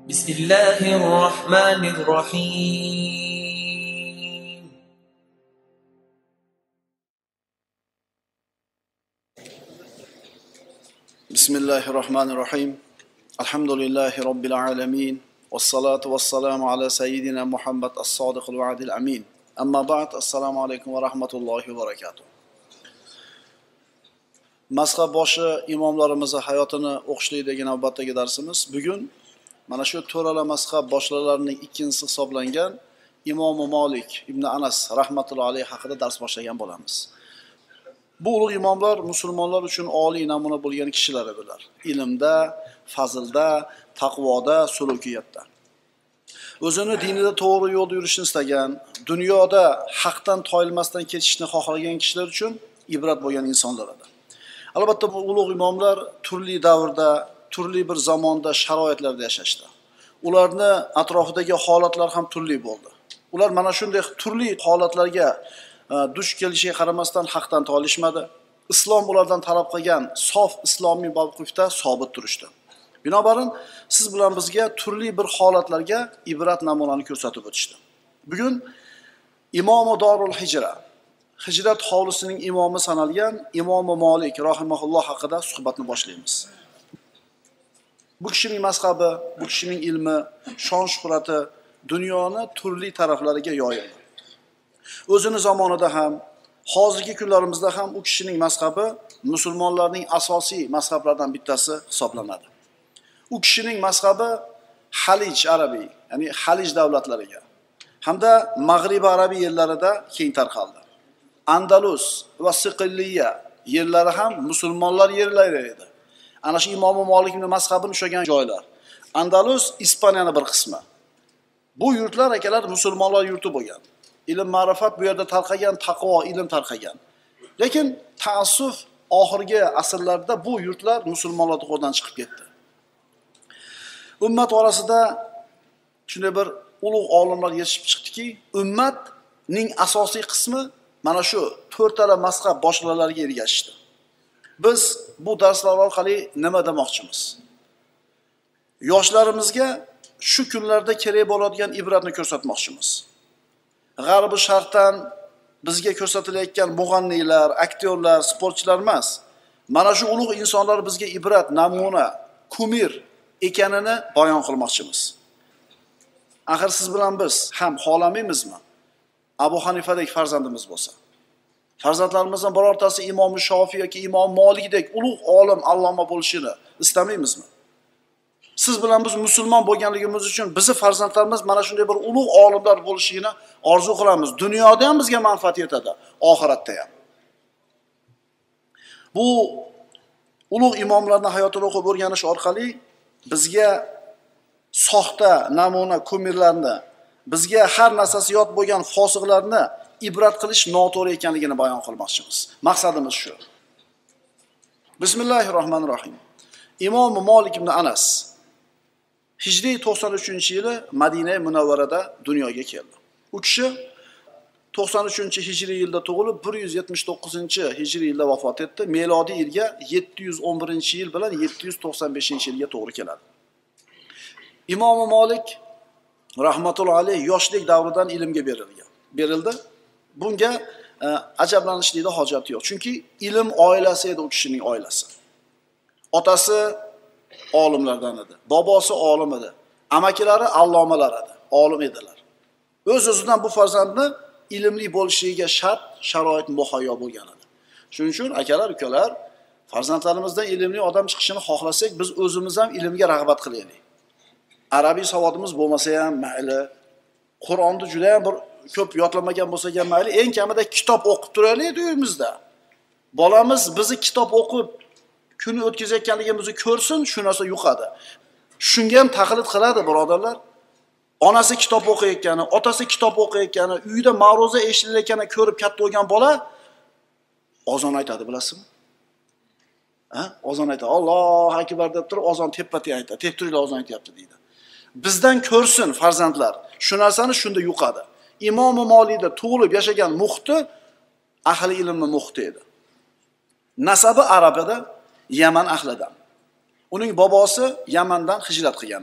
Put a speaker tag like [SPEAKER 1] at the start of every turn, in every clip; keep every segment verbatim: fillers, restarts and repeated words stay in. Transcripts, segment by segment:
[SPEAKER 1] بسم الله الرحمن الرحيم
[SPEAKER 2] بسم الله الرحمن الرحيم الحمد لله رب العالمين والصلاة والسلام على سيدنا محمد الصادق الوعد الأمين أما بعد السلام عليكم ورحمة الله وبركاته. Mazhab boshi imomlarimiz hayotini o'qishlikdagi navbatdagi darsimiz. Bugun mana shu to'rala mazhab boshlarining ikkinchisi hisoblangan Imom Malik ibn Anas rahmatullohi alayhi haqida dars boshlagan bo'lamiz. Bu ulug' imomlar musulmonlar uchun oliy namuna bo'lgan kishilar edilar. Ilmda, fazilda, taqvoda, sulukiyatda. O'zini dinida to'g'ri yo'lda yurishni istagan, dunyoda haqdan toyilmasdan ketishni xohlagan kishilar uchun ibrat bo'lgan insonlar edi. Albatta bu ulug' imomlar turli davrda, turli bir zamonda, sharoitlarda yashashdi. Ularni atrofidagi holatlar ham turli bo'ldi. Ular mana shunday turli holatlarga duch kelishiga qaramasdan haqdan toyilishmadi. Islom ulardan talab qilgan sof islomiy mavqifda sobit turishdi. Binobarin siz bilan bizga turli bir holatlarga ibrat namunani ko'rsatib o'tishdi. Bugun Imom Darul Hijra, Hijrat hovlisining imomi sanalgan Imom Malik rahimahulloh haqida suhbatni boshlaymiz. Bu kishining mazhabi, bu kishining ilmi, shon shuhrati dunyoni turli taraflariga yoyildi. O'zini zamonida ham, hozirgi kunlarimizda ham u kishining mazhabi musulmonlarning asosiy mazhablaridan bittasi hisoblanadi. U kishining mazhabi Halij Arabiy, ya'ni Halij davlatlariga hamda Mag'rib Arabiy yerlarida keng tarqaldi. Andalus va Siqilliya yerlari ham musulmonlar yerlari edi. Ana shu Imom Malik ibn mazhabini ushlagan joylar. Andalus Ispaniyaning bir qismi. Bu yurtlar akalar musulmonlar yurti bo'lgan. Ilm ma'rifat bu yerda tarqagan, taqvo, ilm tarqagan. Lekin ta'assuf oxirgi asrlarda bu yurtlar musulmonlar qo'ldan chiqib ketdi. Ummat orasida shunday bir ulug' olimlar yetishib chiqdiki, ummatning asosiy qismi mana shu to'rtala mazhab boshliqlariga ergashdi. Biz bu darslar orqali nima demoqchimiz? Yoshlarimizga shu kunlarda kerak bo'ladigan ibratni ko'rsatmoqchimiz. G'arbi sharqdan bizga ko'rsatilayotgan mug'anniylar, aktyorlar, sportchilar emas. Mana shu ulug' insonlar bizga ibrat, namuna, kumir ekanini bayon qilmoqchimiz. Axir siz bilan biz ham xohlamaymizmi? Abu Hanifadek farzandimiz bo'lsa, farzandlarimizdan birortasi Imom Shofiy yoki Imom Malikdek ulug' olim, alloma bo'lishini istamaymizmi? Siz bilan biz musulmon bo'lganligimiz uchun bizi farzandlarimiz mana shunday bir ulug' olimlar bo'lishini orzu qilamiz. Dunyoda ham bizga manfaat yetadi, oxiratda ham. Bu ulug' imomlarning hayotini o'qib o'rganish orqali bizga soxta namuna kumirlarni, bizga har narsasi yot bo'lgan fosiqlarni ibrat qilish noto'g'ri ekanligini bayon qilmoqchimiz. Maqsadimiz shu. Bismillahirrohmanirrohim. Imom Malik ibn Anas Hijriy to'qson uchinchi yili Madina Munavvarada dunyoga keldi. U kishi to'qson uchinchi hijriy yilda tug'ilib, bir yuz yetmish to'qqizinchi hijriy yilda vafot etdi. Melodiy yilga yetti yuz o'n birinchi yil bilan yetti yuz to'qson beshinchi yilga to'g'ri keladi. Imom Malik rahmatullohi alayhi yoshlik davridan ilmga berilgan. Berildi. Bunga e, ajablanishlikda hojat yo'q. Chunki ilm oilasi edi u kishining oilasi. Otasi olimlardan edi, bobosi olim edi, amakilari allomalar edi, olim edilar. O'z-o'zidan bu farzandni ilmli bo'lishiga shart, sharoit muhayyo bo'lgan edi. Shuning uchun akalar, ukalar, farzandlarimizdan ilmli odam chiqishini xohlasak, biz o'zimiz ham ilmga rag'bat qilaylik. Arabiy savodimiz bo'lmasa ham mayli, Qur'onni juda ham bir ko'p yodlamagan bo'lsa ham mayli, eng kamida kitob o'qib turaylik uyimizda. Bolamiz bizni kitob o'qib kuni o'tkazayotganligimizni ko'rsin, shu narsa yuqadi. Shunga ham taqlid qiladi, birodarlar. Onasi kitob o'qiyotgani, otasi kitob o'qiyotgani, uyda ma'ruza eshitilayotganini ko'rib katta bo'lgan bola ozon aytadi, bilasizmi? Ha? Ozon aytadi. Allohu akbar deb turib, ozon teppa-tep aytadi. Tep turinglar, ozon aytayapti deydi. Bizdan ko'rsin farzandlar. Shu narsani shunda yuqadi. Imom Malikda tug'ilib yashagan muhti ahli ilmning muhti edi. Nasabi arab edi, Yaman ahlidan. Uning bobosi Yamandan hijrat qilgan edi.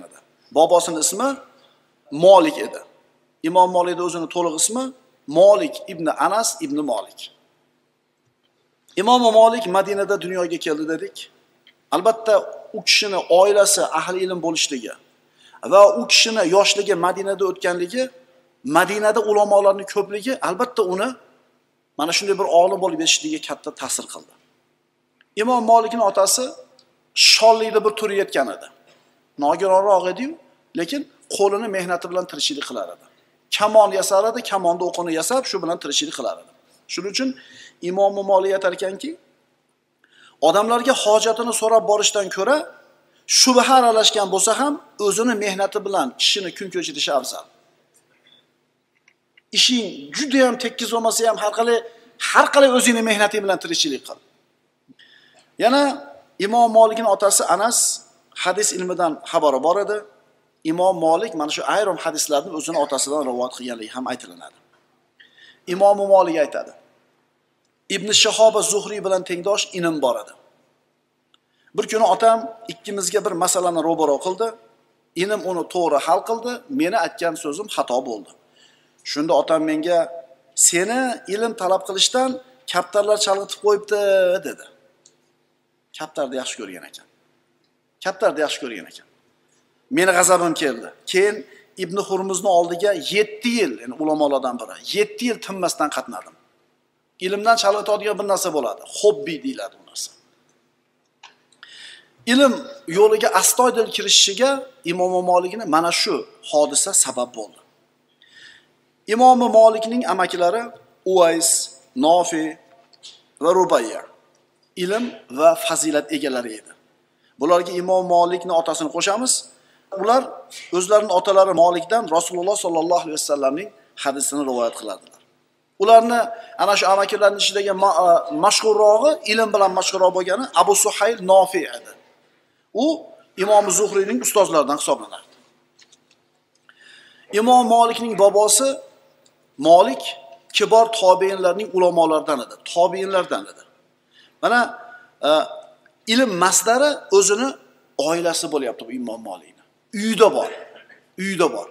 [SPEAKER 2] Bobosining ismi Molik edi. Imom Molikning o'zining to'liq ismi Molik ibn Anas ibn Molik. Imom Molik Madinada dunyoga keldi dedik. Albatta u kishining oilasi ahli ilm bo'lishligi va u kishining yoshligi Madinada o'tganligi, Madinada ulamolarning ko'pligi albatta uni mana shunday bir olim bo'lib yetishligiga katta ta'sir qildi. Imom Molikning otasi shollikda bir turi yetgan edi. Nogironroq edi-yu, lekin qo'lini mehnati bilan tirikchilik qilar edi. Kamon yasar edi, kamonda o'qini yasab, shu bilan tirikchilik qilar edi. Shuning uchun Imom Molik aytar ekanki, odamlarga hojatini so'rab borishdan ko'ra, shubha aralashgan bo'lsa ham o'zini mehnati bilan kishini kun ko'chirishi afzal. Ishing juda ham tekis bo'lmasa ham har qalay har qalay o'zining mehnating bilan tirikchilik qil. Yana Imom Molikning otasi Anas hadis ilmidan xabari bor edi. Imom Molik mana shu ayrim hadislarni o'zining otasidan rivoyat qilganligi ham aytilinadi. Imom Molik aytadi: Ibn Shahob az-Zuhriy bilan tengdosh inim bor edi. Bir kuni otam ikkimizga bir masalani ro'baro qildi. Inim uni to'g'ri hal qildi, meni aytgan so'zim xato bo'ldi. Shunda otam menga seni ilm talab qilishdan kaptarlar chalg'itib qo'yibdi dedi. Kaptarni yaxshi ko'rgan ekan. Kaptarni yaxshi ko'rgan ekan. Meni g'azabim keldi. Keyin Ibn Hurmuzning oldiga yetti yil, ya'ni ulamolardan biri, yetti yil tinmasdan qatnadim. Ilmdan chalg'itadigan bir narsa bo'ladi. Hobbi deyiladi bu narsa. Ilm yo'liga astoydil kirishishiga Imom Molikning mana shu hodisa sabab bo'ldi. Imom Molikning amakilari Uvays, Nofi va Rubayya ilm va fazilat egalari edi. Bularga Imom Molikning otasini qo'shamiz. Ular o'zlarining otalari Molikdan Rasululloh sollallohu alayhi vasallamning hadisini rivoyat qiladilar. Ularni ana shu amakilarning ichidagi mashhurrog'i, ilm bilan mashhurroq bo'lgani Abu Suhayl Nofi edi. U Imom Zuhriyning ustozlaridan hisoblanardi. Imom Molikning bobosi Molik kibor tobiinlarning ulamolaridan edi, tobiinlardan edi. Mana e, ilm masdari o'zini oilasi bo'lyapti bu Imom Molikning. Uyida bor, uyida bor.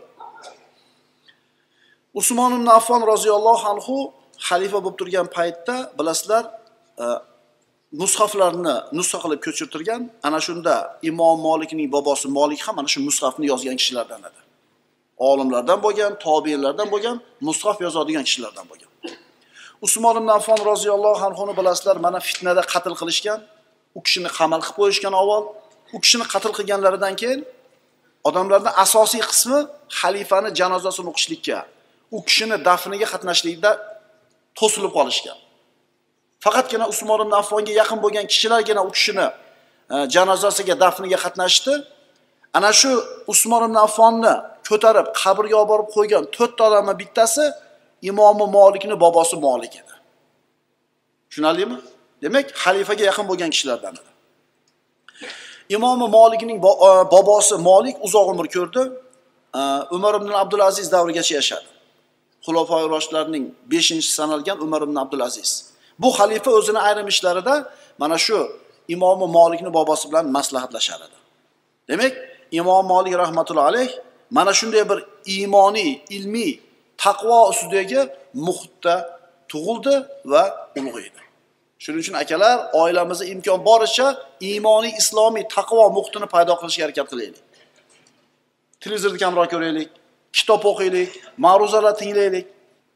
[SPEAKER 2] Usmon ibn Affon roziyallohu anhu xalifa bo'lib turgan paytda bilasizlar, e, mushaflarni nusxa qilib ko'chirtirgan. Ana shunda Imom Molikning bobosi Molik ham ana shu mushafni yozgan kishilardan edi. Olimlardan bo'lgan, tobiinlardan bo'lgan, mushaf yozadigan kishilardan bo'lgan. Usmon ibn Affon roziyallohu anhuni bilasizlar, mana fitnada qatl qilishgan, u kishini qamal qilib qo'yishgan avval, u kishini qatl qilganlaridan keyin odamlarning asosiy qismi xalifani janozasini o'qishlikka, u kishini dafniga qatnashlikda to'silib qolishgan. Faqatgina Usmon ibn Affonga yaqin bo'lgan kishilargina u kishini janozasiga, dafniga qatnashdi. Ana shu Usmon ibn Affonni ko'tarib qabrga olib borib qo'ygan to'rt odamning bittasi Imom Molikning bobosi Molik edi. Tushunarlimi? Demak, xalifaga yaqin bo'lgan kishilardan edi. Imom Molikning bobosi Molik uzoq umr ko'rdi. Umar ibn Abdulaziz davrigacha yashadi. Xulofoi roshidlarning beshinchisi sanalgan Umar ibn Abdulaziz. Bu xalifa o'zini ayrim ishlarida mana shu Imom Molikning bobosi bilan maslahatlashar edi. Demak, Imom Molik rahmatullohi alayh mana shunday bir iymoniy, ilmiy, taqvo ustidagi muhitda tug'ildi va ulg'aydi. Shuning uchun akalar, oilamizda imkon boricha iymoniy, islomiy, taqvo muhitini paydo qilishga harakat qilaylik. Televizorni kamroq ko'raylik, kitob o'qiylik, ma'ruzalar tinglaylik.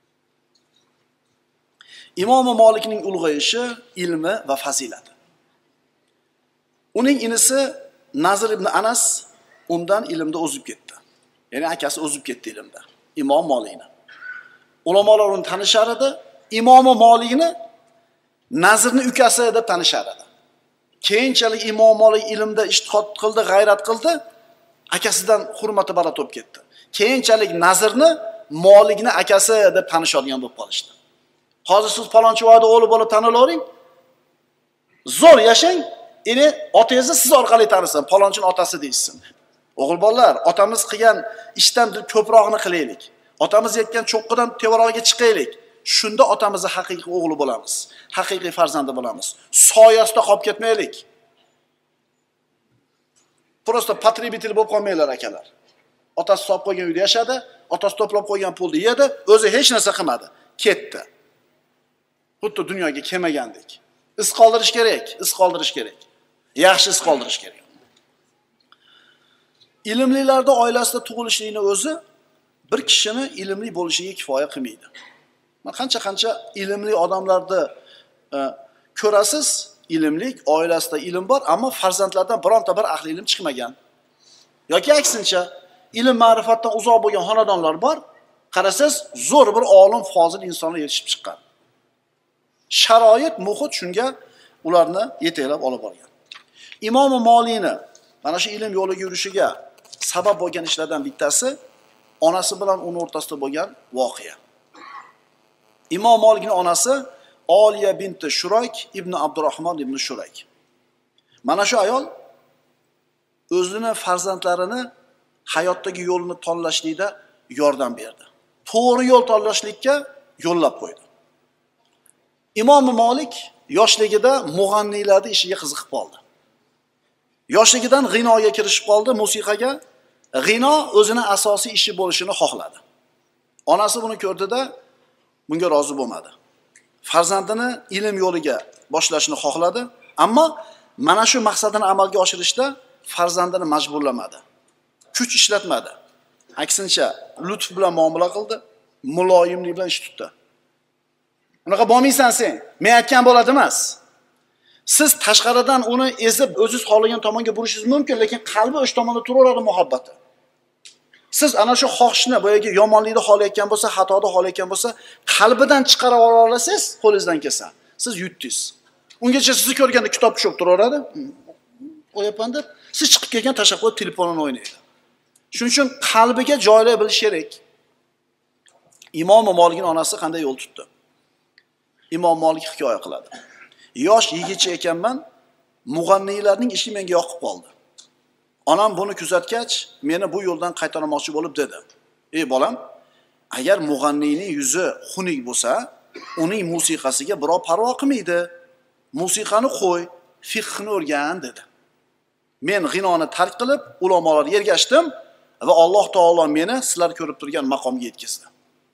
[SPEAKER 2] Imom Molikning ulg'ayishi ilmi va fazilati. Uning inisi Nazir ibn Anas undan ilmda o'zib ketdi. Ya'ni akasi o'zib ketdi ilmda. Imom Molikni. Ulamolar uni tanishar edi. Imom Molikni Nazirning ukasi deb tanishar edi. Keyinchalik Imom Molik ilmda ijtihod qildi, g'ayrat qildi, akasidan hurmati baland bo'lib ketdi. Keyinchalik Nazirni Molikni akasi deb tanishadigan bo'lib qolishdi. Hozir siz palonchi voyda o'g'li bo'lib tanilavering. Zo'r yashang, endi otangizni siz orqali tanisin, palonchining otasi deysiz. O'g'il bolalar, otamiz qilgan ishdan ko'proqni qilaylik. Otamiz yetgan cho'qqidan tevaroqga chiqaylik. Shunda otamizning haqiqiy o'g'li bo'lamiz, haqiqiy farzandi bo'lamiz. Soyasida qolib ketmaylik. Prosta patribitil bo'lib qolmanglar akalar. Otasi solib qo'ygan uyda yashadi, otasi to'plab qo'ygan pulni yedi, o'zi hech narsa qilmadi, ketdi. Xuddi dunyoga kelmagandek. Iz qoldirish kerak, iz qoldirish kerak. Yaxshi iz qoldirish kerak. Ilmlilarda oilasida tug'ilishlikni o'zi bir kishini ilmli bo'lishiga kifoya qilmaydi. Men qancha-qancha ilmli odamlarni e, ko'rasiz, ilmlik, oilasida ilm bor, ammo farzandlardan bironta bir ahli ilm chiqmagan. Yoki aksincha, ilm ma'rifatdan uzoq bo'lgan xonadonlar bor, qarasangiz zo'r bir olim, fozil insonlar yetishib chiqqan. Sharoit, muhit shunga ularni yetaklab olib borgan. Imom Molikni mana shu ilm yo'liga yurishiga sabab bo'lgan ishlardan bittasi onasi bilan uni o'rtasida bo'lgan voqea. Imom Molikning onasi Oliya binti Shurayk ibn Abdurrahmon ibn Shurayk. Mana shu ayol o'zining farzandlarini hayotdagi yo'lini tanlashlikda yordam berdi. To'g'ri yo'l tanlashlikka yo'llab qo'ydi. Imom Molik yoshligida mug'anniylarni ishiga qiziqib qoldi. Yoshligidan g'inoga kirishib qoldi, musiqaga. G'ino o'zining asosiy ishi bo'lishini xohladi. Onasi buni ko'rdida bunga rozi bo'lmadi. Farzandini ilm yo'liga boshlashni xohladi, ammo mana shu maqsadini amalga oshirishda farzandini majburlamadi. Kuch ishlatmadi. Aksincha, lutf bilan muomala qildi, muloyimlik bilan ish tutdi. Unaqa bo'lmaysan sen, men aytgan bo'ladi emas. Siz tashqaridan uni ezib, o'zingiz xohlagan tomonga burishingiz mumkin, lekin qalbi o'sha tomonda turaveradi muhabbati. Siz ana shu xohishni, boyagi yomonlikni xohlayotgan bo'lsa, xatoni xohlayotgan bo'lsa, qalbidan chiqarib ola olasiz, qo'lingizdan kelsa. Siz yutdingiz. Ungacha sizni ko'rganda kitob tushib turaveradi. Qo'yapan deb, siz chiqib kelgan tashlab qo'yib telefonini o'ynaydi. Shuning uchun qalbiga joylay bilish kerak. Imom Molikning onasi qanday yo'l tutdi? Imom Molik hikoya qiladi. Yosh yigitcha ekanman, mug'anniylarning ishi menga yoqib qoldi. Onam buni kuzatgach, meni bu yo'ldan qaytarmoqchi bo'lib dedi. "Ey bolam, agar mug'anniyning yuzi xunuk bo'lsa, uning musiqasiga birov parvo qilmaydi. Musiqani qo'y, fiqhni o'rgan" dedi. Men g'inoni tark qilib, ulamolarga ergashdim va Alloh taolo meni sizlar ko'rib turgan maqomga yetkazdi.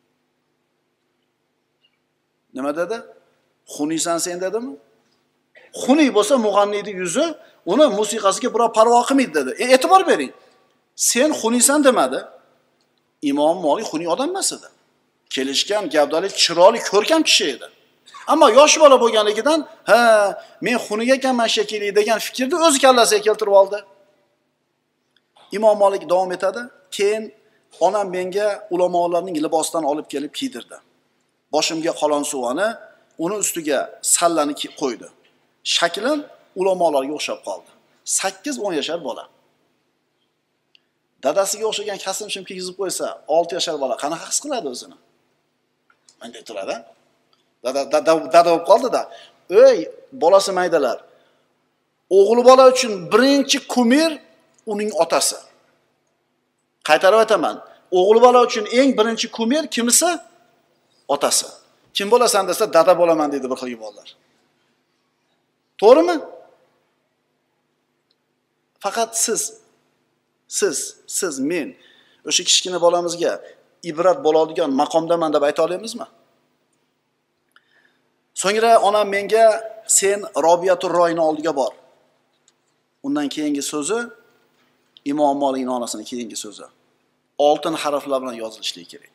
[SPEAKER 2] Nima dedi? Xuniysan sen dedimi? Xuniy bo'lsa mug'anniyning yuzi uni musiqasiga birov parvo qilmaydi dedi. E, e'tibor bering. Sen xuniysan demadi. Imom Molik xuniy odam emas edi. Kelishgan, gavdali, chiroyli, ko'rkam kishi edi. Ammo yosh bola bo'lganligidan, ha, men xuniy ekanman shekilli degan fikrni o'z kallasiga keltirib oldi. Imom Molik davom etadi. Keyin onam menga ulamolarning libosidan olib kelib kiydirdi. Boshimga qalon suvani, uni ustiga sallani qo'ydi. Shaklim ulamolarga o'xshab qoldi. sakkiz o'n yashar bola. Dadasiga o'xshagan kasım-shim kiygizib qo'ysa, olti yashar bola qanaqa his qiladi o'zini? Bunday turadi. Dada dada dada bo'lib qoldi-da. Ey, bolasi maydalar. O'g'il bola uchun birinchi kumir uning otasi. Qaytarib aytaman. O'g'il bola uchun eng birinchi kumir kimisi? Otasi. Kim bo'lasan desa, dada bo'laman dedi bir xil bolalar. To'g'rimi? Faqat siz, siz, siz men o'sha kichkina bolamizga ibrat bo'ladigan maqomdaman deb ayta olamizmi? So'ngra onam menga sen Robiyatul Royni oldiga bor. Undan keyingi so'zi Imom Molikning onasining keyingi so'zi. Oltin harflar bilan yozilishligi kerak.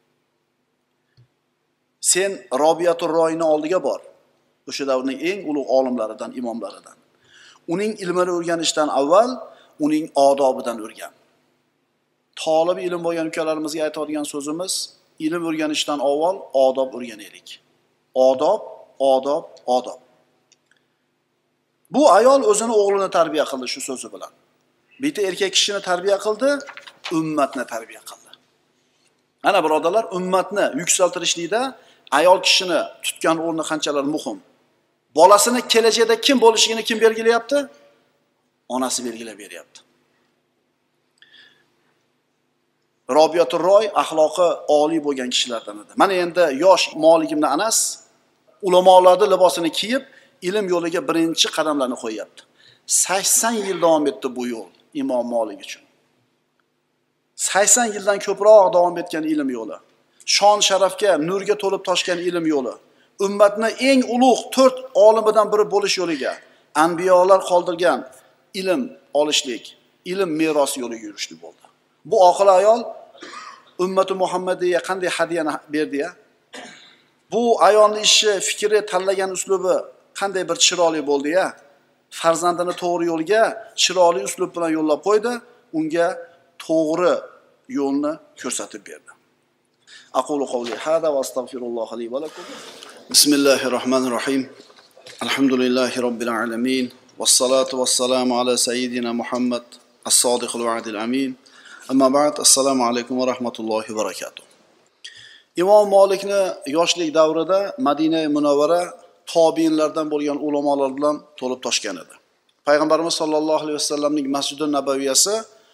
[SPEAKER 2] Sen Robiyatul Royni oldiga bor. O'sha davrning eng ulug' olimlaridan, imomlaridan. Uning ilmini o'rganishdan avval uning odobidan o'rgan. Talib ilm bo'lgan ukalarimizga aytadigan so'zimiz, ilm o'rganishdan avval odob o'rganaylik. Odob, odob, odob. Bu ayol o'zini o'g'lini tarbiya qildi shu so'zi bilan. Bitta erkak kishini tarbiya qildi, ummatni tarbiya qildi. Ana birodarlar, ummatni yuksaltirishlikda ayol kishini tutgan o'rni qanchalar muhim. Bolasini kelajakda kim bo'lishini kim belgilayapti? Onasi belgilab beryapti. Robiyatul Roy axloqi oliy bo'lgan kishilardan edi. Mana endi yosh Molik ibn Anas ulamolarning libosini kiyib, ilm yo'liga birinchi qadamlarni qo'yapti. sakson yil davom etdi bu yo'l Imom Molik uchun. sakson yildan ko'proq davom etgan ilm yo'li. Shon sharafga, nurga to'lib toshgan ilm yo'li. Ummatni eng ulug' to'rt olimidan biri bo'lish yo'liga, anbiyolar qoldirgan ilm olishlik, ilm merosi yo'liga yurishlik bo'ldi. Bu oqil ayol ummati Muhammadiga qanday hadiyani berdi-ya? Bu ayolning ishi, fikri, tanlagan uslubi qanday bir chiroyli bo'ldi-ya? Farzandini to'g'ri yo'lga chiroyli uslub bilan yo'llab qo'ydi, unga to'g'ri yo'lni ko'rsatib berdi. Aqulu qawli hada va astagfirulloh li va lakum. Bismillahir rohmanir rohim. Alhamdulillahi robbil alamin. Vassalatu vassalamu ala sayyidina Muhammad as-sodiqul va'dil amin. Amma ba'd. Assalomu alaykum va rahmatullohi va barakatuh. Imom Malikni yoshlik davrida Madina Munawvara tobiinlardan bo'lgan ulamolar bilan to'lib toshgan edi. Payg'ambarimiz sollallohu alayhi vasallamning Masjid-i Nabaviyasi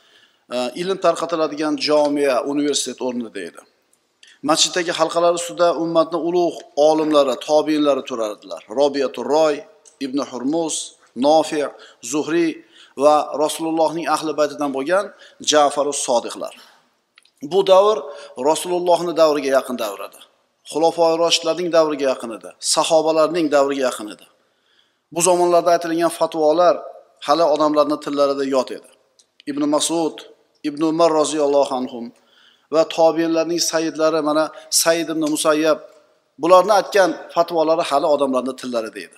[SPEAKER 2] ilm tarqatiladigan jamiya, universitet o'rnida edi. Masjiddagi halqalar ustida ummatning ulug' olimlari, tobiinlari turar edilar. Robiyatul Roy, Ibn Hurmuz, Nofi', Zuhri va Rasulullohning ahli baytidan bo'lgan Ja'farus Sodiqlar. Bu davr Rasulullohning davriga yaqin davr edi. Xulofoi Roshidlarning davriga yaqin edi. Sahobalarning davriga yaqin edi. Bu zamonlarda aytilgan fatvolar hali odamlarning tillarida yot edi. Ibn Mas'ud, Ibn Umar roziyallohu anhum va tobiinlarning sayyidlari, mana Said ibn Musayyab, bularni aytgan fatvolari hali odamlarning tillarida edi.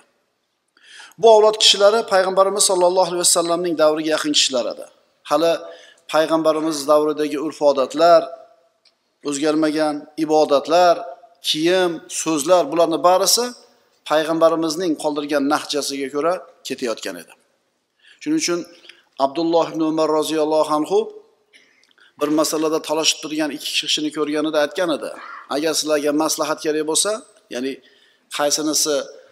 [SPEAKER 2] Bu avlod kishilari payg'ambarimiz sollallohu alayhi vasallamning davriga yaqin kishilar edi. Hali payg'ambarimiz davridagi urf-odatlar, o'zgarmagan ibodatlar, kiyim, so'zlar, bularning barisi payg'ambarimizning qoldirgan nahjasiga ko'ra ketayotgan edi. Shuning uchun Abdulloh ibn Umar roziyallohu anhu bir masalada talashib turgan ikki kishini ko'rganida aytgan edi: agar sizlarga maslahat kerak bo'lsa, ya'ni qaysinisi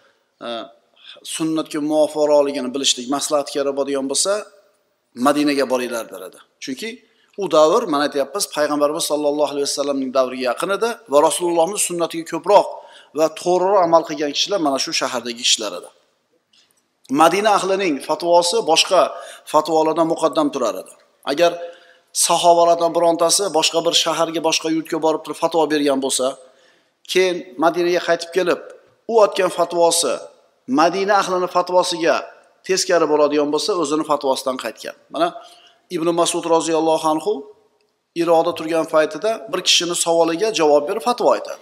[SPEAKER 2] sunnatga muvofiqligini bilishlik maslahat kerak bo'ladigan bo'lsa, Madinaga boringlar dedi. Chunki u davr, mana aytyapmiz, payg'ambarimiz sollallohu alayhi vasallamning davriga yaqin edi va Rasulullohning sunnatiga ko'proq va to'g'riroq amal qilgan kishilar mana shu shahardagi kishilar edi. Madina ahlining fatvosi boshqa fatvolardan muqaddam turar edi. Agar sahobalardan birontasi boshqa bir shaharga, boshqa yurtga borib turib fatvo bergan bo'lsa, keyin Madinaga qaytib kelib, u aytgan fatvosi Madina ahlining fatvosiga teskari bo'ladigan bo'lsa, o'zini fatvosidan qaytgan. Mana Ibn Mas'ud roziyallohu anhu Iroqda turgan paytida bir kishining savoliga javob berib fatvo aytadi.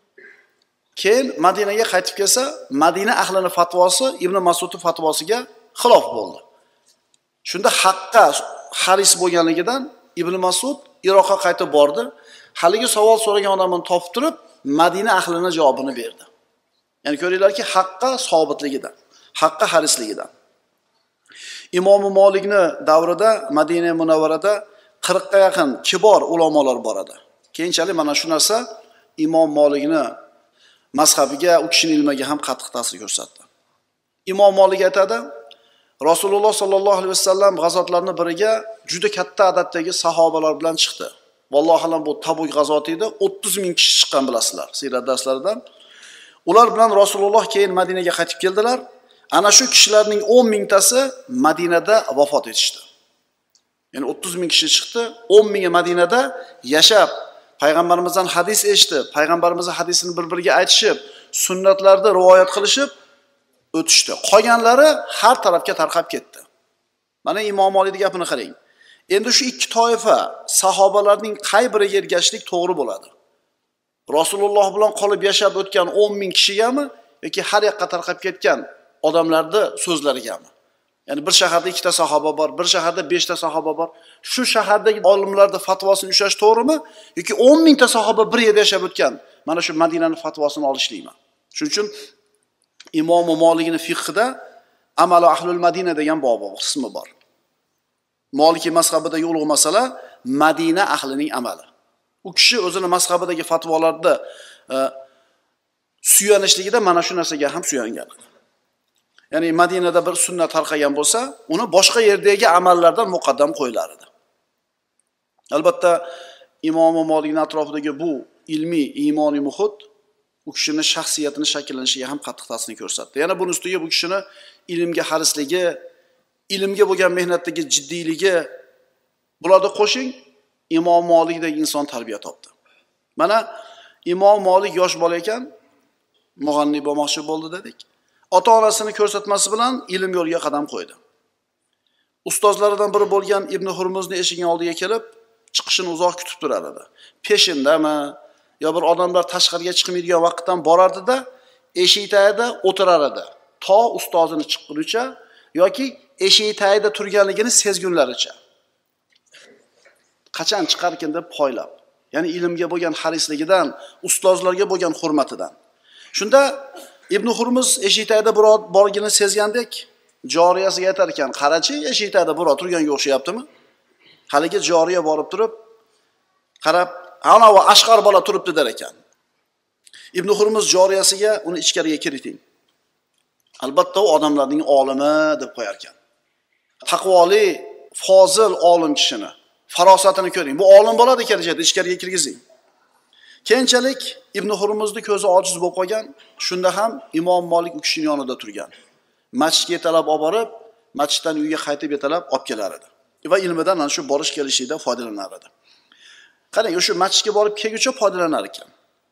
[SPEAKER 2] Keyin Madinaga qaytib kelsa, Madina ahlining fatvosi Ibn Mas'udning fatvosiga xilof bo'ldi. Shunda haqqa haris bo'lganligidan Ibn Mas'ud Iroqqa qaytib bordi. Haligi savol so'ragan odamni topib turib, Madina ahlining javobini berdi. Ya'ni ko'ringlarki, haqqa sobitligidan, haqqa harisligidan. Imom Malikni davrida Madina Munawvarada qirq ga yaqin kibor ulamolar bor edi. Keyinchalik mana shu narsa Imom Malikni mazhabiga, u kishining ilmiga ham qattiq ta'sir ko'rsatdi. Imom Malik aytadi: Rasululloh sollallohu alayhi vasallam g'azotlarning biriga juda katta adaddagi sahobalar bilan chiqdi. Vallohu alam bu Tabuk g'azoti edi. o'ttiz ming kishi chiqqan bilasizlar, siyrat darslaridan. Ular bilan Rasululloh keyin Madinaga qaytib keldilar. Ana shu kishilarning o'n mingtasi Madinada vafot etishdi. Ya'ni o'ttiz ming kishi chiqdi, o'n mingi Madinada yashab, payg'ambarimizdan hadis eshitib, payg'ambarimizning hadisini bir-biriga aytishib, sunnatlarni rivoyat qilishib o'tishdi. Qolganlari har tarafga tarqab ketdi. Mana Imom Malikning gapini qarang. Endi shu ikki toifa sahobalarning qay biriga ergashishlik to'g'ri bo'ladi? Rasululloh bilan qolib yashab o'tgan o'n ming kishigami yoki har yoqqa tarqab ketgan odamlarning so'zlarigami? Ya'ni bir shaharda ikkita sahoba bor, bir shaharda beshta sahoba bor. Shu shahardagi olimlarning fatvosini ushlash to'g'rimi yoki o'n mingta sahoba bir yerda yashab o'tgan mana shu Madinaning fatvosini olishlikmi? Shuning uchun Imom Malikning fiqhida amalu ahlul Madina degan bob qismi bor. Maliki mazhabidagi ulug' masala Madina ahlining amali. U kishi o'zining mazhabidagi fatvolarda e, suyanishligida mana shu narsaga ham suyangan. Ya'ni Madinada bir sunnat tarqagan bo'lsa, uni boshqa yerdagi amallardan muqaddam qo'yilar edi. Albatta, Imom Malikning atrofidagi bu ilmiy, iymoniy muhit u kishining shaxsiyatining shakllanishiga ham qattiq ta'sir ko'rsatdi. Yana buning ustiga bu kishining ilmga harisligi, ilmga bo'lgan mehnatdagi jiddiyligi, bularni qo'shing, Imom Molikdagi inson tarbiya topdi. Mana Imom Molik yosh bola ekan, mug'anniy bo'lmoqchi bo'ldi dedik. Ota-onasini ko'rsatmasi bilan ilm yo'liga qadam qo'ydi. Ustozlaridan biri bo'lgan Ibn Hurmuzni eshigining oldiga kelib, chiqishini uzoq kutib turar edi. Peshindami yo bir odamlar tashqariga chiqmaydigan vaqtdan borardi-da, eshik tagida o'tirar edi. To ustozini chiqqunicha yoki eshik tagida turganligini sezgunlaricha. Qachon chiqarkin deb poylab. Ya'ni ilmga bo'lgan harisligidan, ustozlarga bo'lgan hurmatidan. Shunda Ibn Hurmuz eshik tagida biror borligini sezgandek, joriyasiga aytar ekan, "Qarachi, eshik tagida biror turganga o'xshayaptimi?" Haligi joriya borib turib, qarab, "Ana va ashqar bola turibdi" der ekan. Ibn Hurmuz joriyasiga uni ichkariga kiriting. Albatta u odamlarning olimi deb qo'yar ekan. Taqvoli, fozil olim kishini, farosatini ko'ring. Bu olim bo'ladi kelajakda, ichkariga kirgizing. Keyinchalik Ibn Hurmuzni ko'zi ojiz bo'lib qolgan, shunda ham Imom Molik u kishining yonida turgan. Masjidga yetalab olib borib, masjiddan uyga qaytib yetalab olib kelar edi. Va ilmidan ana shu borish kelishida foydalanar edi. Qarang, o'sha masjidga borib kelguncha foydalanar ekan.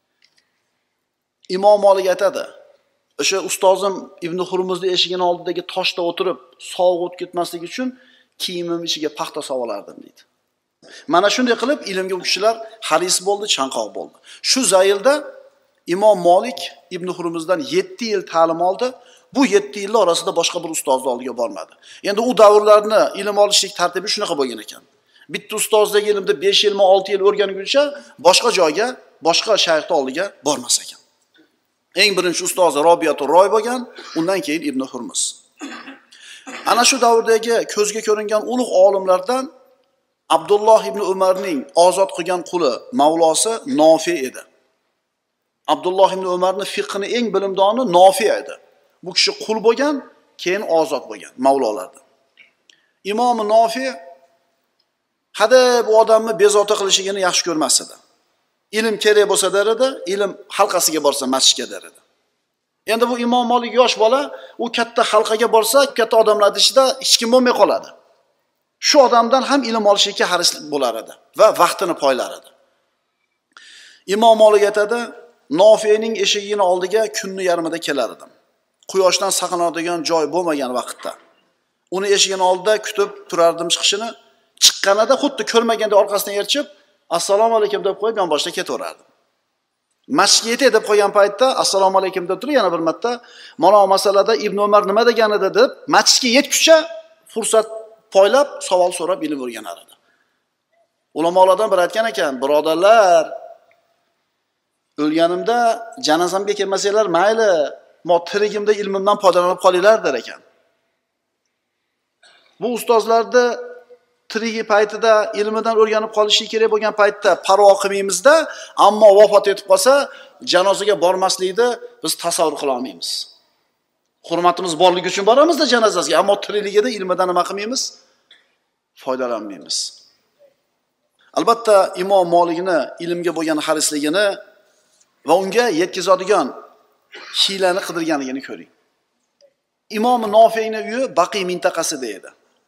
[SPEAKER 2] Imom Molik aytadi, o'sha ustozim Ibn Hurmuzni eshigining oldidagi toshda o'tirib, sovuq o'tib ketmasligi uchun kiyimim ichiga paxta sovolardim deydi. Mana shunday qilib ilmga u kishilar haris bo'ldi, chanqoq bo'ldi. Shu zaylda Imom Molik Ibn Hurmuzdan yetti yil ta'lim oldi. Bu yetti yil orasida boshqa bir ustozning oldiga bormadi. Endi u davrlarni ilm olishlik tartibi shunaqa bo'lgan ekan. Bitta ustozdagi ilmni besh yilmi olti yil o'rganguncha boshqa joyga, boshqa shayxning oldiga bormas ekan. Eng birinchi ustozi Robiyatul Roy bo'lgan, undan keyin Ibn Hurmuz. Ana shu davrdagi ko'zga ko'ringan ulug' olimlardan Abdulloh ibn Umarning ozod qilgan quli mavlosi Nofi edi. Abdulloh ibn Umarning fiqhini eng bilimdoni Nofi edi. Bu kishi qul bo'lgan, keyin ozod bo'lgan mavlolardan. Imom Nofi hada bu odamni bezovta qilishigini yaxshi ko'rmas edi. Ilm kerak bo'lsa der edi, ilm halqasiga borsa masjidga der edi. Endi bu Imom Molik yosh bola, u katta halqaga borsa, katta odamlar ichida hech kim bo'lmay qoladi. Shu odamdan ham ilm olishga harislik bo'lar edi va vaqtini poylar edi. Imom Molik aytadi, Nofining eshigining oldiga kunni yarmida kelar edim. Quyoshdan saqlanadigan joy bo'lmagan vaqtda. Uni eshigining oldida kutib turardim chiqishini. Chiqqanida xuddi ko'rmaganda orqasidan erchib, "Assalomu alaykum" deb qo'yib, yonboshda ketaverardim. Masjidga yetay deb qo'ygan paytda "Assalomu alaykum" deb turib, yana bir marta "Mana bu masalada Ibn Umar nima degan edi" deb masjidga yetguncha fursat poylab savol so'rab ilm o'rganar edi. Ulamolardan biri aytgan ekan, "Birodarlar, o'lganimda janozamga kelmasanglar mayli, mo tirigimda ilmimdan foydalanib qolinglar" der ekan. Bu ustozlarni tirigi paytida ilmidan o'rganib qolishi kerak bo'lgan paytda parvo qilmaymizda, ammo vafot etib qolsa, janozaga bormaslikni biz tasavvur qila olmaymiz. Hurmatimiz borligi uchun boramizda janozasiga, ammo tirikligida ilmidan nima qilmaymiz? Foydalanmaymiz. Albatta Imom Molikni ilmga bo'lgan harisligini va unga yetkazadigan hiylani qidirganligini ko'ring. Imom Nofiyning uyi Baqiy mintaqasida edi.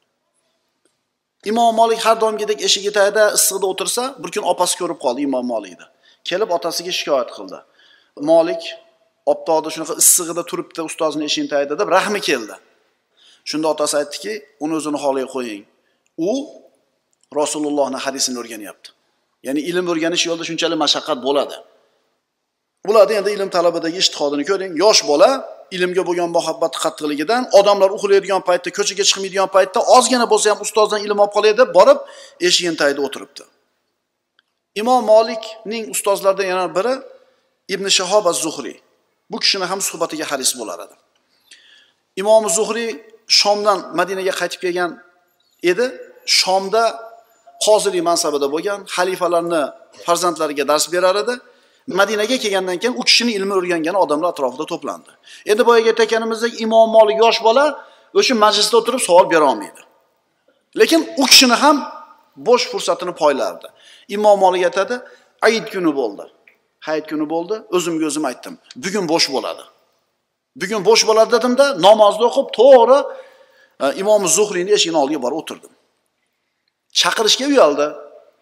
[SPEAKER 2] Imom Molik har doimgidek eshigi tagida issiqda o'tirsa, bir kun opasi ko'rib qoldi Imom Molikni. Kelib otasiga shikoyat qildi. Molik optoqda shunaqa issig'ida turibdi ustozining eshigining tagida deb rahmi keldi. Shunda otasi aytdiki, uni o'zini holiga qo'ying. U Rasulullohning hadisini o'rganyapti. Ya'ni ilm o'rganish yo'lida shunchalik mashaqqat bo'ladi. Bularda endi ilm talabidagi ijtihodini ko'ring. Yosh bola ilmga bo'lgan muhabbati qattiqligidan odamlar uxlaydigan paytda, ko'chaga chiqmaydigan paytda ozgina bo'lsa ham ustozdan ilm olib qolay deb borib eshigining tagida o'tiribdi. Imom Molikning ustozlaridan yana biri Ibn Shahob az-Zuhri. Bu kishini ham suhbatiga haris bo'lar edi. Imom Zuhri Shomdan Madinaga qaytib kelgan edi. Shomda qozilik mansabida bo'lgan, xalifalarni farzandlariga dars berar edi. Madinaga kelgandan keyin u kishining ilmi o'rgangan odamlar atrofida to'plandi. Endi boyaga aytganimizdek Imom Molik yosh bola o'sha majlisda o'tirib savol bera olmaydi. Lekin u kishini ham bo'sh fursatini poylardi. Imom Molik aytadi, "Hayit kuni bo'ldi. Hayit kuni bo'ldi, o'zimga o'zim aytdim. Bugun bo'sh bo'ladi. Bugun bo'sh bo'ladi dedimda, namozni o'qib, to'g'ri Imom Zuhrining eshigining oldiga borib o'tirdim. Chaqirishga uyaldi.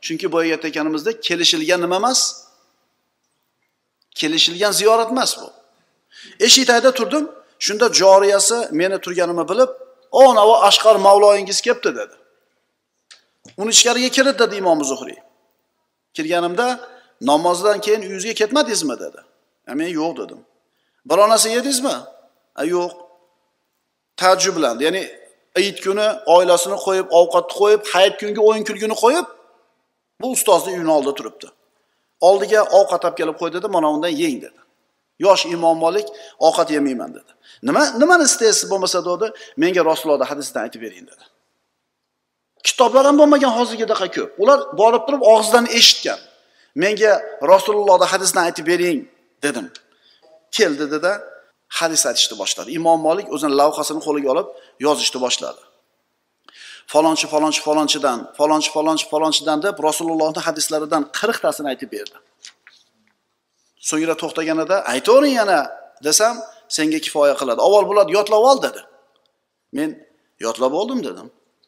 [SPEAKER 2] Chunki boya aytganimizda kelishilgan nima emas? Kelishilgan ziyorat emas bu. Eshik tagida turdim, shunda joriyasi meni turganimni bilib, "O, navo Ashqar Mavloyingiz kelibdi" dedi. Uni ichkariga kirdi dedi Imom Zuhriy. Kirganimda namozdan keyin uyingizga ketmadingizmi dedi. Men yo'q dedim. Bironasi yedingizmi? A yo'q. Ta'jjublandi. Ya'ni Eid kuni oilasini qo'yib, ovqatni qo'yib, hayit kungi o'yin kulguni qo'yib, bu ustozni uyining oldida turibdi. Oldiga ovqat olib kelib qo'y dedi, "Mana undan yeng" dedi. Yosh Imom Malik ovqat yemayman dedi. Nima nimani istaysiz bo'lmasa dedi, menga Rasulullohning hadisidan aytib bering dedi. Kitoblar ham bo'lmagan hozirgidaqa ko'p. Ular borib turib og'zidan eshitgan. Menga Rasulullohning hadisidan aytib bering dedim. Keldi dedi, hadis aytishni boshladi. Imom Malik o'zining lavhasini qo'liga olib yozishni boshladi. Falonchi falonchi falonchidan, falonchi falonchi falonchidan deb Rasulullohning hadislaridan qirq tasini aytib berdi. So'ngra to'xtaganida, "Aytavering yana" desam, "Senga kifoya qiladi. Avval bo'ladi yodlab ol" dedi. Men yodlab oldim dedim.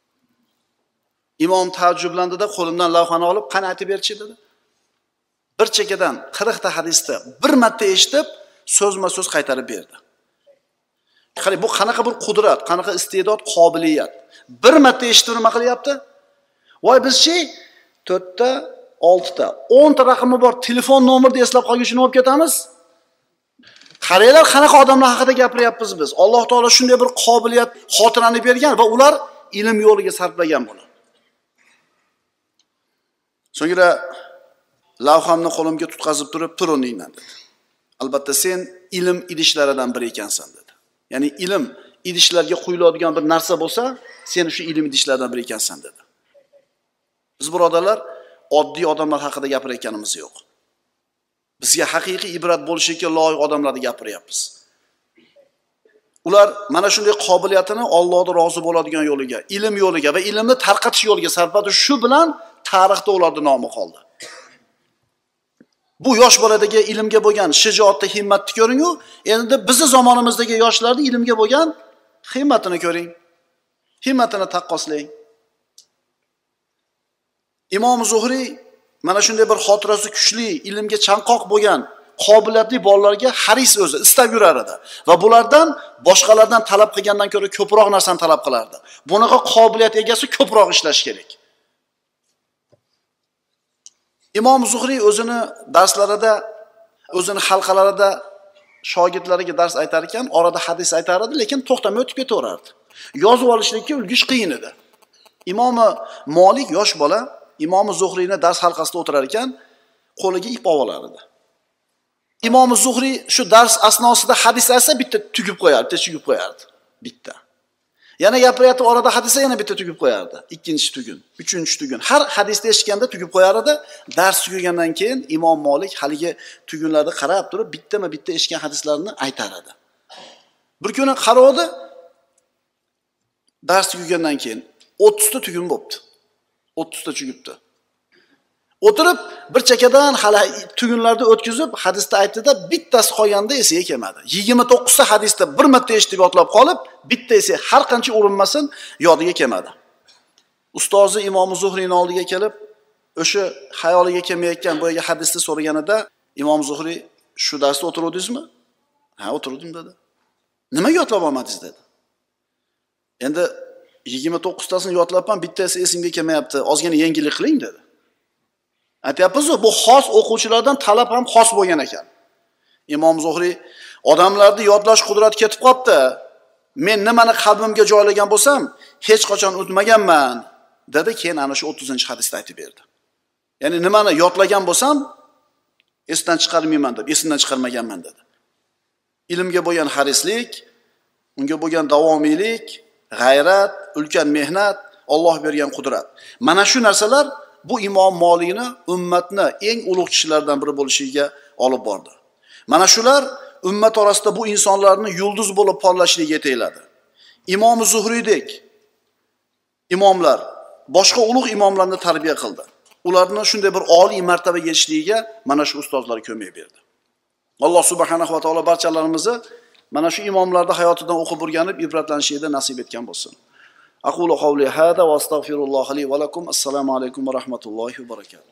[SPEAKER 2] Imom ta'jjublandida qo'limdan lavhani olib, "Qani aytib berchi" dedi. Bir chekkadan qirq ta hadisni bir marta eshitib, so'zma-so'z qaytarib berdi. Qarang, bu qanaqa bir qudrat, qanaqa iste'dod, qobiliyat. Bir marta eshitib nima qilyapti? Voy bizchi to'rtta, oltita, o'nta raqami bor telefon nomerini eslab qolguncha olib ketamiz. Qaranglar, qanaqa odamlar haqida gapiryapmiz biz. Alloh taolo shunday bir qobiliyat, xotirani bergan va ular ilm yo'liga sarflagan buni. So'ngra lavhamni qo'limga tutqazib turib, "Tur o'rningdan" dedi. "Albatta sen ilm idishlaridan biri ekansan" dedi. Ya'ni ilm idishlarga quyiladigan bir narsa bo'lsa, sen shu ilm idishlaridan biri ekansan dedi. Biz birodarlar oddiy odamlar haqida gapirayotganimiz yo'q. Bizga haqiqiy ibrat bo'lishiga loyiq odamlarni gapiryapmiz. Ular mana shunday qobiliyatini Allohning rozi bo'ladigan yo'liga, ilm yo'liga va ilmni tarqatish yo'liga sarfladi. Shu bilan tarixda ularning nomi qoldi. Bu yosh boladagi ilmga bo'lgan shijoatni, himmatni ko'ring-ku, endi bizning zamonimizdagi yoshlarning ilmga bo'lgan himmatini ko'ring. Himmatini taqqoslang. Imom Zuhriy mana shunday bir xotirasi kuchli, ilmga chanqoq bo'lgan, qobiliyatli bolalarga haris o'zi istab yurar edi va bulardan boshqalardan talab qilgandan ko'ra ko'proq narsani talab qilardi. Bunaqa qobiliyat egasi ko'proq ishlash kerak. Imom Zuhriy o'zini darslarida, o'zini halqalarida shogirdlariga dars aytar ekan, orada hadis aytar edi, lekin to'xtamay o'tib ketaverardi. Yozib olishlikka ulgish qiyin edi. Imom Malik yosh bola Imom Zuhriyni dars halqasida o'tirar ekan, qo'liga ip olar edi. Imom Zuhriy shu dars asnosida hadis aytsa bitta tugib qo'yardi, bitta tugib qo'yardi, bitta. Yana gapiryapti, orada hadisda yana bitta tugib qo'yardi, ikkinchi tugun, uchinchi tugun. Har hadisda eshitganda tugib qo'yar edi. Dars tugagandan keyin Imom Malik haligi tugunlarni qarab turib, bittama bitta eshitgan hadislarni aytar edi. Bir kuni qaradi, dars tugagandan keyin o'ttiz ta tugun bo'libdi. o'ttiz ta chugibdi. O'tirib bir chekadan hali tugunlarni o'tkazib hadisda aytdi-da, bittasi qolganda esiga kelmadi. yigirma to'qqiz ta hadisda bir marta eshitib yodlab qolib, bittasi har qancha urinmasin yodiga kelmadi. Ustozi Imom Zuhriyning oldiga kelib, o'sha xayoliga kelmayotgan boyagi hadisni so'raganida, Imom Zuhriy "Shu darsda o'tiruvdingizmi?" "Ha, o'tirdim" dedi. "Nima yodlab olmadingiz?" dedi. "Endi yigirma to'qqiz tasini yodlabman, bittasi esimga kelmayapti. Ozgina yengillik qiling" dedi. Aytayapmiz, bu xos o'quvchilardan talab ham xos bo'lgan ekan. Imom Zuhriy odamlarni yodlash qudrati ketib qopti. Men nimani qalbimga joylagan bo'lsam, hech qachon unutmaganman, dedi. Keyin ana shu o'ttizinchi hadisda aytib berdi. Ya'ni nimani yodlagan bo'lsam, esdan chiqarmayman deb, esimdan chiqarmaganman dedi. Ilmga bo'lgan harislik, unga bo'lgan davomiylik, g'ayrat, ulkan mehnat, Alloh bergan qudrat. Mana shu narsalar bu Imom Malikni ummatni eng ulug' kishilardan biri bo'lishiga olib bordi. Mana shular ummat orasida bu insonlarni yulduz bo'lib porlashligiga yeteyladi. Imom Zuhriydek imomlar boshqa ulug' imomlarni tarbiya qildi. Ularni shunday bir oliy martabaga erishishligiga mana shu ustozlar ko'mak berdi. Alloh subhanahu va taolo barchalarimizni mana shu imomlarning hayotidan o'qib o'rganib ibratlanishga nasib etgan bo'lsin. أقول قولي هذا وأستغفر الله لي ولكم. السلام عليكم ورحمة الله وبركاته.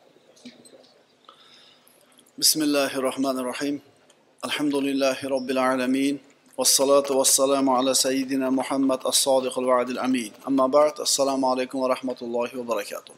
[SPEAKER 2] بسم الله الرحمن الرحيم. الحمد لله رب العالمين والصلاة والسلام على سيدنا محمد الصادق الوعد الأمين. أما بعد السلام عليكم ورحمة الله وبركاته.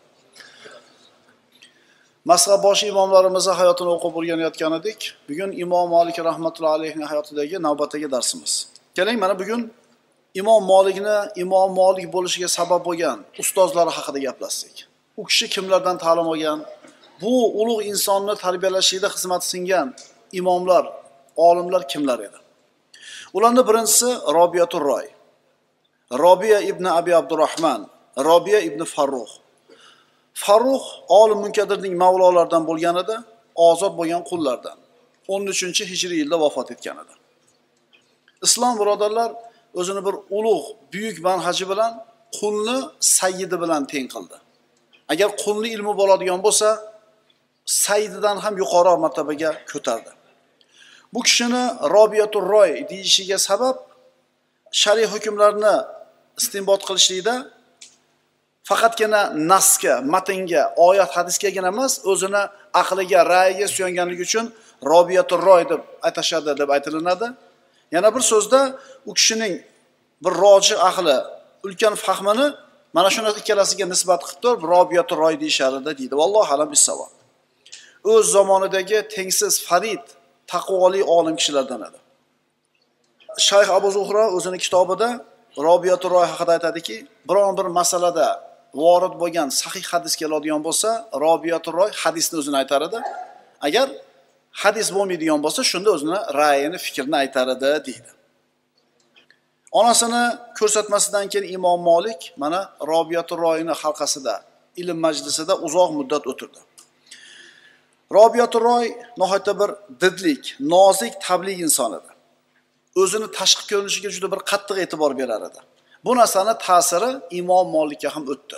[SPEAKER 2] Mazhab bosh imomlarimizning hayotini o'qib o'rganayotgan edik. Bugun Imom Malik rahmatullohi alayhining hayotidagi navbatdagi darsimiz. Keling, mana bugun Imom Malikni Imom Malik bo'lishiga sabab bo'lgan ustozlari haqida gaplashsak. U kishi kimlardan ta'lim olgan? Bu ulug' insonni tarbiyalashida xizmat singan imomlar, olimlar kimlar edi? Ularning birinchisi Robiyatur Roy. Robiya ibn Abi Abdurrahman, Robiya ibn Farruh. Farruh olim munkadirning mavlolaridan bo'lgan edi, ozod bo'lgan qullardan. o'n uchinchi hijriy yilda vafot etgan edi. Islom birodarlar o'zini bir ulug', buyuk manhaji bilan qulni sayyidi bilan teng qildi. Agar qulni ilmi bo'ladigan bo'lsa, sayyididan ham yuqori martabaga ko'tardi. Bu kishini Robiyatur Roy deyishiga sabab shariy hukmlarni istinbot qilishlikda faqatgina nasga, matnga, oyat hadiskagina emas, o'zini aqliga, ra'yiga suyanganligi uchun Robiyatur Roy deb atashadi deb aytilinadi. Yana bir so'zda u kishining bir roji aqli, ulkan fahmini mana shuna ikkalasiga nisbat qilib turib Robiyatur Roy deyishardi deydi. Vallohu alam bis-savob. O'z zamonidagi tengsiz farid, taqvoli olim kishilardan edi. Shayx Abu Zuhra o'zining kitobida Robiyatur Roy haqida aytadiki, biron bir masalada vorid bo'lgan sahih hadis keladigan bo'lsa, Robiyatur Roy hadisni o'zini aytar edi. Agar hadis bo'lmaydigan bo'lsa, shunda o'zini ra'yini, fikrini aytar edi deydi. Onasini ko'rsatmasidan keyin Imom Malik mana Robiyatur Royning halqasida, ilm majlisida uzoq muddat o'tirdi. Robiyatur Roy nihoyatda bir didlik, nozik, tabliğ inson edi. O'zini tashqi ko'rinishiga juda bir qattiq e'tibor berar edi. Bu narsani ta'siri Imom Malikka ham o'tdi.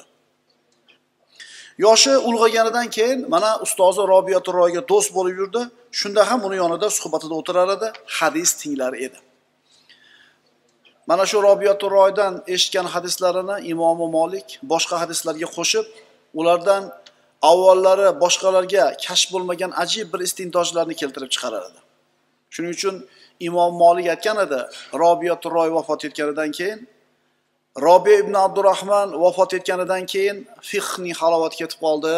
[SPEAKER 2] Yoshi ulg'ayganidan keyin mana ustozi Robiyatur Royga do'st bo'lib yurdi. Shunda ham uning yonida suhbatida o'tirar edi, hadis tinglar edi. Mana shu Robiyatur Roydan eshitgan hadislarini Imom Malik boshqa hadislarga qo'shib, ulardan avvallari boshqalarga kashf bo'lmagan ajib bir istintojlarni keltirib chiqarar edi. Shuning uchun Imom Malik aytgan edi, Robiyatur Roy vafot etganidan keyin, Robiya ibn Abdurrahman vafot etganidan keyin fiqhning halovati ketib qoldi.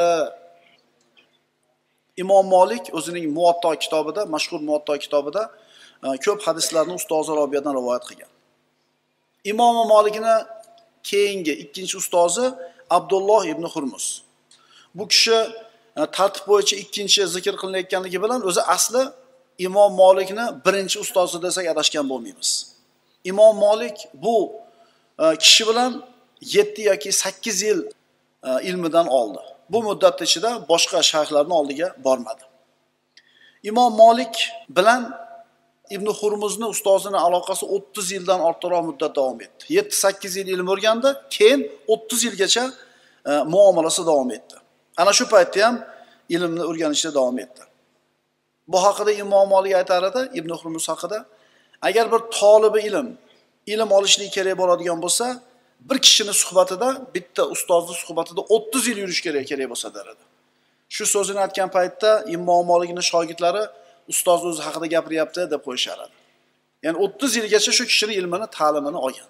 [SPEAKER 2] Imom Malik o'zining Muvatta kitobida, mashhur Muvatta kitobida ko'p hadislarni ustozi Robiyadan rivoyat qilgan. Imom Malikning keyingi ikkinchi ustozi Abdulloh ibn Hurmuz. Bu kishi tartib bo'yicha ikkinchi zikr qilinayotganligi bilan o'zi asli Imom Malikni birinchi ustozi desak adashgan bo'lmaymiz. Imom Malik bu kishi bilan yetti yoki sakkiz yil ilmidan oldi. Bu muddat ichida boshqa shayxlarning oldiga bormadi. Imom Malik bilan Ibn Hurmuzning ustozining aloqasi o'ttiz yildan ortiqroq muddat davom etdi. yetti sakkiz yil ilm o'rgandi, keyin o'ttiz yilgacha muomalasi davom etdi. Ana shu paytda ham ilmni o'rganishda davom etdi. Bu haqida Imom Malik aytar edi, Ibn Hurmuz haqida, agar bir tolibi ilm ilm olishlik kerak bo'ladigan bo'lsa, bir kishining suhbatida, bitta ustozning suhbatida o'ttiz yil yurish kerak kerak bo'lsa derdi. Shu so'zini aytgan paytda Imom Malikning shogirdlari ustoz o'zi haqida gapiryapti deb qo'yishar edi. Ya'ni o'ttiz yilgacha shu kishining ilmini, ta'limini olgan.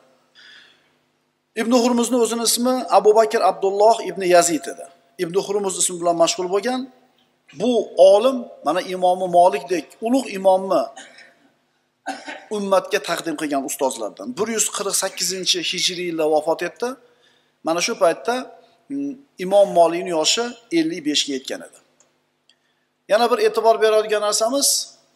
[SPEAKER 2] Ibn Hurmuzning o'zining ismi Abu Bakr Abdulloh ibn Yazid edi. Ibn Hurmuz ismi bilan mashhur bo'lgan bu olim mana Imom Malikdek ulug' imomni ummatga taqdim qilgan ustozlardan. bir yuz qirq sakkizinchi hijriy yilda vafot etdi. Mana shu paytda Imom Malikning yoshi ellik beshga yetgan edi. Yana bir e'tibor beradigan narsamiz,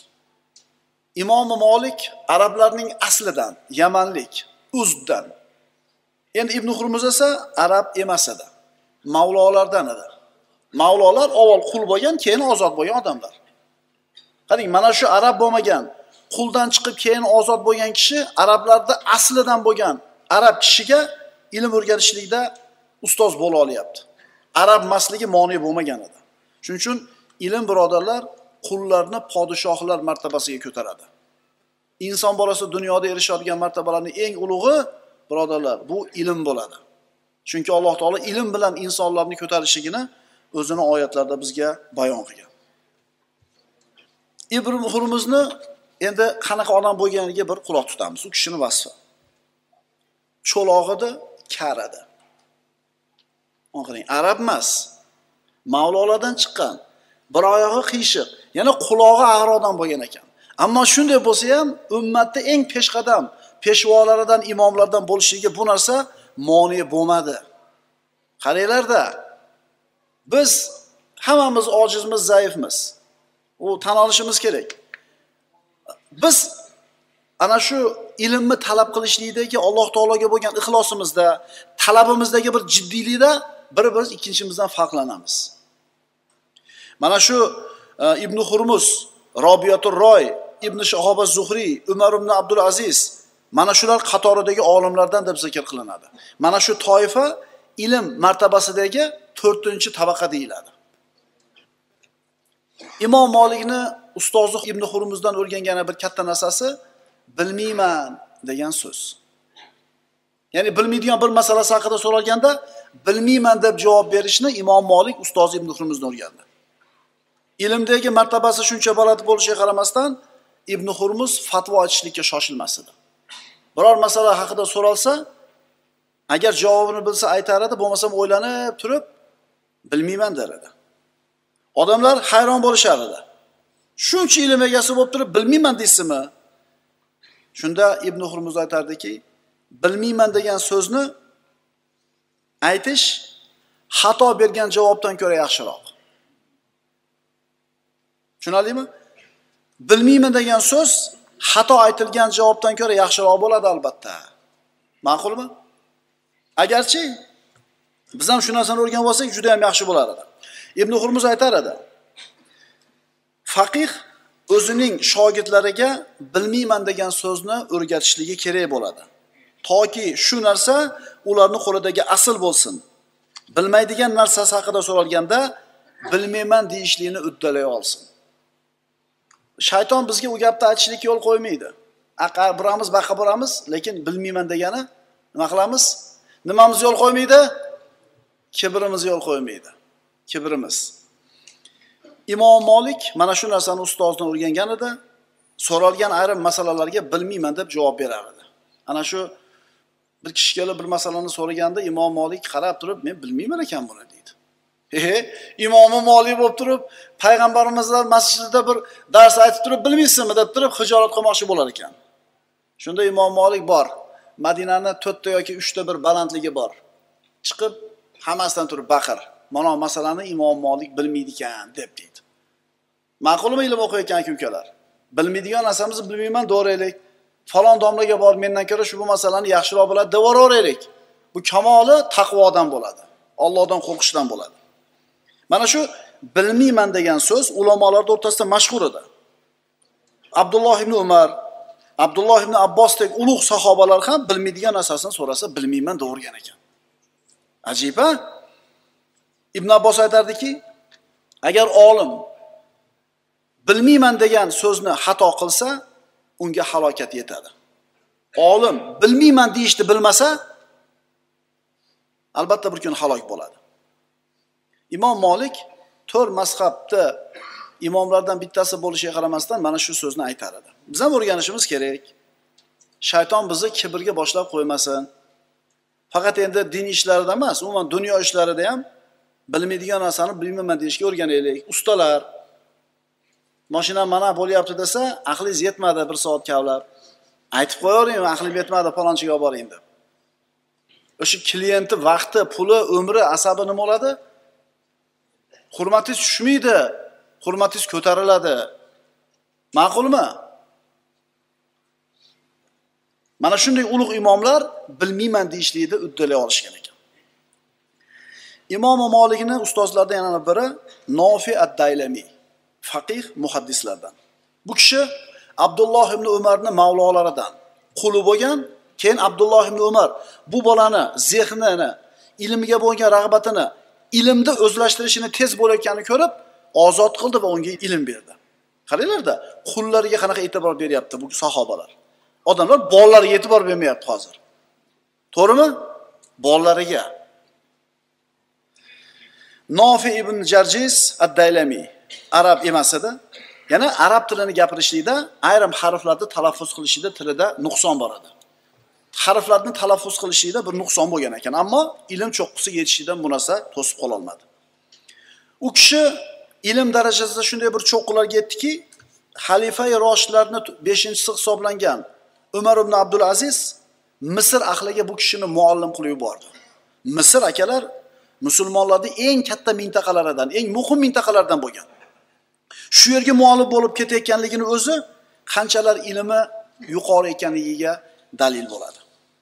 [SPEAKER 2] Imom Malik arablarning aslidan, yamanlik, Uzdan. Endi Ibn Hurmuz esa arab emas edi. Mavlolardan edi. Mavlolar avval qul bo'lgan, keyin ozod bo'lgan odamlar. Qarang, mana shu arab bo'lmagan, quldan chiqib keyin ozod bo'lgan kishi arablarda aslidan bo'lgan arab kishiga ilm o'rganishlikda ustoz bo'la olyapti. Arab masligi ma'ni bo'lmagan edi. Shuning uchun ilm birodarlar qullarni podshohlar martabasiga ko'taradi. Inson bolasi dunyoda erishadigan martabalarning eng ulug'i birodarlar, bu ilm bo'ladi. Chunki Alloh taolo ilm bilan insonlarni ko'tarishligini o'zini oyatlarda bizga bayon qilgan. Ibn Hurmuzni endi qanaqa odam bo'lganiga bir quloq tutamiz. U kishining vasfi. Cho'log'ida, karada. Qarang, arab emas. Mavlolardan chiqqan. Bir oyog'i qiyshiq, yana qulog'i ag'rodan bo'lgan ekan. Ammo shunday bo'lsa ham, ummatda eng peshqadam peshvolaridan, imomlardan bo'lishiga bu narsa moni bo'lmadi. Qaranglar-da, biz hammamiz ojizmiz, zaifmiz. U tan olishimiz kerak. Biz ana shu ilmni talab qilishlikdagi Alloh taologa bo'lgan ixlosimizda, talabimizdagi bir jiddiylikda bir-birimiz ikkinchimizdan farqlanamiz. Mana shu Ibn Hurmuz, Robiyatur Roy, Ibn Shahab az-Zuhri, Umar ibn Abdul Aziz mana shular qatoridagi olimlardan deb zikr qilinadi. Mana shu toifa ilm martabasidagi to'rtinchi tabaqa deyiladi. Imom Malikni ustozi Ibn Hurmuzdan o'rgangani bir katta narsasi bilmayman degan so'z. Ya'ni bilmaydigan bir masalasi haqida so'ralganda bilmayman deb javob berishni Imom Malik ustozi Ibn Hurmuzdan o'rgandi. Ilmdagi martabasi shuncha baland bo'lishiga qaramasdan Ibn Hurmuz fatvo aytishlikka shoshilmas edi. Biror masala haqida so'ralsa, agar javobini bilsa aytar edi, bo'lmasam o'ylanib turib bilmayman der edi. Odamlar hayron bo'lishar edi. Shuncha ilm egasi bo'lib turib bilmayman deysizmi? Shunda Ibn Hurmuz aytardiki, bilmayman degan so'zni aytish xato bergan javobdan ko'ra yaxshiroq. Tushunalingmi? Bilmayman degan so'z xato aytilgan javobdan ko'ra yaxshiroq bo'ladi albatta. Ma'qulmi? Agarchi biz ham shu narsani o'rganib olsak, juda ham yaxshi bo'lar edi. Ibn Hurmuz aytar edi: faqih o'zining shogirdlariga bilmayman degan so'zni o'rgatishligi kerak bo'ladi. Toki shu narsa ularning qo'lidagi asl bo'lsin. Bilmaydigan narsasi haqida so'ralganda bilmayman deyishlikni uddalay olsin. Shayton bizga u gapni aytishlikka yo'l qo'ymaydi. Aqar biramiz, baqa boramiz, lekin bilmayman degani nima qilamiz? Nimamiz yo'l qo'ymaydi? Kibrimiz yo'l qo'ymaydi. Kibrimiz. Imom Malik mana shu narsani ustozidan o'rgangan edi. So'ralgan ayrim masalalarga bilmayman deb javob berar edi. Ana shu bir kishi kelib bir masalani so'raganda Imom Malik qarab turib, men bilmayman ekan buni deydi. He, Imom Malik bo'lib turib, payg'ambarimizlar masjidida bir dars aytib turib, bilmaysizmi deb turib hijolat qilmoqchi bo'lar ekan. Shunda Imom Malik bor. Madinani to'rtta yoki uchta bir balandligi bor. Chiqib hammasidan turib baqir. Mana masalani Imom Malik bilmaydi ekan deb deydi. Ma'qulmi ilm o'qiyotgan ukalar? Bilmaydigan narsamizni bilmayman do'raylik. Falon domlaga bor, mendan ko'ra shu bu masalani yaxshiroq biladi deb o'raveraylik. Bu kamoli taqvodan bo'ladi. Allohdan qo'rqishdan bo'ladi. Mana shu bilmayman degan so'z ulamolar o'rtasida mashhur edi. Abdulloh ibn Umar, Abdulloh ibn Abbosdek ulug' sahobalar ham bilmaydigan narsasini so'rasa bilmayman deb o'rgan ekan. Ajib-a? Ibn Abbos aytardiki, agar olim bilmayman degan so'zni xato qilsa, unga halokat yetadi. Olim bilmayman deyishni bilmasa, albatta bir kun halok bo'ladi. Imom Malik to'rt mazhabda imomlardan bittasi bo'lishiga qaramasdan mana shu so'zni aytar edi. Biz ham o'rganishimiz kerak. Shayton bizni kibrga boshlab qo'ymasin. Faqat endi din ishlarida emas, umuman dunyo ishlarida ham bilmaydigan narsani bilmayman deyishga o'rganaylik. Ustalar mashina mana bo'lyapti desa, aqlingiz yetmadi bir soat kavlab. Aytib qo'yavering, aqlim yetmadi falonchiga olib boring deb. O'sha klienti vaqti, puli, umri, asabi nima bo'ladi? Hurmatingiz tushmaydi, hurmatingiz ko'tariladi. Ma'qulmi? Mana shunday ulug' imomlar bilmayman deyishlikda uddalay olishgan ekan. Imom Malikning ustozlaridan yana biri Nofi ad-Daylami, faqih muhaddislardan. Bu kishi Abdulloh ibn Umarning mavlolaridan, quli bo'lgan. Keyin Abdulloh ibn Umar bu bolani zehnini, ilmiga bo'lgan rag'batini, ilmda o'zlashtirishini tez bo'layotganini ko'rib, ozod qildi va unga ilm berdi. Qaranglar-da, qullariga qanaqa e'tibor beryapti bu sahobalar. Odamlar bolalariga e'tibor bermayapti hozir. To'g'rimi? Bolalariga. Nofi ibn Jarjiz ad-Daylami arab emas edi. Yana arab tilini gapirishlikda ayrim harflarni talaffuz qilishida tilida nuqson bor edi. Harflarni talaffuz qilishida bir nuqson bo'lgan ekan, ammo ilm cho'qqisiga yetishidan bu narsa to'sib qola olmadi. U kishi ilm darajasida shunday bir cho'qqilarga yetdiki, xalifa-i Roshidlarning beshinchisi hisoblangan Umar ibn Abdul Aziz Misr ahliga bu kishini muallim qilib yubordi. Misr akalar musulmonlarning eng katta mintaqalaridan, eng muhim mintaqalardan bo'lgan. Shu yerga muallim bo'lib ketayotganligini o'zi qanchalar ilmi yuqori ekanligiga dalil bo'ladi.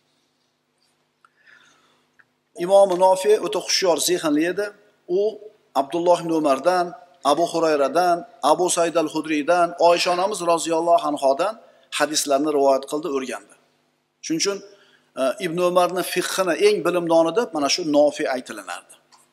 [SPEAKER 2] Imom Nofi o'ta xushyor, zehnli edi. U Abdulloh ibn Umardan, Abu Hurayradan, Abu Said al-Hudriydan, Oysha onamiz roziyallohu anhodan hadislarni rivoyat qildi, o'rgandi. Shuning uchun Ibn Umarning fiqhini eng bilimdoni deb mana shu Nofi aytilinardi.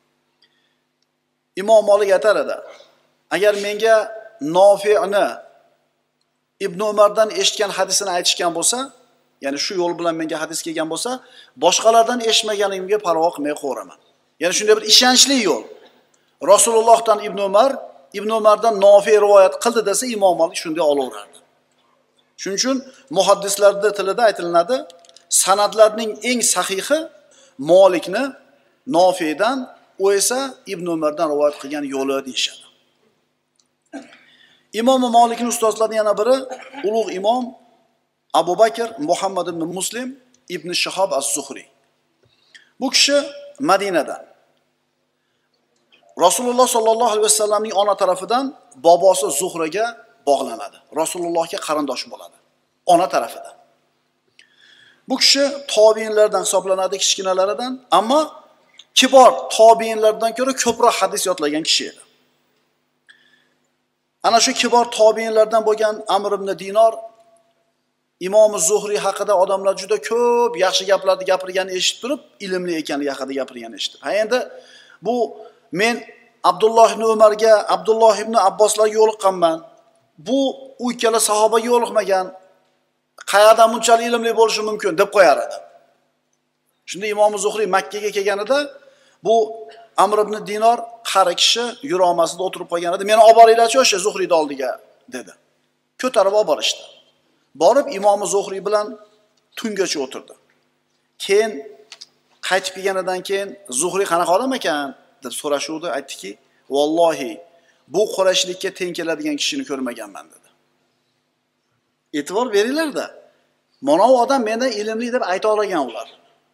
[SPEAKER 2] Imom Malik aytar edi: agar menga Nofi'ni Ibn Umardan eshitgan hadisini aytishgan bo'lsa, ya'ni shu yo'l bilan menga hadis kelgan bo'lsa, boshqalardan eshitmaganimga parvo qilmay qo'raman. Ya'ni shunday bir ishonchli yo'l. Rasulullohdan Ibn Umar, Ibn Umardan Nofi rivoyat qildi desa, Imom Malik shunday olaverardi. Shuning uchun muhaddislarda tilida aytilinadi, sanadlarning eng sahihi Malikni Nofidan, u esa Ibn Umardan rivoyat qilgan yo'li deyshadi. Imom Malikning ustozlaridan yana biri ulug' imom Abu Bakr Muhammad ibn Muslim ibn Shahob az-Zuhri. Bu kishi Madinadan. Rasululloh sollallohu alayhi vasallamning ona tarafidan bobosi Zuhraga bog'lanadi. Rasulullohga qarindosh bo'ladi. Ona tarafidan. Bu kishi tobiinlardan hisoblanadi, kichkinalaridan, ammo kibor tobiinlardan ko'ra ko'proq hadis yodlagan kishi edi. Ana shu kibor tobiinlardan bo'lgan Amr ibn Dinor Imom Zuhri haqida odamlar juda ko'p yaxshi gaplarni gapirganini eshitib turib, ilmli ekanligi haqida gapirganini eshitib. Ha endi bu men Abdulloh ibn Umarga, Abdulloh ibn Abboslarga yo'liqqanman. Bu u ikkala sahobaga yo'liqmagan. Qayerdan bunchalik ilmli bo'lishi mumkin deb qo'yar edi. Shunda Imom Zuhri Makka ga kelganida bu Amr ibn Dinor qari kishi yuromasida o'tirib qolgan edi. Meni olib boringlar-chi o'sha Zuhrining oldiga dedi. Ko'tarib olib borishdi. Borib Imom Zuhri bilan tungacha o'tirdi. Keyin qaytib kelganidan keyin Zuhri qanaqa odam ekan deb so'rashuvdi, aytdiki, "Vallohi, bu Qurayshlikka teng keladigan kishini ko'rmaganman" dedi. E'tibor beringlar-da. Mana u odam mendan ilmli deb ayta olgan ular.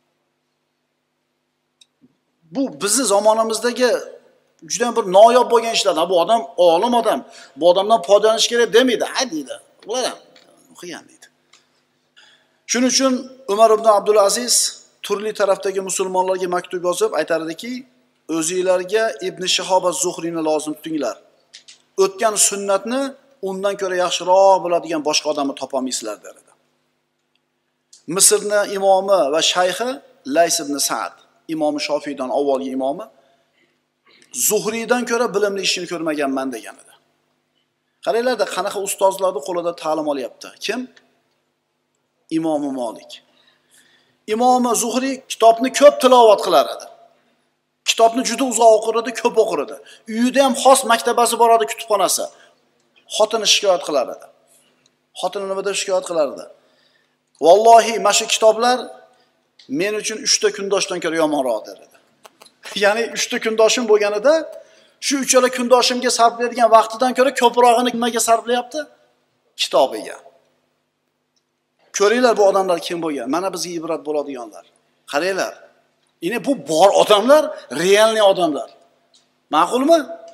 [SPEAKER 2] Bu bizni zamonamizdagi juda bir noyob bo'lgan ishlardan. Bu odam olim odam, bu odamdan foydalanish kerak demaydi, ha deydi. Ular ham o'qigan deydi. Shuning uchun Umar ibn Abdul Aziz turli tarafdagi musulmonlarga maktub yozib aytardiki, o'zingizlarga Ibn Shahob az-Zuhrini lozim tutinglar. O'tgan sunnatni undan ko'ra yaxshiroq bo'ladigan boshqa odamni topolmaysizlar dedi. Misrning imomi va shayxi Lays ibn Sa'd, Imom Shofiydan avvalgi imomi, Zuhriydan ko'ra bilimli ishini ko'rmaganman degan edi. Qaranglar-da, qanaqa ustozlarning qo'lida ta'lim olyapti. Kim? Imom Malik. Imom Zuhri kitobni ko'p tilovat qilar edi. Kitobni juda uzoq o'qir edi, ko'p o'qir edi. Uyida ham xos maktabasi bor edi, kutubxonasi. Xotini shikoyat qilar edi. Xotini nima deb shikoyat qilar edi? Vallohi, mana shu kitoblar men uchun uchta kundoshdan ko'ra yomonroq der edi. Ya'ni uchta kundoshim bo'lganida, shu uchala kundoshimga sarflaydigan vaqtidan ko'ra ko'prog'ini nimaga sarflayapti? Kitobiga. Ko'ringlar bu odamlar kim bo'lgan? Mana bizga ibrat bo'ladiganlar. Qaranglar. Yine bu bor odamlar, realniy odamlar. Ma'qulmi?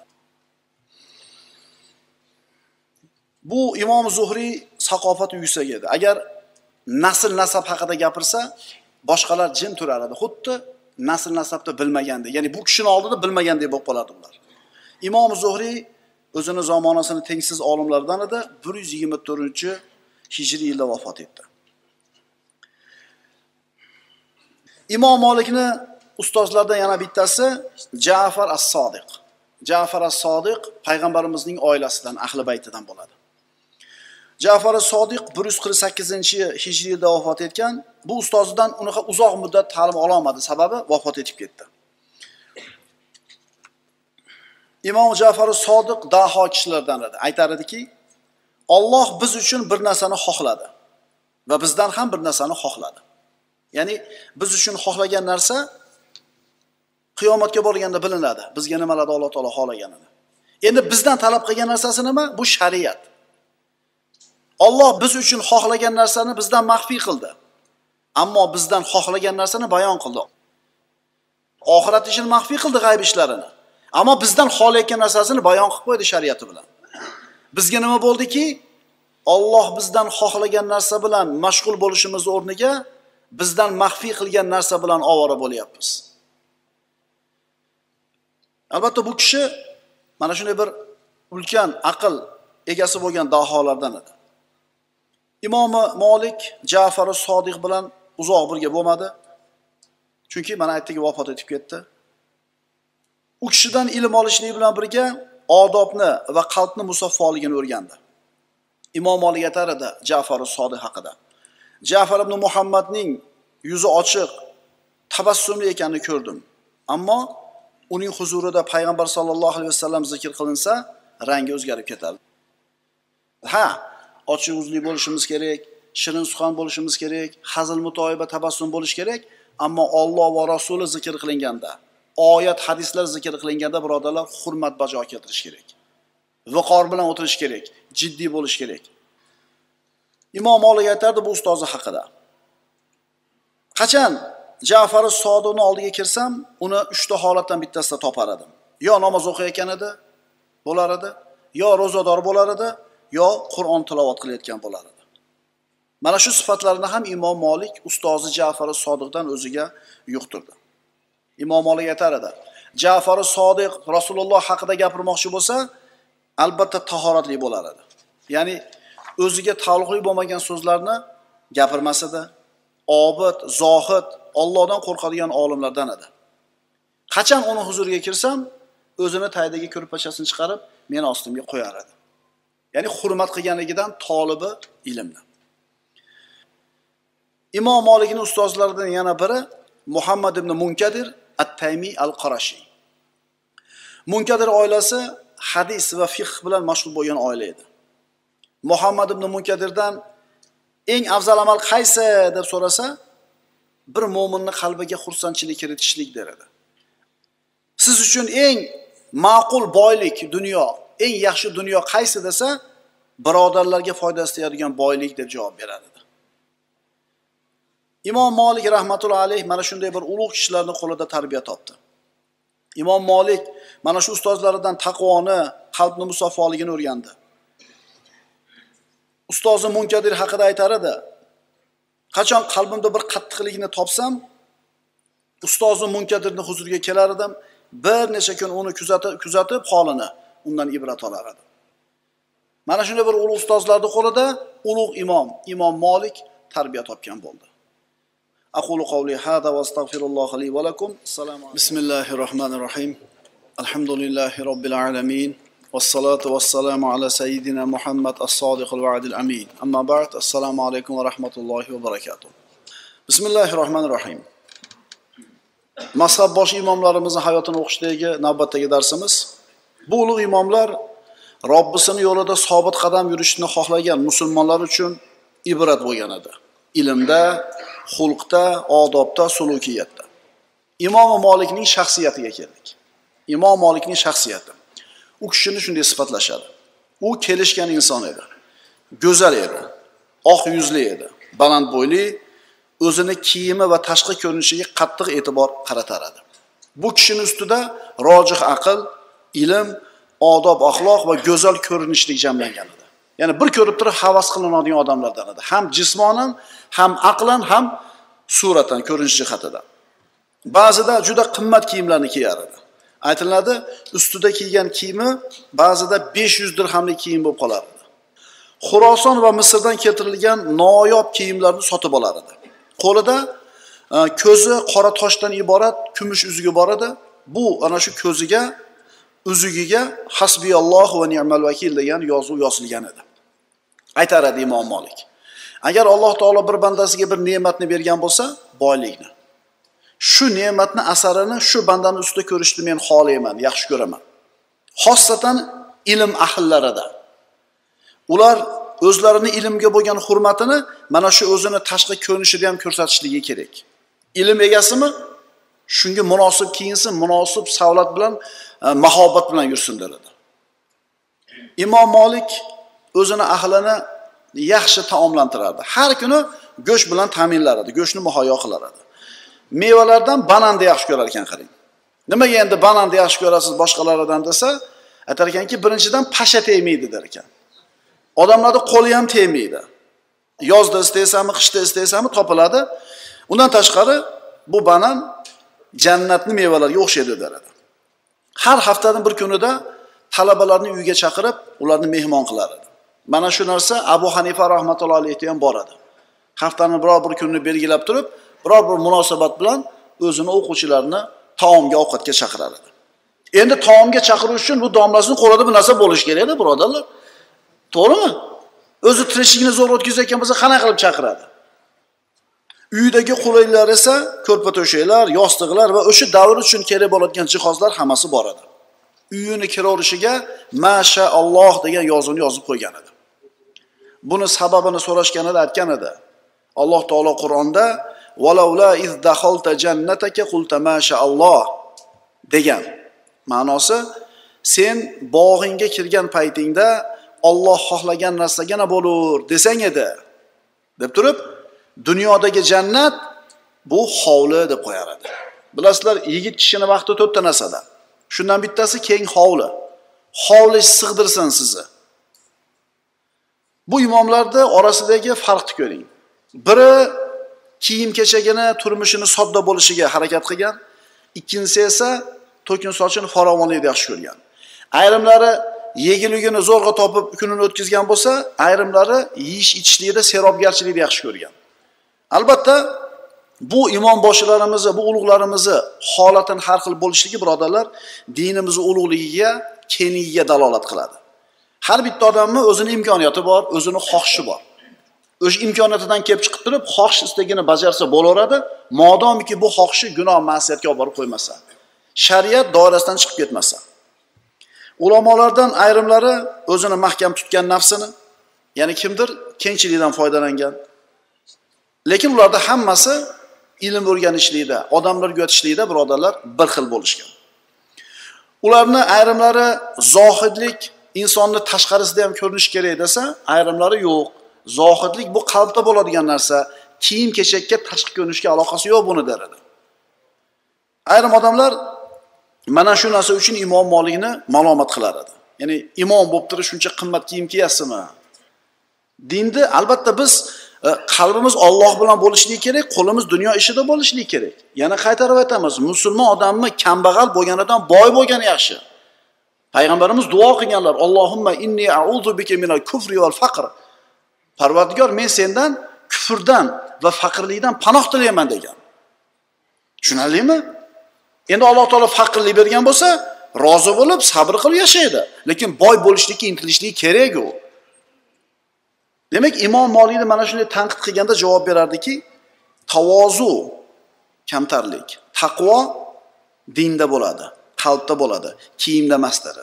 [SPEAKER 2] Bu Imom Zuhri saqofati yuksak edi. Agar nasl nasab haqida gapirsa, boshqalar jim turar edi. Xuddi nasl nasabni bilmagandek, ya'ni bu kishining oldida bilmagandek bo'lib qoladi ular. Imom Zuhri o'zini zamonasining tengsiz olimlaridan edi, bir yuz yigirma to'rtinchi hijriy yilda vafot etdi. Imom Malikning ustozlaridan yana bittasi Ja'far as-Sodiq. Ja'far as-Sodiq payg'ambarimizning oilasidan, ahli baytidan bo'ladi. Ja'far as-Sodiq bir yuz qirq sakkizinchi hijriy yilda vafot etgan. Bu ustozidan unaqa uzoq muddat ta'lim ola olmadi, sababi vafot etib ketdi. Imom Ja'far as-Sodiq daho kishilardan edi. Aytar ediki, Alloh biz uchun bir narsani xohladi va bizdan ham bir narsani xohladi. Ya'ni biz uchun xohlagan narsa qiyomatga borganda bilinadi. Bizga nimalarni Alloh taolo xohlaganini. Endi bizdan talab qilgan narsasi nima? Bu shariat. Alloh biz uchun xohlagan narsani bizdan maxfiy qildi. Ammo bizdan xohlagan narsani bayon qildi. Oxirat ishini maxfiy qildi, g'ayb ishlarini. Ammo bizdan xohlayotgan narsasini bayon qilib qo'ydi shariati bilan. Bizga nima bo'ldiki, Alloh bizdan xohlagan narsa bilan mashg'ul bo'lishimiz o'rniga bizdan maxfiy qilgan narsa bilan ovora bo'lyapmiz. Albatta bu kishi mana shunday bir ulkan aql egasi bo'lgan daholardan edi. Imom Malik Ja'far as-Sodiq bilan uzoq birga bo'lmadi. Chunki mana aytdiki vafot etib ketdi. U kishidan ilm olishlik bilan birga odobni va qalbni musaffoligini o'rgandi. Imom Malik aytar edi Ja'far as-Sodiq haqida. Ja'far ibn Muhammadning yuzi ochiq, tabassumli ekanini ko'rdim. Ammo uning huzurida payg'ambar sollallohu alayhi vasallam zikr qilinsa, rangi o'zgarib ketadi. Ha, ochiq yuzli bo'lishimiz kerak, shirin suxan bo'lishimiz kerak, hazil mutoyiba tabassum bo'lish kerak, ammo Alloh va Rasuli zikr qilinganda, oyat, hadislar zikr qilinganda birodarlar hurmat bajo keltirish kerak. Viqor bilan o'tirish kerak, jiddiy bo'lish kerak. Imom Malik aytardi bu ustozi haqida. Qachon Ja'far as-Sodiqning oldiga kirsam, uni uchta holatdan bittasida topar edim. Yo namoz o'qiyotgan edi, bo'lar edi, yo ro'zador bo'lar edi, yo Qur'on tilovat qilayotgan bo'lar edi. Mana shu sifatlarni ham Imom Malik ustozi Ja'far as-Sodiqdan o'ziga yuqtirdi. Imom Malik aytar edi, Ja'far as-Sodiq Rasululloh haqida gapirmoqchi bo'lsa, albatta tahoratli bo'lar edi. Ya'ni o'ziga taalluqli bo'lmagan so'zlarni gapirmas edi. Obid, zohid, Allohdan qo'rqadigan olimlardan edi. Qachon uni huzuriga kirsam, o'zini taydagi ko'rpachasini chiqarib, meni ostimga qo'yar edi. Ya'ni hurmat qilganligidan tolibi ilmni. Imom Malikning ustozlaridan yana biri Muhammad ibn Munkadir at-Taymi al-Qarashi. Munkadir oilasi hadis va fiqh bilan mashg'ul bo'lgan oila edi. Muhammad ibn Munkadirdan eng afzal amal qaysi deb so'rasa, bir mo'minning qalbiga xursandchilik kiritishlik der edi. Siz uchun eng ma'qul boylik dunyo, eng yaxshi dunyo qaysi desa, birodarlarga foydasi tegadigan boylik deb javob berar edi. Imom Malik rahmatullohi alayh mana shunday bir ulug' kishilarning qo'lida tarbiya topdi. Imom Malik mana shu ustozlaridan taqvoni, qalbni musaffoligini o'rgandi. Ustozi Munkadir haqida aytar edi. Qachon qalbimda bir qattiqlikni topsam, ustozi Munkadirning huzuriga kelar edim, bir necha kun uni kuzatib, kuzatib holini undan ibrat olar edim. Mana shunday bir ulug' ustozlarning qo'lida ulug' imom, Imom Malik tarbiya topgan bo'ldi. Aqulu qawli hada va astagfirulloh li va lakum. Assalomu alaykum. Bismillahir rohmanir rohim. Alhamdulillahi robbil alamin. Wassalatu wassalamu ala sayyidina Muhammad as-sodiqil va'dil amin. Amma ba'd. Assalomu alaykum va rahmatullohi va barakatuh. Bismillahir rohmanir rohim. Mazhab bosh imomlarimizning hayotini o'qishdagi navbatdagi darsimiz. Bu ulug' imomlar Robbisining yo'lida sobit qadam yurishni xohlagan musulmonlar uchun ibrat bo'lgan edi. Ilmda, xulqda, odobda, sulukiyatda. Imom Malikning shaxsiyatiga keldik. Imom Malikning shaxsiyati. U kishini shunday sifatlashadi. U kelishgan inson edi. Go'zal edi. Oq yuzli edi. Baland bo'yli, o'zini kiyimi va tashqi ko'rinishiga qattiq e'tibor qaratar edi. Bu kishining ustida rojih aql, ilm, odob, axloq va go'zal ko'rinishlik jamlangan edi. Ya'ni bir ko'rib turib havas qilinadigan odamlardan edi. Ham jismonan, ham aqlan, ham suratan, ko'rinish jihatidan. Ba'zida juda qimmat kiyimlarni kiyar edi. Aytiladi, ustida kiygan kiyimi ba'zida besh yuz dirhamlik kiyim bo'lib qolar edi. Xuroson va Misrdan keltirilgan noyob kiyimlarni sotib olar edi. Qo'lida ko'zi qora toshdan iborat kumush uzugi bor edi. Bu ana shu ko'ziga, uzugiga hasbiyalloh va ni'mal vakil degan yozuv yozilgan edi. Aytar edi Imom Molik. Agar Alloh taolo bir bandasiga bir ne'matni bergan bo'lsa, boylikni, shu ne'matni asarini shu bandaning ustida ko'rishni men xohlayman, yaxshi ko'raman. Xossatan ilm ahillarida. Ular o'zlarini ilmga bo'lgan hurmatini mana shu o'zini tashqi ko'rinishida ham ko'rsatishligi kerak. Ilm egasimi shunga munosib kiyinsin, munosib savlat bilan, mahobat bilan yursin dedi. Imom Molik o'zini ahlini yaxshi taomlantirardi. Har kuni go'sht bilan ta'minlar edi, go'shtni muhayyo qilar edi. Mevalardan bananni yaxshi ko'rar ekan qarang. Nimaga endi bananni yaxshi ko'rasiz boshqalaridan desa, aytar ekanki, birinchidan pasha tegmaydi der ekan. Odamlarning qo'li ham tegmaydi. Yozda istaysami, qishda istaysami topiladi. Undan tashqari bu banan jannatning mevalariga o'xshaydi der edi. Har haftaning bir kunida talabalarni uyiga chaqirib, ularni mehmon qilar edi. Mana shu narsa Abu Hanifa rahmatullohi alayhi ham bor edi. Haftaning biror bir kunini belgilab turib, biror bir munosabat bilan o'zini o'quvchilarini taomga, ovqatga chaqirar edi. Endi taomga chaqirish uchun bu domlasining qo'lida bir narsa bo'lishi kerak edi, birodarlar. To'g'rimi? O'zi tirishligini zo'r o'tkazayotgan bo'lsa, qana qilib chaqiradi. Uyidagi qulayliklar esa ko'rpa to'shaklar, yostiqlar va o'sha davr uchun kerak bo'ladigan jihozlar hammasi bor edi. Uyini kiraverishiga mashaalloh degan yozuvni yozib qo'ygan edi. Buni sababini so'rashganida aytgan edi. Alloh taolo Qur'onda "Valaula iz dakhalta jannataka qulta mashaalloh" degan. Ma'nosi, sen bog'ingga kirgan paytingda Alloh xohlagan narsagina bo'lur desang edi, deb turib, dunyodagi jannat bu hovli deb qo'yar edi. Bilasizlar, yigit kishini vaqti to'rtta narsada. Shundan bittasi keng hovli. Hovli sig'dirsin sizni. Bu imomlarda orasidagi farqni ko'ring. Biri kiyim-kechagini, turmushini sodda bo'lishiga harakat qilgan, ikkinchisi esa to'kin sochini farovonlikda yaxshi ko'rgan. Ayrimlari yegiligini zo'rg'a topib kunini o'tkazgan bo'lsa, ayrimlari yeyish-ichishlikda serobgarchilikni yaxshi ko'rgan. Albatta, bu imom boshlarimizni, bu ulug'larimizni holatini har xil bo'lishligi, birodarlar, dinimizning ulug'ligiga, kengligiga dalolat qiladi. Har bitta odamning o'zining imkoniyati bor, o'zining xohishi bor. O'sha imkoniyatidan kelib chiqib turib, xohish istagini bajarsa bo'laveradi, modomiki bu xohishi gunoh, ma'siyatga olib borib qo'ymasa, shariat doirasidan chiqib ketmasa. Ulamolardan ayrimlari o'zini mahkam tutgan nafsini, ya'ni kimdir kengchilikdan foydalangan. Lekin ularda hammasi ilm o'rganishlikda, odamlarga o'tishlikda birodarlar bir xil bo'lishgan. Ularni ayrimlari zohidlik insonni tashqarisida ham ko'rinish kerak desa, ayrimlari yo'q. Zohidlik bu qalbda bo'ladigan narsa, kiyim-kechakka, tashqi ko'rinishga aloqasi yo'q buni der edi. Ayrim odamlar mana shu narsa uchun Imom Molikni malomat qilar edi. Ya'ni imom bo'lib turib shuncha qimmat kiyim kiyasizmi? Dinda albatta biz qalbimiz Alloh bilan bo'lishligi kerak, qo'limiz dunyo ishida bo'lishligi kerak. Yana qaytarib aytamiz, musulmon odamni kambag'al bo'lganidan boy bo'lgani yaxshi. Payg'ambarimiz duo qilganlar: "Allohumma inni a'udhu bika minal kufri wal faqr." Parvardigor, men sendan kufrdan va faqirlikdan panoh tilayman degan. Tushunarlimi? Endi Alloh taolo faqirlik bergan bo'lsa, rozi bo'lib, sabr qilib yashaydi. Lekin boy bo'lishlikka intilishligi kerak u. Demak, Imom Molikni mana shunday tanqid qilganda javob berardiki, tavozu kamtarlik, taqvo dinda bo'ladi, qalbda bo'ladi, kiyimda emas edi.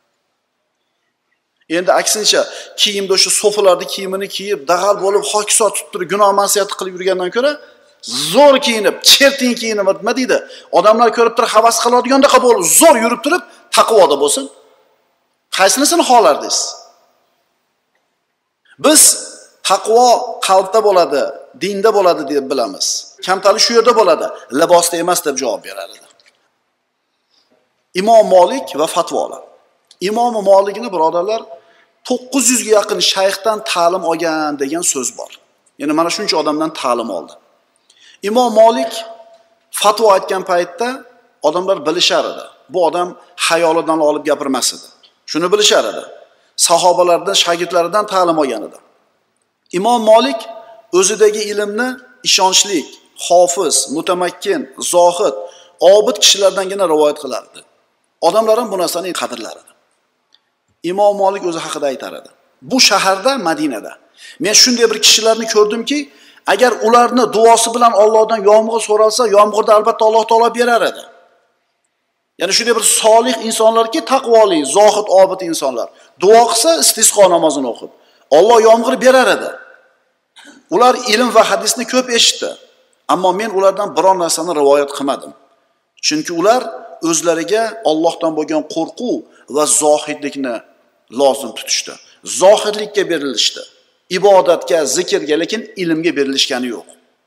[SPEAKER 2] Endi aksincha, kiyimda o'sha sofalarni kiyimini kiyib, dag'al bo'lib, hokisot tutib turib, gunoh ma'siyat qilib yurgandan ko'ra, zo'r kiyinib, chertin kiyinib, nima deydi? Odamlar ko'rib turib havas qiladiganda qabul, zo'r yurib turib, taqvoda bo'lsin. Qaysinisini xohlardingiz? Biz taqvo qalbda bo'ladi, dinda bo'ladi deb bilamiz. Kamtalik shu yerda bo'ladi, libosda emas deb javob beradi. Imom Molik va fatvolar. Imom Molikni birodarlar to'qqiz yuz ga yaqin shayxdan ta'lim olgan degan so'z bor. Ya'ni mana shuncha odamdan ta'lim oldi. Imom Molik fatvo aytgan paytda odamlar bilishar edi. Bu odam xayolidan olib gapirmas edi. Shuni bilishar edi. Sahobalardan, shogirdlaridan ta'lim olgan edi. Imom Molik o'zidagi ilmni ishonchli, hofiz, mutamakkin, zohid, obid kishilardangina rivoyat qilardi. Odamlar ham bu narsani qadrlar edi. Imom Molik o'zi haqida aytar edi. Bu shaharda, Madinada. Men shunday bir kishilarni ko'rdimki, agar ularni duosi bilan Allohdan yomg'ir so'ralsa, yomg'irni albatta Alloh taolo berar edi. Ya'ni shunday bir solih insonlarki, taqvoli, zohid, obid insonlar. Duo qilsa, istisqo namozini o'qib, Alloh yomg'ir berar edi. Ular ilm va hadisni ko'p eshitdi, ammo men ulardan biror narsani rivoyat qilmadim. Chunki ular o'zlariga Allohdan bo'lgan qo'rquv va zohidlikni lozim tutishdi. Zohidlikka berilishdi. Ibodatga, zikrga, lekin ilmga berilishgani yo'q.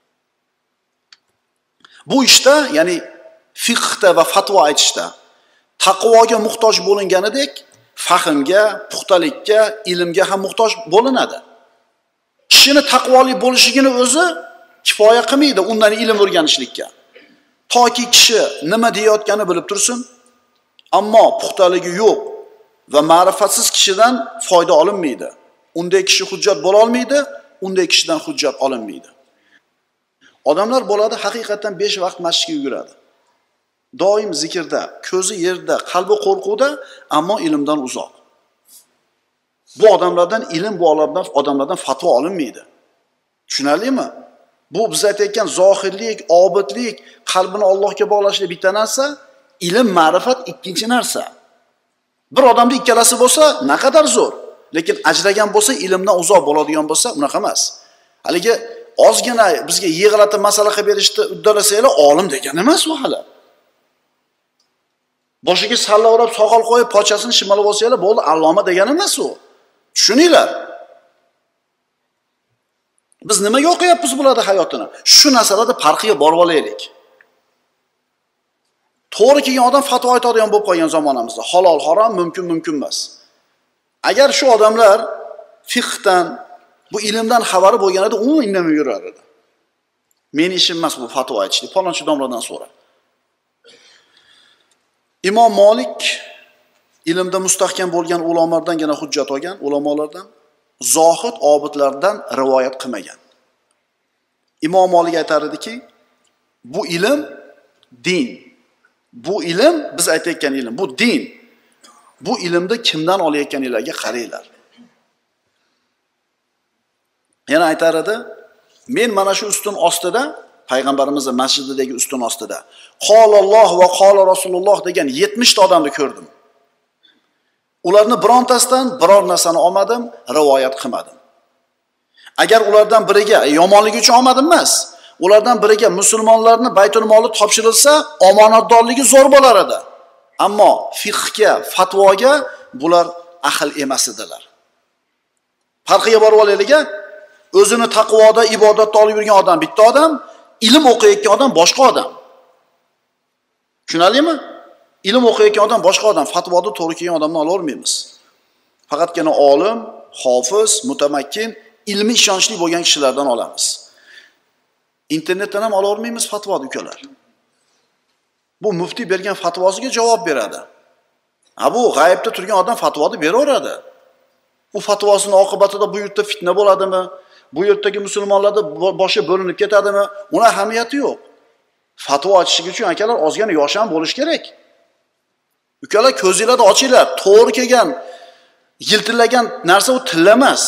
[SPEAKER 2] Bu ishda, ya'ni fiqhda va fatvo aytishda taqvoga muhtoj bo'linganidek, fahmga, puxtalikka, ilmga ham muhtoj bo'linadi. Kishini taqvoli bo'lishigini o'zi kifoya qilmaydi undan ilm o'rganishlikka. Toki kishi nima deyotganini bilib tursin, ammo puxtaligi yo'q va ma'rifatsiz kishidan foyda olinmaydi. Unday kishi hujjat bo'la olmaydi, unday kishidan hujjat olinmaydi. Odamlar bo'ladi, haqiqatan besh vaqt masjidga yuguradi. Doim zikrda, ko'zi yerda, qalbi qo'rquvda, ammo ilmdan uzoq. Bu odamlardan ilm, bu odamlardan odamlardan fatvo olinmaydi. Tushunarlimi? Bu biz aytayotgan zohirlik, obidlik, qalbini Allohga bog'lashlik bitta narsa, ilm, ma'rifat ikkinchi narsa. Bir odamda ikkalasi bo'lsa, naqadar zo'r. Lekin ajragan bo'lsa, ilmdan uzoq bo'ladigan bo'lsa, unaqa emas. Haligi ozgina bizga yig'latib masala qilib berishni uddalasanglar, olim degan emas u hali. Boshiga salla o'rab, soqol qo'yib, pochasini shimalab olsanglar, bo'ldi, alloma degan emas u. Tushuninglar. Biz nimaga o'qiyapmiz bularning hayotini? Shu narsalarda farqiga borib olaylik. To'g'ri kelgan odam fatvo aytadigan bo'lib qolgan zamonamizda. Halol, harom, mumkin, mumkin emas. Agar shu odamlar fiqhdan, bu ilmdan xabari bo'lganida, u indamay yurar edi. Meni ishim emas bu fatvo aytishlik. Falonchi domladan so'ra. Imom Malik ilmda mustahkam bo'lgan ulamolardan hujjat olgan, ulamolardan, zohid obidlardan rivoyat qilmagan. Imom Malik aytar ediki, bu ilm din. Bu ilm biz aytayotgan ilm, bu din. Bu ilmni kimdan olayotganinglarga qaranglar. Yana aytar edi, men mana shu ustun ostida, payg'ambarimizning masjididagi ustun ostida Qolalloh va qola Rasululloh degan yetmish ta odamni ko'rdim. Ularni birontasidan biror narsani olmadim, rivoyat qilmadim. Agar ulardan biriga yomonligi uchun olmadim emas, ulardan biriga musulmonlarni baytul moli topshirilsa, omonatdorligi zo'r bo'lar edi. Ammo fiqhga, fatvoga bular ahil emas edilar. Farqiga borib olaylik-a, o'zini taqvoda, ibodatda olib yurgan odam bitta odam, ilm o'qiyotgan odam boshqa odam. Tushunarlimi? Ilm o'qiyotgan odam boshqa odam, fatvoda to'g'ri kelgan odamni ola olmaymiz. Faqatgina olim, hofiz, mutamakkin, ilmi ishonchli bo'lgan kishilardan olamiz. Internetdan ham ola olmaymiz fatvoni ukalar. Bu muftiy bergan fatvosiga javob beradi. Ha bu g'aybda turgan odam fatvoni beraveradi. Bu fatvosining oqibatida bu yurtda fitna bo'ladimi? Bu yurtdagi musulmonlarning boshi bo'linib ketadimi? Uni ahamiyati yo'q. Fatvo ochishlik uchun akalar ozgina yosh ham bo'lish kerak. Ukalar ko'zinglarni ochinglar. To'g'ri kelgan, yiltillagan narsa u tilla emas.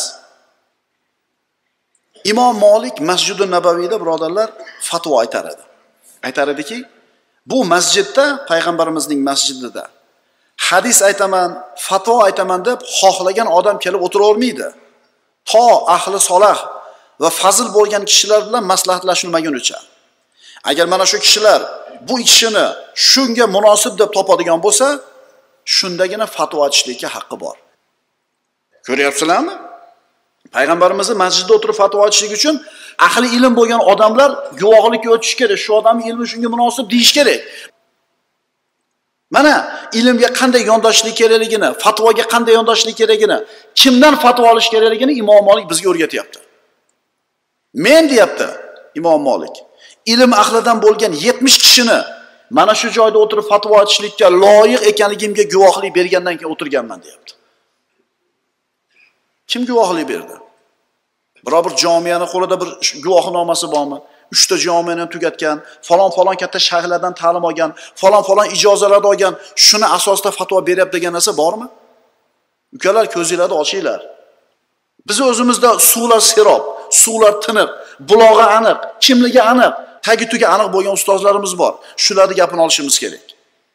[SPEAKER 2] Imom Malik Masjidun Nabaviyda birodarlar fatvo aytar edi. Aytar ediki, bu masjidda, payg'ambarimizning masjidida hadis aytaman, fatvo aytaman deb xohlagan odam kelib o'tiravermaydi. To ahli solah va fazil bo'lgan kishilar bilan maslahatlashilmagunicha. Agar mana shu kishilar bu ishini shunga munosib deb topadigan bo'lsa, shundagina fatvo aytishlikka haqqi bor. Ko'ryapsizlarmi? Payg'ambarimizning masjidda o'tirib fatvo aytishlik uchun ahli ilm bo'lgan odamlar guvohlikka o'tish kerak. Shu odamning ilmi shunga munosib deyish kerak. Mana ilmga qanday yondoshlik kerakligini, fatvoga qanday yondoshlik kerakligini, kimdan fatvo olish kerakligini Imom Malik bizga o'rgatyapti. Men deyapti Imom Malik, ilm ahlidan bo'lgan yetmish kishini mana shu joyda o'tirib fatvo aytishlikka loyiq ekanligimga guvohlik bergandan keyin o'tirganman deyapti. Kim guvohlik berdi? Biror bir jamiyaning qo'lida bir guvohnomasi bormi? uchta jamiani tugatgan, falon-falon katta shayxlardan ta'lim olgan, falon-falon ijozalarni olgan, shuni asosida fatvo beryapti degan narsa bormi? Ukalar ko'zinglarni ochinglar. Biz o'zimizda suvlar serob, suvlar tiniq, bulog'i aniq, kimligi aniq, tagi tugi aniq bo'lgan ustozlarimiz bor. Shularning gapini olishimiz kerak.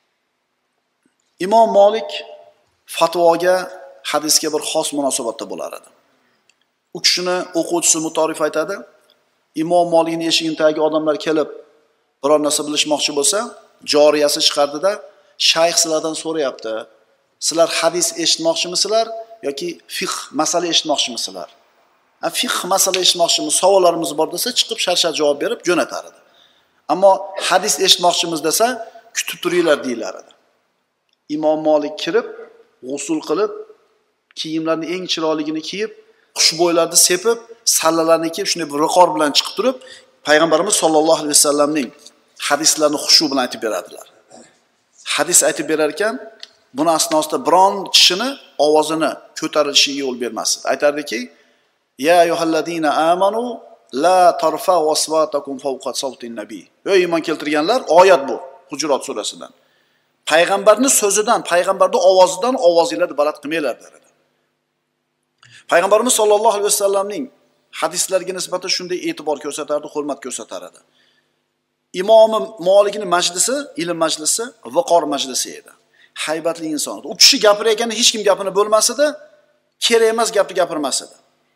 [SPEAKER 2] Imom Molik fatvoga, hadisga bir xos munosabatda bo'lar edi. U kishini o'quvchisi Mutorif aytadi, Imom Molikning eshigini tagiga odamlar kelib, biror narsa bilishmoqchi bo'lsa, joriyasi chiqardida, shayx sizlardan so'rayapti. Sizlar hadis eshitmoqchimisizlar yoki fiqh masala eshitmoqchimisizlar? Ha, fiqh masala eshitmoqchimiz, savollarimiz bor desa, chiqib shart-shart javob berib jo'natar edi. Ammo hadis eshitmoqchimiz desa, kutib turinglar deylar edi. Imom Molik kirib, g'usul qilib, kiyimlarni eng chiroyligini kiyib, xushbo'ylarni sepib, sallalarni kiyib, shunday bir riqor bilan chiqib turib, payg'ambarimiz sollallohu alayhi vasallamning hadislarni xushu bilan aytib beradilar. Hadis aytib berar ekan, buni asnosida biron kishini ovozini ko'tarilishiga yo'l bermasdi. Aytardiki: "Ya ayyuhallazina amanu la tarfa'u aswatakum fawqa sawtin nabiy." Ey iymon keltirganlar, oyat bu, Hujurat surasidan. Payg'ambarning so'zidan, payg'ambarning ovozidan ovozinglarni baland qilmanglar dedi. Payg'ambarimiz sollallohu alayhi vasallamning hadislarga nisbatan shunday e'tibor ko'rsatardi, hurmat ko'rsatar edi. Imom Molikning majlisi, ilm majlisi, viqor majlisi edi. Haybatli inson edi. U kishi gapirayotganda hech kim gapini bo'lmas edi, kerak emas gapni gapirmas edi.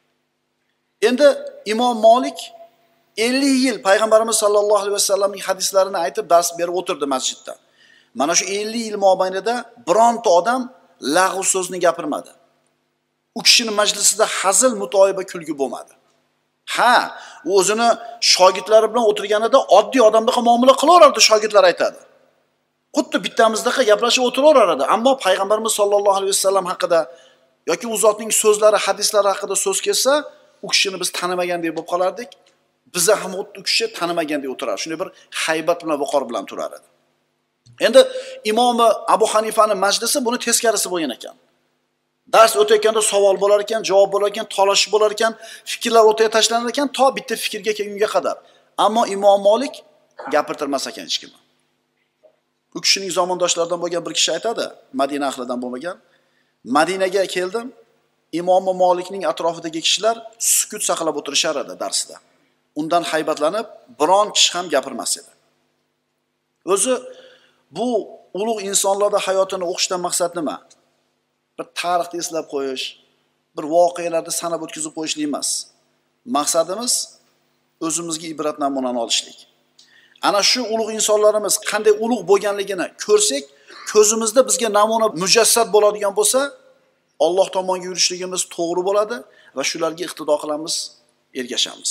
[SPEAKER 2] Endi Imom Molik ellik yil payg'ambarimiz sollallohu alayhi vasallamning hadislarini aytib dars berib o'tirdi masjidda. Mana shu ellik yil mobaynida bironta odam lag'v so'zni gapirmadi. U kishining majlisida hazil, mutoyiba, kulgi bo'lmadi. Ha, u o'zini shogirdlari bilan o'tirganida oddiy odamdek muomala qilaverardi, shogirdlar aytadi. Xuddi bittamizdek gaplashib o'tiraverardi, ammo payg'ambarimiz sollallohu alayhi vasallam haqida yoki u zotning so'zlari, hadislari haqida so'z kelsa, u kishini biz tanimagandek bo'lib qolardik. Biz ham xuddi u kishi tanimagandek o'tirar. Shunday bir haybat bilan, viqor bilan turar edi. Endi Imom Abu Hanifaning majlisi buni teskarisi bo'lgan ekan. Dars o'tayotganda savol bo'lar ekan, javob bo'lar ekan, talash bo'lar ekan, fikrlar o'taya tashlanar ekan, to bitta fikrga kelgunga qadar. Ammo Imom Molik gapirtirmas ekan hech kimni. U kishining zamondoshlaridan bo'lgan bir kishi aytadi, Madina ahlidan bo'lmagan. Madinaga keldim, Imom Molikning atrofidagi kishilar sukut saqlab o'tirishar edi darsda. Undan haybatlanib, biron kishi ham gapirmas edi. O'zi bu ulug' insonlarda hayotini o'qishdan maqsad nima? Bir tarixni eslab qo'yish, bir voqealarni sanab o'tkazib qo'yishlik emas. Maqsadimiz o'zimizga ibrat namunani olishlik. Ana shu ulug' insonlarimiz qanday ulug' bo'lganligini ko'rsak, ko'zimizda bizga namuna mujassad bo'ladigan bo'lsa, Alloh tomonga yurishligimiz to'g'ri bo'ladi va shularga iqtido qilamiz, ergashamiz.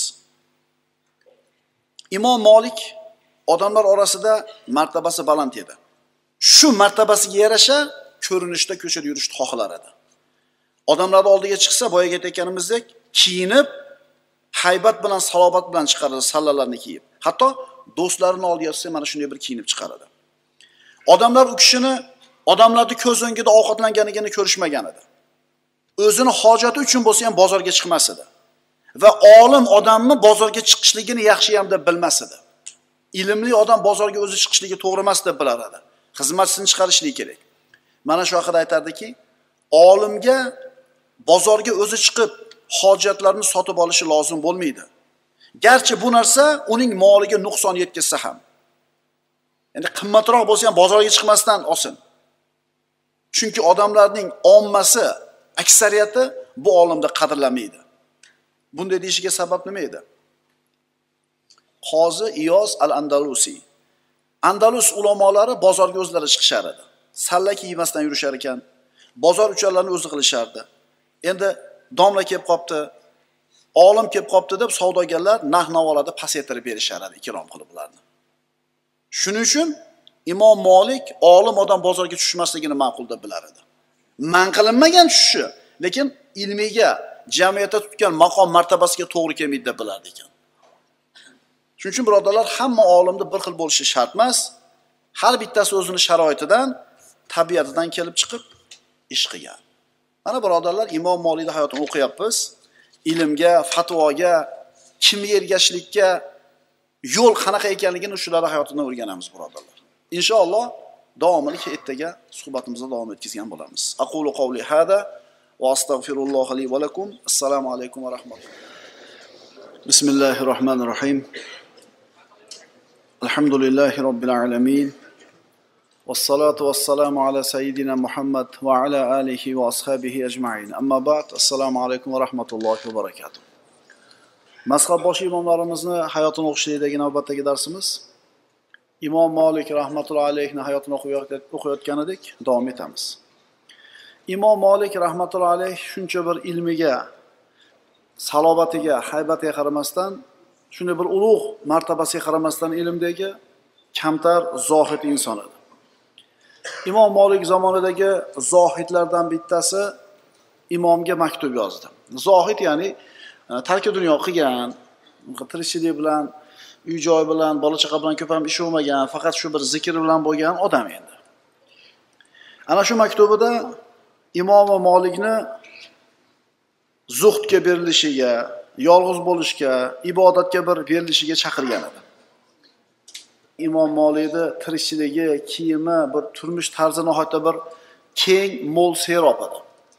[SPEAKER 2] Imom Molik odamlar orasida martabasi baland edi. Shu martabasiga yarasha ko'rinishda ko'chada yurishni xohlar edi. Odamlar oldiga chiqsa, boyaga aytganimizdek, kiyinib, haybat bilan, salobat bilan chiqaradi, sallalarni kiyib. Hatto do'stlarini oldiga chiqsa, mana shunday bir kiyinib chiqaradi. Odamlar u kishini odamlarning ko'z o'ngida ovqatlanganligini ko'rishmagan edi. O'zini hojati uchun bo'lsa ham bozorga chiqmas edi. Va olim odamni bozorga chiqishligini yaxshi ham deb bilmas edi. Ilmli odam bozorga o'zi chiqishligi to'g'ri emas deb bilar edi. Xizmatchini chiqarishligi kerak. Mana shu haqida aytardiki, olimga bozorga o'zi chiqib hojatlarni sotib olishi lozim bo'lmaydi. Garchi bu narsa uning moliga nuqson yetkazsa ham. Endi qimmatroq bo'lsa ham bozorga chiqmasdan olsin. Chunki odamlarning ommasi, aksariyati bu olimda qadrlamaydi. Bunday deyishiga sabab nima edi? Qozi Iyos al-Andalusi. Andalus ulamolari bozorga o'zlari chiqishar edi. Salla kiymasdan yurishar ekan. Bozor ucharlarni o'zi qilishardi. Endi domla kelib qopti, olim kelib qopti deb savdogarlar narx-navolarda pasaytirib berishar edi, ikrom qilib ularni. Shuning uchun Imom Molik olim odam bozorga tushmasligini ma'qul deb bilar edi. Man qilinmagan tushishi, lekin ilmiga, jamiyatda tutgan maqom martabasiga to'g'ri kelmaydi deb bilardi ekan. Shuning uchun birodarlar, hamma olimda bir xil bo'lishi shart emas. Har bittasi o'zini sharoitidan, tabiatidan kelib chiqib ish qilgan. Mana birodarlar, Imom Molikning hayotini o'qiyapmiz. Ilmga, fatvoga, kimga ergashishlikka yo'l qanaqa ekanligini shular hayotidan o'rganamiz birodarlar. Inshaalloh davomini ertaga suhbatimizni davom etkazgan bo'lamiz. Aqulu qawli hada va astagfirulloh li va lakum. Assalomu alaykum va rahmatulloh. Bismillahir rohmanir rohim. Alhamdulillahi robbil alamin. Vassalatu vassalamu ala sayyidina Muhammad va ala alihi va ashabihi ajma'in. Amma ba'd. Assalomu alaykum va rahmatullohi va barakatuh. Mazhab bosh imomlarimizni hayotini o'qishlikdagi navbatdagi darsimiz Imom Malik rahmatullohi alayhni hayotini o'qiyotgan edik, davom etamiz. Imom Malik rahmatullohi alayh shuncha bir ilmiga, salobatiga, haybatiga qaramasdan, shunday bir ulug' martabasiga qaramasdan ilmdagi kamtar, zohid inson edi. Imom Malik zamonidagi zohidlardan bittasi imomga maktub yozdi. Zohid ya'ni tarki dunyo qilgan, tirikchilik bilan, uy-joy bilan, bola-chaqa bilan ko'p ham ish olmagan, faqat shu bir zikr bilan bo'lgan odam endi. Ana shu maktubida Imom Malikni zuhdga berilishiga, yolg'iz bo'lishga, ibodatga bir berilishiga chaqirgan edi. Imom Malikni tirikchiligi, kiyimi, bir turmush tarzi nihoyatda bir keng, mo'l serob edi.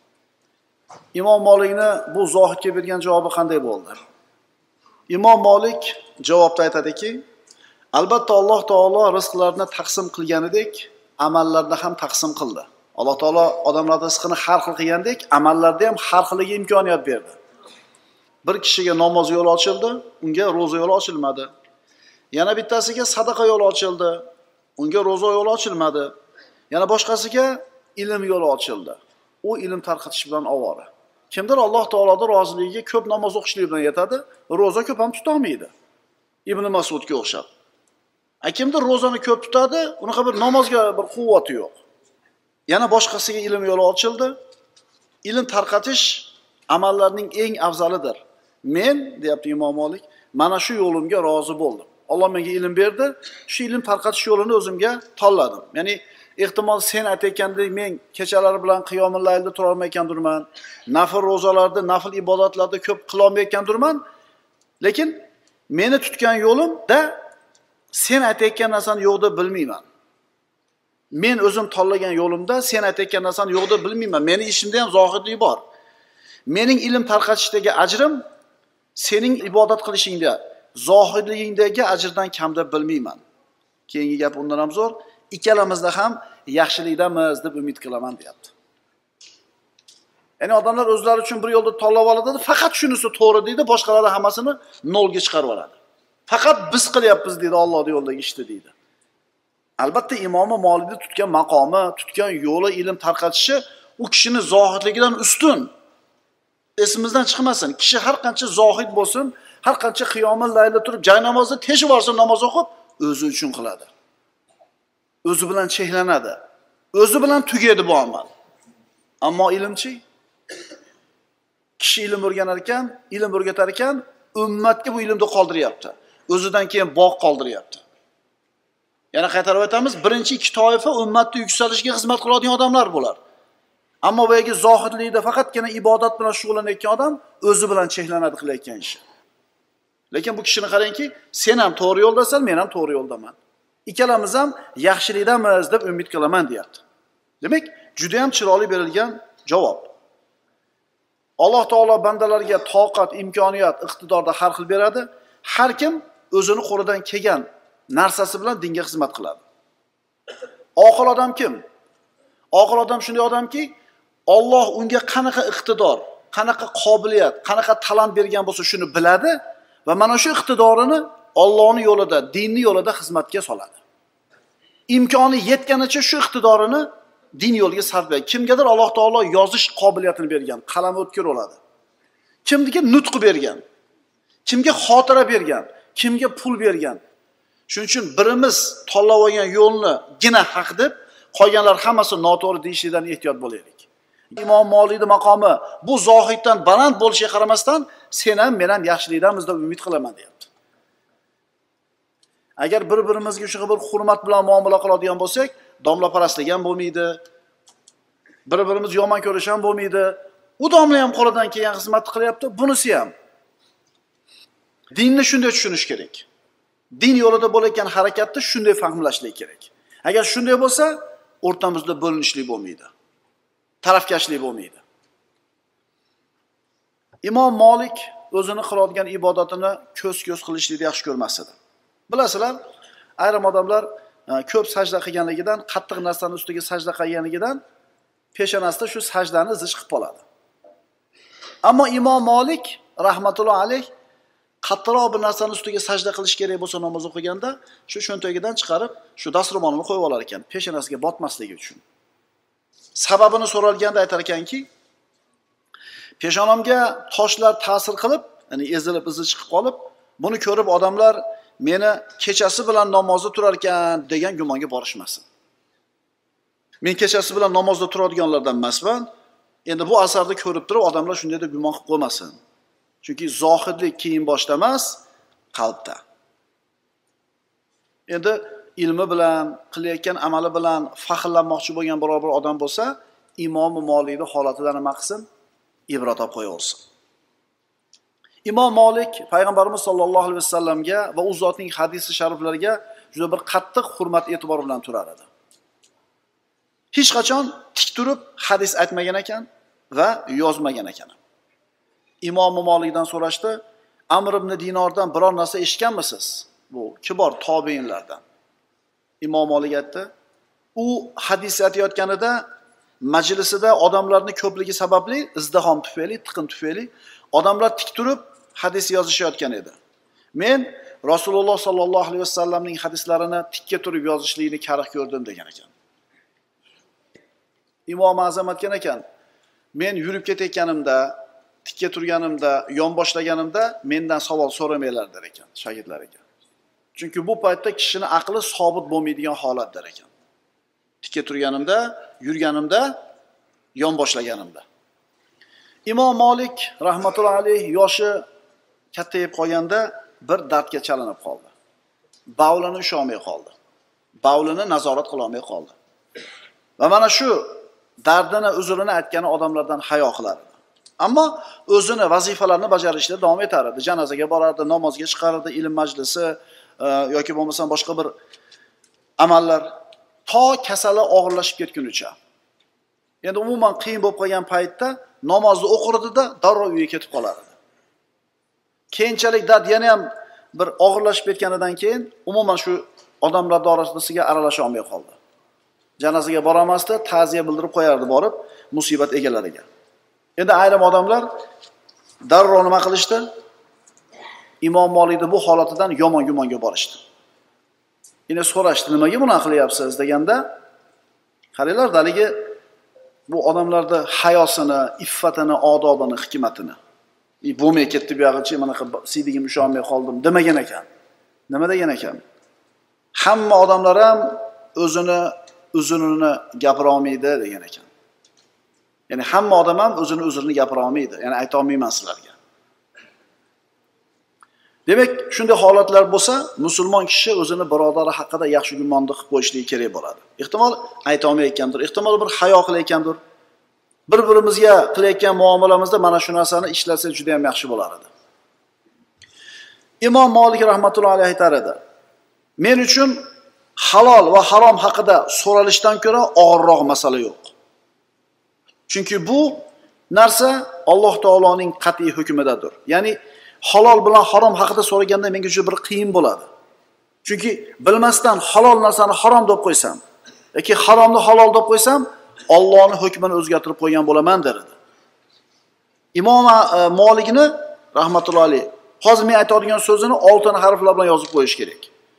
[SPEAKER 2] Imom Malikni bu zohidga bergan javobi qanday bo'ldi? Imom Malik javobda aytadiki, albatta Alloh taolo rizqlarni taqsim qilganidek, amallarni ham taqsim qildi. Alloh taolo odamlarning rizqini har xil qilgandek, amallarda ham har xiliga imkoniyat berdi. Bir kishiga namoz yo'li ochildi, unga roza yo'li ochilmadi. Yana bittasiga sadaqa yo'li ochildi, unga roza yo'li ochilmadi. Yana boshqasiga ilm yo'li ochildi. U ilm tarqatish bilan ovora. Kimdir Alloh taoloning roziligiga ko'p namoz o'qishlik bilan yetadi, roza ko'p ham tuta olmaydi. Ibn Mas'udga o'xshab. A kimdir rozani ko'p tutadi, unaqa bir namozga bir quvvati yo'q. Yana boshqasiga ilm yo'li ochildi. Ilm tarqatish amallarning eng afzalidir. Men, deyapti Imom Malik, mana shu yo'limga rozi bo'ldim. Alloh menga ilm berdi, shu ilm tarqatish yo'lini o'zimga tanladim. Ya'ni ehtimol sen aytayotgandek men kechalari bilan qiyomul laylda tura olmayotgandurman, nafl ro'zalarda, nafl ibodatlarda ko'p qila olmayotgandurman, lekin meni tutgan yo'limda sen aytayotgan narsani yo'qda bilmayman. Men o'zim tanlagan yo'limda sen aytayotgan narsani yo'qda bilmayman. Meni ishimda ham zohidlik bor. Mening ilm tarqatishdagi ajrim sening ibodat qilishingda, zohidligingdagi ajrdan kamda bilmayman. Keyingi gap undan ham zo'r. Ikkalamizda ham yaxshilikdamiz deb umid qilaman, deyapti. Ya'ni odamlar o'zlari uchun bir yo'lda tanlab oladi, faqat shunisi to'g'ri deydi, boshqalari hammasini nolga chiqarib oladi. Faqat biz qilyapmiz deydi, Allohning yo'lidagi ishni deydi. Albatta Imom Malikning tutgan maqomi, tutgan yo'li ilm tarqatishi u kishini zohidligidan ustun. Esimizdan chiqmasin. Kishi har qancha zohid bo'lsin, har qancha qiyomul layla turib, joy namozda teshib olsin, namoz o'qib, o'zi uchun qiladi. O'zi bilan cheklanadi. O'zi bilan tugaydi bu amal. Ammo ilmchi kishi ilm o'rganar ekan, ilm o'rgatar ekan, ummatga bu ilmni qoldiryapti. O'zidan keyin bog' qoldiryapti. Yana qaytarib aytamiz, birinchi ikki toifa ummatning yuksalishiga xizmat qiladigan odamlar bo'lar. Ammo bu yergi zohidlikda faqatgina ibodat bilan shug'ullanayotgan odam o'zi bilan cheklanadi qilayotgan ishi. Lekin bu kishini qarangki, sen ham to'g'ri yo'ldasan, men ham to'g'ri yo'ldaman. Ikkalamiz ham yaxshilikdamiz deb umid qilaman, deyapti. Demak, juda ham chiroyli berilgan javob. Alloh taolo bandalarga toqat, imkoniyat, iqtidorda har xil beradi. Har kim o'zini qo'lidan kelgan narsasi bilan dinga xizmat qiladi. Oqil odam kim? Oqil odam shunday odamki, Alloh unga qanaqa iqtidor, qanaqa qobiliyat, qanaqa talant bergan bo'lsa shuni biladi va mana shu iqtidorini Allohning yo'lida, dinning yo'lida xizmatga soladi. Imkoni yetganicha shu iqtidorini din yo'liga sarflaydi. Kimgadir Alloh taolo yozish qobiliyatini bergan, qalami o'tkir bo'ladi. Kimga nutq bergan, kimga xotira bergan, kimga pul bergan. Shuning uchun birimiz tanlab olgan yo'lni gina haq deb, qolganlar hammasi noto'g'ri deyishdan ehtiyot bo'laylik. Imom Malikning maqomi bu zohiddan baland bo'lishiga qaramasdan, sen ham men ham yaxshilikdamiz deb umid qilaman, deyapti. Agar bir-birimizga shu bir hurmat bilan muomala qiladigan bo'lsak, domlaparastlik ham bo'lmaydi. Bir-birimiz yomon ko'rish ham bo'lmaydi. U domla ham qo'lidan kelgan xizmat qilyapti, bunisi ham. Dinni shunday tushunish kerak. Din yo'lida bo'layotgan harakatni shunday fahmlashlik kerak. Agar shunday bo'lsa, o'rtamizda bo'linishlik bo'lmaydi. Tarafkashlik bo'lmaydi. Imom Molik o'zini qiladigan ibodatini ko'z-ko'z qilishlikni yaxshi ko'rmas edi. Bilasizlar, ayrim odamlar ko'p sajda qilganligidan, qattiq narsaning ustiga sajda qilganidan peshonasida shu sajdani zich qilib qoladi. Ammo Imom Molik rahmatulloh alayh qattiqroq bir narsaning ustiga sajda qilish kerak bo'lsa namoz o'qiganda, shu cho'ntagidan chiqarib, shu dasturxonini qo'yib olar ekan, peshonasiga botmasligi uchun. Sababini so'ralganda aytar ekanki, peshonamga toshlar ta'sir qilib, ya'ni ezilib, izi chiqib qolib, buni ko'rib odamlar meni kechasi bilan namozda turar ekan degan gumonga borishmasin. Men kechasi bilan namozda turadiganlardan emasman. Endi bu asarni ko'rib turib odamlar shunday deb gumon qilib qo'ymasin. Chunki zohidlik kiyim boshda emas, qalbda. Endi ilmi bilan, qilayotgan amali bilan faxrlanmoqchi bo'lgan biror bir odam bo'lsa, Imom Molikning holatidan nima qilsin? Ibrat olib qo'yaversin. Imom Molik payg'ambarimiz sollallohu alayhi vasallamga va u zotning hadisi shariflariga juda bir qattiq hurmat e'tibor bilan turar edi. Hech qachon tik turib hadis aytmagan ekan va yozmagan ekan. Imom Molikdan so'rashdi, Amr ibn Dinordan biror narsa eshitganmisiz? Bu kibor tobiinlardan. Imom Molik aytdi, u hadis aytayotganida majlisida odamlarning ko'pligi sababli, izdihom tufayli, tiqin tufayli odamlar tik turib hadis yozishayotgan edi. Men Rasululloh sollallohu alayhi vasallamning hadislarini tikka turib yozishlikni karih ko'rdim degan ekan. Imom Azam aytgan ekan, men yurib ketayotganimda, tikka turganimda, yonboshlaganimda mendan savol so'ramanglar der ekan shogirdlariga. Chunki bu paytda kishining aqli sobit bo'lmaydigan holat der ekan. Tikka turganimda, yurganimda, yonboshlaganimda. Imom Molik rahmatullohi alayh yoshi kattayib qolganda bir dardga chalinib qoldi. Bavlini usholmay qoldi. Bavlini nazorat qila olmay qoldi. Va mana shu dardini, uzrini aytgani odamlardan hayo qilardi. Ammo o'zini vazifalarini bajarishda davom etardi. Janozaga borardi, namozga chiqardi, ilm majlisi yoki bo'lmasa boshqa bir amallar to kasali og'irlashib ketgunicha. Endi umuman qiyin bo'lib qolgan paytda namozni o'qirdi-da, darrov uyga ketib qolardi. Keyinchalik dard yana ham bir og'irlashib ketganidan keyin umuman shu odamlar orasiga aralasha olmay qoldi. Janozaga boramasdi, ta'ziya bildirib qo'yardi borib musibat egalariga. Endi ayrim odamlar darrov nima qilishdi? Imom Molikning bu holatidan yomon gumonga borishdi. Yine so'rashdi, nimaga buni qilyapsiz deganda, qaranglar, daligi bu odamlarda hayosini, iffatini, odobini, hikmatini. "E bo'lmay ketdi bu yog'ichi, mana siydigim ushonmay qoldim" demagan ekan. Nima degan ekan? Hamma odamlar ham o'zini uzunini gapira olmaydi degan ekan. Ya'ni hamma odam ham o'zini uzunini gapira olmaydi. Ya'ni ayta olmayman sizlarga. Demak, shunday holatlar bo'lsa, musulmon kishi o'zini birodari haqida yaxshi gumonni qilib qo'yishligi kerak bo'ladi. Ehtimol ayta olmayotgandir, ehtimol bir hayo qilayotgandir. Bir-birimizga qilayotgan muomalamizda mana shu narsani ishlatsa juda ham yaxshi bo'lar edi. Imom Molik rahmatullohi alayhi aytar edi: "Men uchun halol va harom haqida so'ralishdan ko'ra og'irroq masala yo'q. Chunki bu narsa Alloh taoloning qat'iy hukmidadir. Ya'ni halol bilan harom haqida so'raganda menga juda bir qiyin bo'ladi. Chunki bilmasdan halol narsani harom deb qo'ysam yoki haromni halol deb qo'ysam, Allohning hukmini o'zgartirib qo'ygan bo'laman" der edi. Imom Molikni rahmatullohi alayh hozir men aytadigan so'zini oltin harflar bilan yozib qo'yish kerak.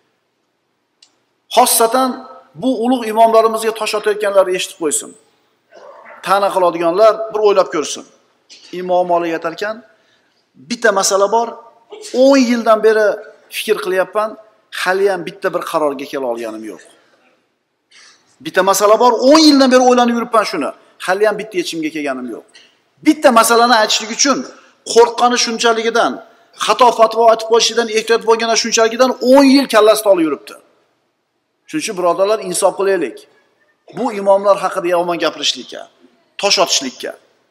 [SPEAKER 2] Xossatan bu ulug' imomlarimizga tosh otayotganlar eshitib qo'ysin. Ta'na qiladiganlar bir o'ylab ko'rsin. Imom Molik aytar ekan, bitta masala bor, o'n yildan beri fikr qilyapman, hali ham bitta bir qarorga kela olganim yo'q. Bitta masala bor, o'n yildan beri o'ylanib yuribman shuni, hali ham bitta yechimga kelganim yo'q. Bitta masalani aytishlik uchun qo'rqqani shunchaligidan, xato fatvo aytib qo'yishidan ehtiyot bo'lgani shunchaligidan o'n yil kallasida olib yuribdi. Shuning uchun birodarlar, insof qilaylik. Bu imomlar haqida yomon gapirishlikka, tosh otishlikka.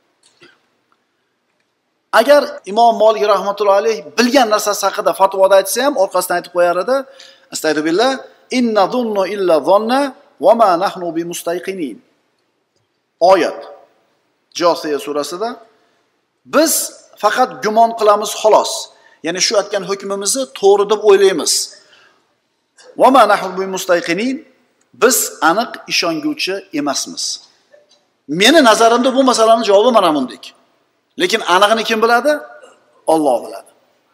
[SPEAKER 2] Agar Imom Molik rahmatullohi alayh bilgan narsasi haqida fatvoda aytsa ham orqasidan aytib qo'yar edi: "Astagfirullah, inna zunnu illa zonna va ma nahnu bimustayqinin." Oyat Josiya surasida biz faqat gumon qilamiz xolos. Ya'ni shu aytgan hukmimizni to'g'ri deb o'ylaymiz. Va ma nahnu bimustayqinin, biz aniq ishonguvchi emasmiz. Meni nazarimda bu masalaning javobi mana bunday. Lekin aniqni kim biladi? Alloh biladi.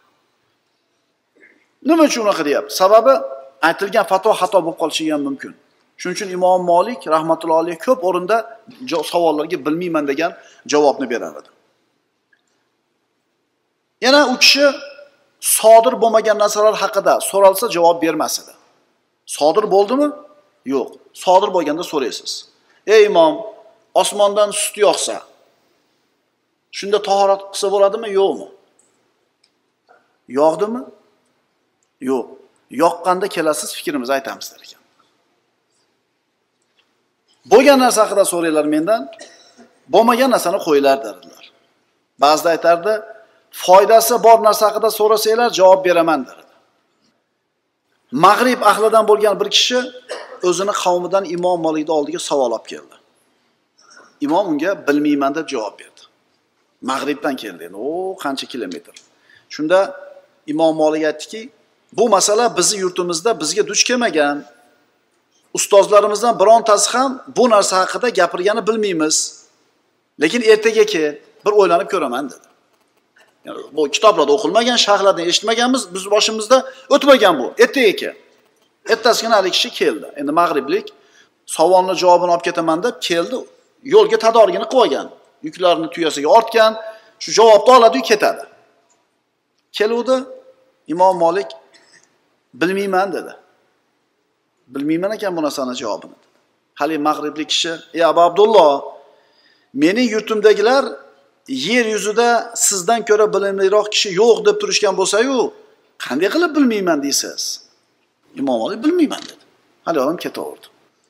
[SPEAKER 2] Nima uchun unaqa deyapti? Sababi aytilgan fatvo xato bo'lib qolishi ham mumkin. Shuning uchun Imom Malik rahmatullohi alayhi ko'p o'rinda savollarga bilmayman degan javobni berar edi. Yana u kishi sodir bo'lmagan narsalar haqida so'ralsa javob bermas edi. Sodir bo'ldimi? Yo'q. Sodir bo'lganda so'raysiz. Ey imom, osmondan sut yog'sa, shunda tahorat qilsa bo'ladimi, yo'qmi? Yog'dimi? Yo'q. Yoqqanda kelasiz, fikrimizni aytamiz der ekan. Bo'lgan narsa haqida so'raylar mendan, bo'lmagan narsani qo'yinglar derdilar. Ba'zida aytardi, foydasi bor narsa haqida so'rasanglar javob beraman derdi. Mag'rib ahlidan bo'lgan bir kishi o'zini qavmidan Imom Malikning oldiga savol olib keldi. Imom unga bilmayman deb javob berdi. Mag'ribdan keldi. O, qancha kilometr. Shunda Imom Malik aytdiki, bu masala bizning yurtimizda bizga duch kelmagan. Ustozlarimizdan birontasi ham bu narsa haqida gapirgani bilmaymiz. Lekin ertaga kel, bir o'ylanib ko'raman dedi. Yani bu kitoblarda o'qilmagan, sharhlardan eshitmaganmiz, biz boshimizda o'tmagan bu. Ertaga kel. Ertasi kuni hali kishi keldi. Endi mag'riblik savolni javobini olib ketaman deb keldi. Yo'lga tadorigini qilib olgan. Yuklarni tuyasiga ortgan, shu javobni oladi-yu ketadi. Keluvdi, Imom Malik bilmayman dedi. Bilmayman ekan bu narsani javobini. Hali mag'riblik kishi, "Ey Abu Abdulloh, mening yurtimdagilar yer yuzida sizdan ko'ra bilimliroq kishi yo'q deb turishgan bo'lsa-yu, qanday qilib bilmayman deysiz?" Imom Malik bilmayman dedi. Hali odam ketaverdi.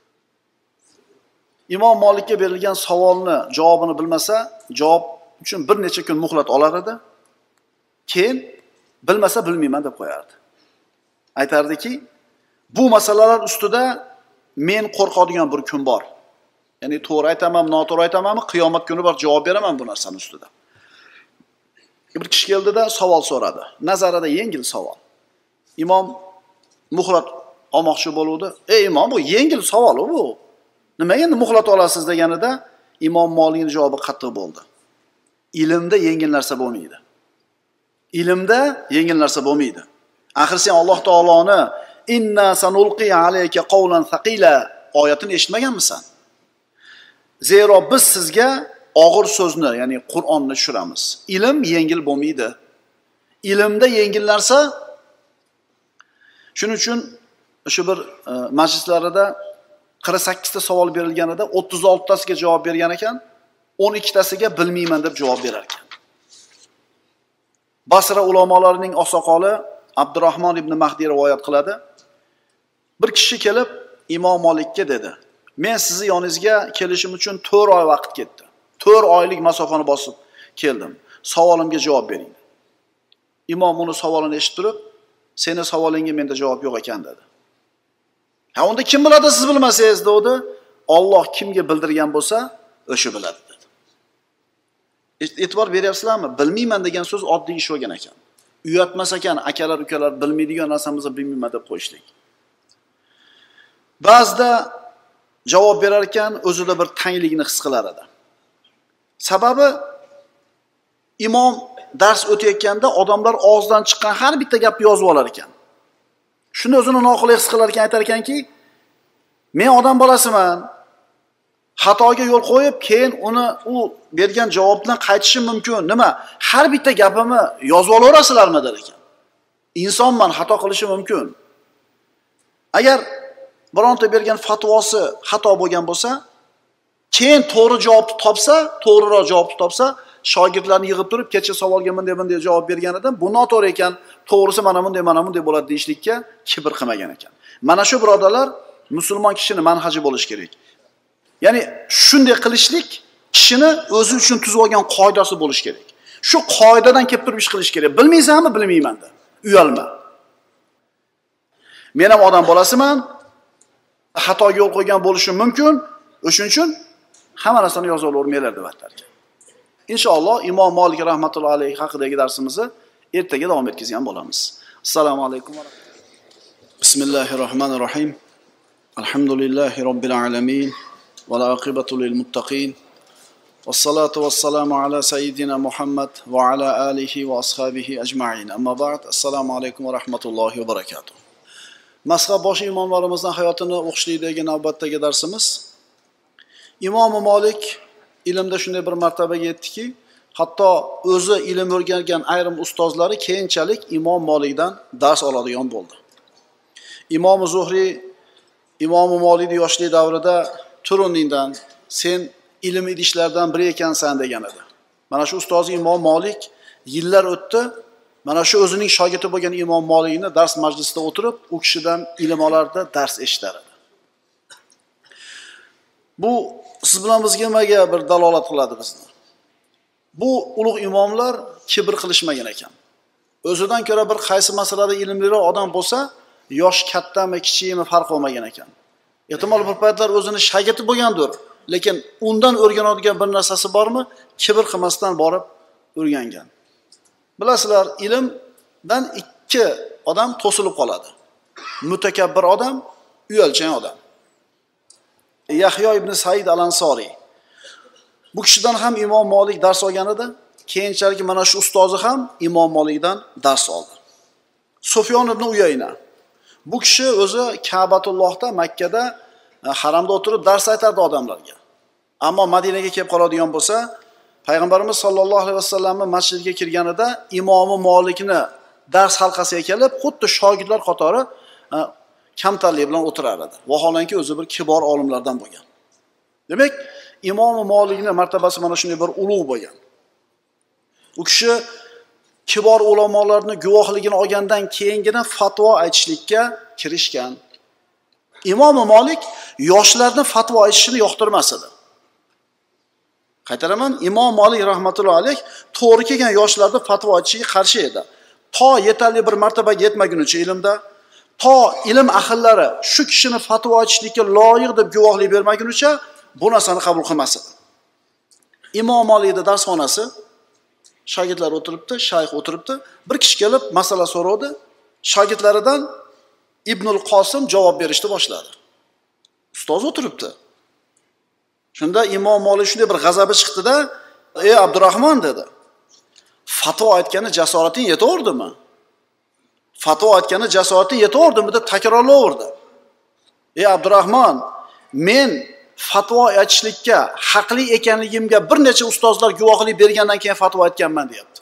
[SPEAKER 2] Imom Malikka berilgan savolni javobini bilmasa, javob uchun bir necha kun muhlat olar edi. Keyin bilmasa bilmayman deb qo'yardi. Aytardiki, bu masalalar ustida men qo'rqadigan bir kun bor. Ya'ni to'g'ri aytaman, noto'g'ri aytamanmi, qiyomat kuni bor javob beraman bu narsani ustida. Bir kishi keldida savol so'radi. Nazarida yengil savol. Imom muhlat olmoqchi bo'luvdi. "Ey imom, bu yengil savol bu. Nima endi muhlat olasiz?" deganida Imom Malikning javobi qattiq bo'ldi. Ilmda yengil narsa bo'lmaydi. Ilmda yengil narsa bo'lmaydi. Axir sen Alloh taoloni inna sanulqi alayka qawlan thaqila oyatini eshitmaganmisan? Zero biz sizga og'ir so'zni, ya'ni Qur'onni tushiramiz. Ilm yengil bo'lmaydi. Ilmda yengil narsa. Shuning uchun shu bir e, majlislarida qirq sakkiz ta savol berilganida o'ttiz olti tasiga javob bergan ekan, o'n ikki tasiga bilmayman deb javob berar ekan. Basra ulamolarining oqsoqoli Abdurrahmon ibn Mahdi rivoyat qiladi. Bir kishi kelib Imom Malikka dedi: "Men sizni yoningizga kelishim uchun to'rt oy vaqt ketdi. to'rt oylik masofani bosib keldim. Savolimga javob bering." Imom uni savolini eshitib turib, "Seni savolingga menda javob yo'q ekan" dedi. "Ha, unda kim biladi siz bilmasangiz?" dedi. "Alloh kimga bildirgan bo'lsa, o'sha biladi" dedi. E'tibor beryapsizlarmi? Bilmayman degan so'z oddiy ish bo'lgan ekan. Uyatmas ekan akalar, ukalar bilmaydigan narsamizni bilmayman deb qo'yishlik. Ba'zida javob berar ekan, o'zida bir tanglikni his qilar edi. Sababi imom dars o'tayotganda odamlar og'zidan chiqqan har bitta gapni yozib olar ekan. Shuni o'zini noqulay his qilar ekan, aytar ekanki, "Men odam bolasiman. Xatoga yo'l qo'yib, keyin uni u bergan javobdan qaytishim mumkin. Nima? Har bitta gapimni yozib olaverasizlarmi?" der ekan. "Insonman, xato qilishim mumkin. Agar bironta bergan fatvosi xato bo'lgan bo'lsa, keyin to'g'ri javobni topsa, to'g'riroq javobni topsa, shogirdlarni yig'ib turib, kecha savolga bunday bunday javob berganidan bu noto'g'ri ekan, to'g'risi mana bunday mana bunday bo'ladi deyishlikka kibr qilmagan ekan. Mana shu birodarlar musulmon kishining manhaji bo'lishi kerak. Ya'ni shunday qilishlik kishini o'zi uchun tuzib olgan qoidasi bo'lishi kerak. Shu qoidadan kelib turib ish qilish kerak. Bilmaysanmi, bilmayman de. Uyalma. Men ham odam bolasiman. Xatoga yo'l qo'ygan bo'lishim mumkin. O'shuning uchun hamma narsani yozib olavermaylar deb aytdilar. inshaalloh Imom Molik rahmatullohi alayhi haqidagi darsimizni ertaga davom etkazgan bo'lamiz. Assalomu alaykum va rahmatulloh. Bismillahir rohmanir rohim. Alhamdulillahi robbil alamin val aqibatu lil muttaqin. Wassalatu wassalamu ala sayyidina Muhammad va ala alihi va ashabihi ajma'in. Amma ba'd. Assalomu alaykum va rahmatullohi va barakatuh. Mazhab bosh imomlarimizning hayotini o'qishlikdagi navbatdagi darsimiz. Imom Molik ilmda shunday bir martabaga yetdiki, hatto o'zi ilm o'rgangan ayrim ustozlari keyinchalik Imom Molikdan dars oladigan bo'ldi. Imom Zuhriy Imom Molikning yoshlik davrida Turuningdan sen ilm idishlardan biri ekansan degan edi. Mana shu ustozi Imom Molik yillar o'tdi. Mana shu o'zining shogirdi bo'lgan Imom Molikni dars majlisida o'tirib, u kishidan ilm olardi, dars eshitar edi. Bu siz bilan bizga nimaga bir dalolat qiladi bizni? Bu ulug' imomlar kibr qilishmagan ekan. O'zidan ko'ra bir qaysi masalada ilmliroq odam bo'lsa, yosh kattami, kichikmi farq qilmagan ekan. Ehtimol bir paytlar o'zini shogirdi bo'lgandir, lekin undan o'rganadigan bir narsasi bormi? Kibr qilmasdan borib o'rgangan. Bilasizlar, ilmdan ikki odam to'silib qoladi. Mutakabbir odam, uyalchan odam. Yahyo ibn Said al-Ansoriy. Bu kishidan ham Imom Molik dars olgan edi. Keyinchalik mana shu ustozi ham Imom Molikdan dars oldi. Sufyon ibn Uyayna. Bu kishi o'zi Ka'batullohda, Makkada, haramda o'tirib dars aytardi odamlarga. Ammo Madinaga kelib qoladigan bo'lsa, Payg'ambarimiz sollallohu alayhi vasallamning masjidiga kirganida Imom Molikni dars halqasiga kelib, xuddi shogirdlar qatori kamtarlik bilan o'tirar edi. Vaholanki o'zi bir kibor olimlardan bo'lgan. Demak, Imom Molikning martabasi mana shunday bir ulug' bo'lgan. U kishi kibor ulamolarning guvohligini olgandan keyingina fatvo aytishlikka kirishgan. Imom Molik yoshlarning fatvo aytishini yoqtirmas edi. Qaytaraman, Imom Molik rahmatullohi alayh to'g'ri kelgan yoshlarning fatvo aytishiga qarshi edi. To yetarli bir martabaga yetmagunicha ilmda, to ilm ahllari shu kishini fatvo aytishlikka loyiq deb guvohlik bermagunicha bu narsani qabul qilmas edi. Imom Molikning darsxonasi, shogirdlar o'tiribdi, shayx o'tiribdi. Bir kishi kelib masala so'radi. Shogirdlaridan Ibnul Qosim javob berishni boshladi. Ustoz o'tiribdi. Shunda Imom Molik shunday bir g'azabi chiqdi-da, "Ey Abdurahmon" dedi. "Fatvo aytgani jasorating yetaverdimi? Fatvo aytgani jasorating yetaverdimi?" deb takrorlayverdi. "Ey Abdurahmon, men fatvo aytishlikka haqli ekanligimga bir necha ustozlar guvohlik bergandan keyin fatvo aytganman" deyapti.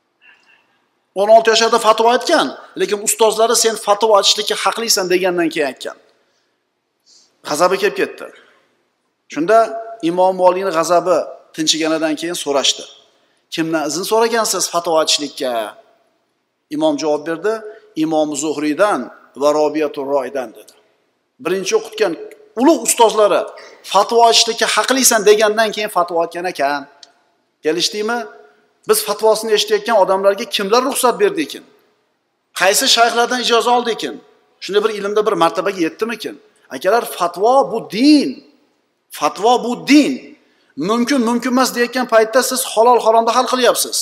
[SPEAKER 2] o'n olti yoshida fatvo aytgan, lekin ustozlari sen fatvo aytishlikka haqlisan degandan keyin aytgan. G'azabi kelib ketdi. Shunda Imom Molikning g'azabi tinchiganidan keyin so'rashdi. "Kimdan izn so'ragansiz fatvo aytishlikka?" Imom javob berdi, "Imom Zuhriydan va Robiyatur Roydan" dedi. Birinchi o'qitgan ulug' ustozlari fatvo aytishlikka haqlisan degandan keyin fatvo aytgan ekan. Kelishdingmi? Biz fatvosini eshitayotgan odamlarga kimlar ruxsat berdi ekan? Qaysi shayxlardan ijozat oldi ekan? Shunda bir ilmda bir martabaga yetdimikin? Akalar, fatvo bu din. Fatvo bu din. Mumkin, mumkin emas deyotgan paytda siz halol haromda hal qilyapsiz.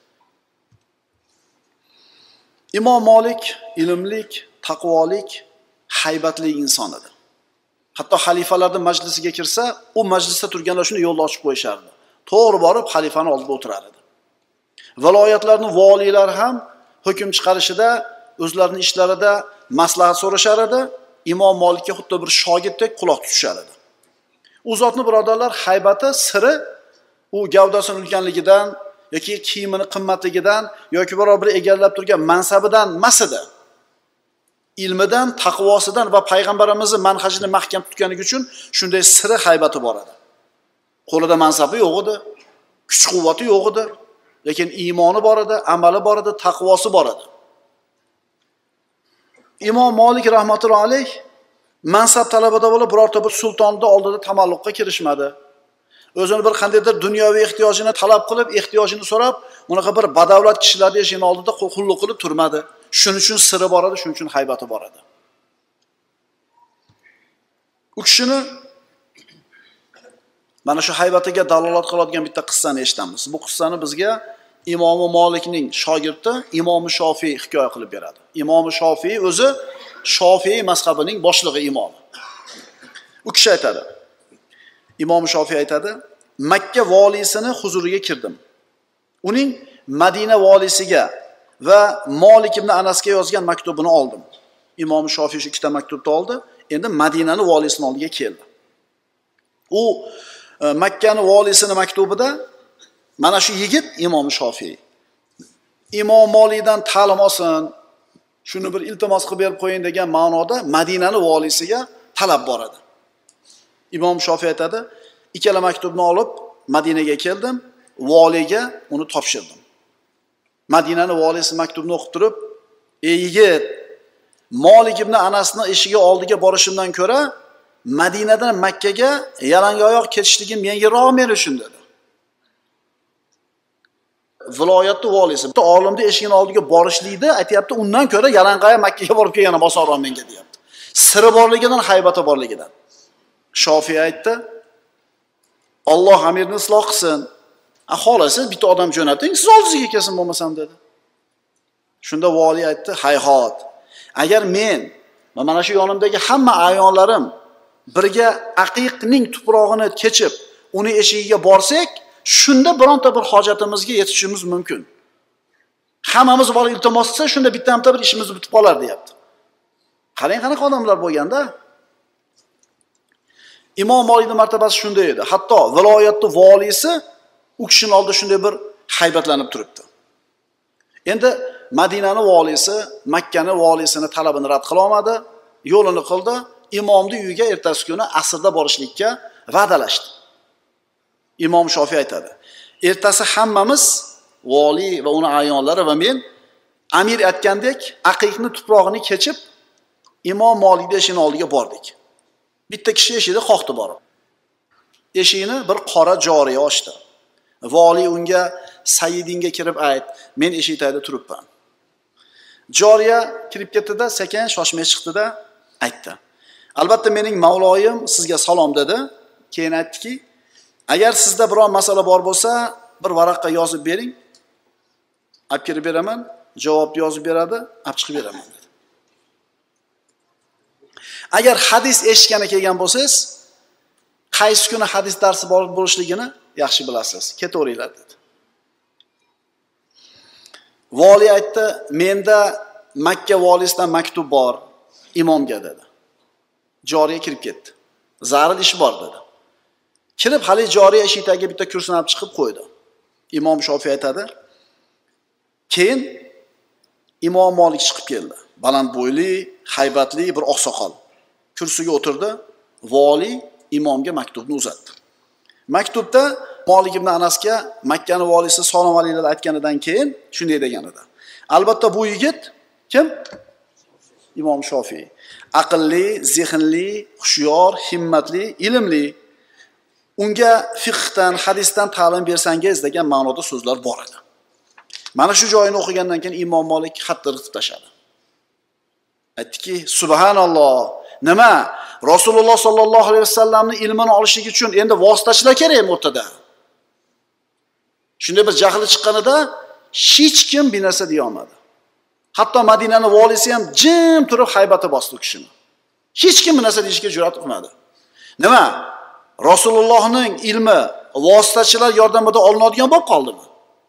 [SPEAKER 2] Imom Molik ilmlik, taqvolik, haybatli inson edi. Hatto xalifalarning majlisiga kirsa, u majlisda turganlar shuni yo'lda ochib qo'yishardi. To'g'ri borib xalifani oldida o'tirar edi. Viloyatlarning valiylari ham hukm chiqarishida, o'zlarining ishlarida maslahat so'rashar edi. Imom Molikka xuddi bir shogirdek quloq tutishar edi. U zotning birodarlar haybati siri u gavdasining ulkanligidan yoki kiyimini qimmatligidan yoki biror bir egallab turgan mansabidan emas edi. Ilmidan, taqvosidan va payg'ambarimizning manhajini mahkam tutganligi uchun shunday siri haybati bor edi. Qo'lida mansabi yo'q edi, kuch-quvvati yo'q edi, lekin iymoni bor edi, amali bor edi, taqvosi bor edi. Imom Molik rahmatullohi alayh mansab talabada bo'lib birorta bir sultonning oldida tamalluqqa kirishmadi. O'zini bir qandaydir dunyoviy ehtiyojini talab qilib, ehtiyojini so'rab, unaqa bir badavlat kishilarning eshigini oldida qulluq qilib turmadi. Shuning uchun siri bor edi, shuning uchun haybati bor edi. U kishini Mana shu haybatiga dalolat qiladigan bitta qissani eshitamiz. Bu qissani bizga Imom Molikning shogirdi Imom Shofiy hikoya qilib beradi. Imom Shofiy o'zi Shofiy mazhabining boshlig'i imomi. U kishi aytadi. Imom Shofiy aytadi, Makka valisini huzuriga kirdim. Uning Madina valisiga va Malik ibn Anasga yozgan maktubini oldim. Imom Shofiy shu ikkita maktubni oldi, endi Madinani valisining oldiga keldi. U Makkani valisini maktubida mana shu yigit Imom Shofiy Imom Malikdan ta'lim olsin, shuni bir iltimos qilib berib qo'ying degan ma'noda Madinani valisiga talab bor edi. Imom Shofiy aytadi, ikkala maktubni olib Madinaga keldim, valiga uni topshirdim. Madinani valisi maktubni o'qib turib, "Ey yigit, Malik ibn Anasning eshigi oldiga borishimdan ko'ra, Madinadan Makkaga yalangoyoq ketishligim menga ro'men uchun" dedi. Viloyatni valisi bitta olimning eshigining oldiga borishlikda aytayapti, undan ko'ra yalangoyoq Makkaga borib kelganim osonroq menga deyapti. Siri borligidan, haybati borligidan. Shofiy aytdi, "Alloh amirni isloh qilsin. Xohlasiz bitta odam jo'nating, siz oldingizga kelsin bo'lmasam" dedi. Shunda vali aytdi, "Hayhot. Agar men va mana shu yonimdagi hamma ayonlarim birga aqiqning tuprog'ini kechib, uni eshigiga borsak, shunda bironta bir hojatimizga yetishimiz mumkin. Hammamiz borib iltimos qilsa, shunda bitta-bitta bir ishimiz bitib qolar" deyapti. Qarang, qanaqa odamlar bo'lganda. Imom Malikning martabasi shunday edi. Hatto viloyatning valisi u kishining oldida shunday bir haybatlanib turibdi. Endi Madinani valisi Makkani valisini talabini rad qila olmadi, yo'lini qildi, imomning uyiga ertasi kuni asrda borishlikka va'dalashdi. Imom Shofiy aytadi, ertasi hammamiz, vali va uni ayonlari va men amir aytgandek aqiqni tuprog'ini kechib Imom Malikning eshigining oldiga bordik. Bitta kishi eshikda qoqdi borib. Eshikni bir qora joriya ochdi. Vali unga "Sayyidinga kirib ayt, men eshik tagida turibman." Joriya kirib ketdi-da, sekin shoshmay chiqdi-da, aytdi. "Albatta mening mavloyim sizga salom" dedi. Keyin aytdiki, "Agar sizda biror masala bor bo'lsa, bir varaqqa yozib bering. Olib kirib beraman, javobni yozib beradi, olib chiqib beraman" dedi. Agar hadis eshitgani kelgan bo'lsangiz, qaysi kuni hadis darsi bo'lishligini yaxshi bilasiz. Ketaveringlar dedi. Vali aytdi, "Menda Makka valisidan maktub bor imomga" dedi. Joriya kirib ketdi. "Zaril ish bor" dedi. Kirib hali joriya eshikdagi bitta kursini olib chiqib qo'ydi. Imom Shofiy aytadi, keyin Imom Malik chiqib keldi. Baland bo'yli, haybatli bir oqsoqol. Kursiga o'tirdi, vali imomga maktubni uzatdi. Maktubda Malik ibn Anasga Makkani valisi salom alaylar aytganidan keyin shunday degan edi. Albatta bu yigit kim? Imom Shofiy. Aqlli, zehnli, xushyor, himmatli, ilmli. Unga fiqhdan, hadisdan ta'lim bersangiz degan ma'noda so'zlar bor edi. Mana shu joyini o'qigandan keyin Imom Malik xatni ritib tashladi. Aytdiki, "Subhanalloh, nima? Rasululloh sollallohu alayhi vasallamning ilmini olishlik uchun endi vositachilar kerakmi o'rtada?" Shunday bir jahli chiqqanida hech kim bir narsa deya olmadi. Hatto Madinaning valisi ham jim turib haybati bosdi kishini. Hech kim bir narsa deyishga jur'at qilmadi. Nima? Rasulullohning ilmi vositachilar yordamida olinadigan bo'lib qoldimi?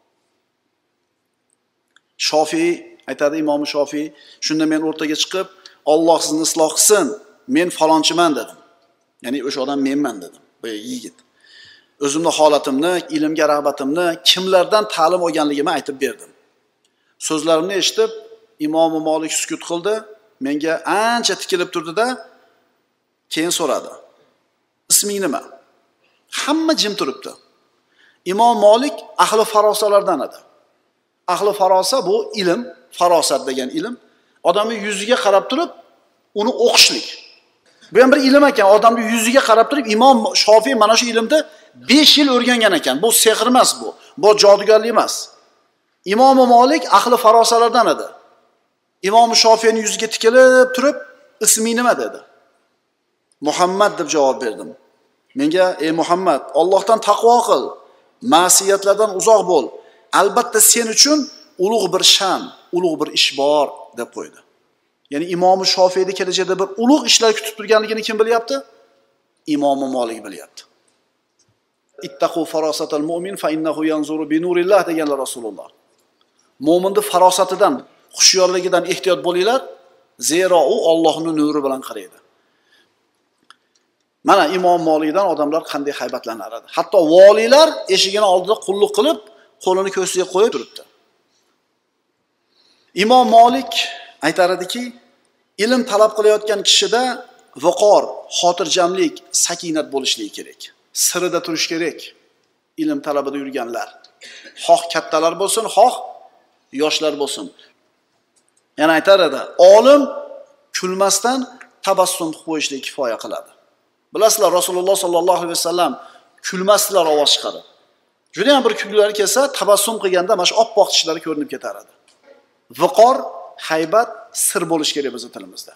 [SPEAKER 2] Shofiy aytadi, Imom Shofiy, shunda men o'rtaga chiqib, "Alloh sizni isloh qilsin, men falonchiman" dedim. Ya'ni o'sha odam menman dedim, bu yigit. O'zimning holatimni, ilmga rag'batimni, kimlardan ta'lim olganligimni aytib berdim. So'zlarimni eshitib, Imom Malik sukut qildi, menga ancha tikilib turdi-da, keyin so'radi. "Isming nima?" Hamma jim turibdi. Imom Malik ahli farosalardan edi. Ahli farosa bu ilm, farosat degan ilm. Odamning yuziga qarab turib, uni o'qishlik. Bu ham bir ilm ekan. Odamning yuziga qarab turib, Imom Shofiy mana shu ilmda besh yil o'rgangan ekan. Bu sehr emas bu. Bu jodugarlik emas. Imom Malik ahli farosalardan edi. Imom Shofiyning yuziga tikilib turib, "Isming nima?" dedi. "Muhammad" deb javob berdim. Menga ey Muhammad, Allohdan taqvo qil, ma'siyatlardan uzoq bo'l. Albatta sen uchun ulug' bir shan, ulug' bir ish bor deb qo'ydi. Ya'ni Imom Shofiyning kelajakda bir ulug' ishlar kutib turganligini kim bilyapti? Imom Malik bilyapti. Ittaqu farasatal mu'min fa innahu yanzuru bi nurillah deganlar Rasululloh. Mo'minning farosatidan, xushyorligidan ehtiyot bo'linglar, zero u Allohning nuri bilan qaraydi. Mana Imom Malikdan odamlar qanday haybatlanar edi. Hatto valilar eshigini oldida qulluq qilib, qo'lini ko'ksiga qo'yib turibdi. Imom Malik aytar ediki, ilm talab qilayotgan kishida viqor, xotirjamlik, sakinat bo'lishligi kerak. Sirida turish kerak. Ilm talabida yurganlar, xoh kattalar bo'lsin, xoh yoshlar bo'lsin. Yana aytar edi, olim kulmasdan tabassum qo'yishlik kifoya qiladi. Bilasizlar, Rasululloh sallallohu alayhi vasallam kulmasdilar ovoz chiqarib. Juda ham bir kunlari kelsa, tabassum qilganda mana shu oppoq tishlari ko'rinib ketar edi. Viqor, haybat, sir bo'lish kerak bizning tilimizda.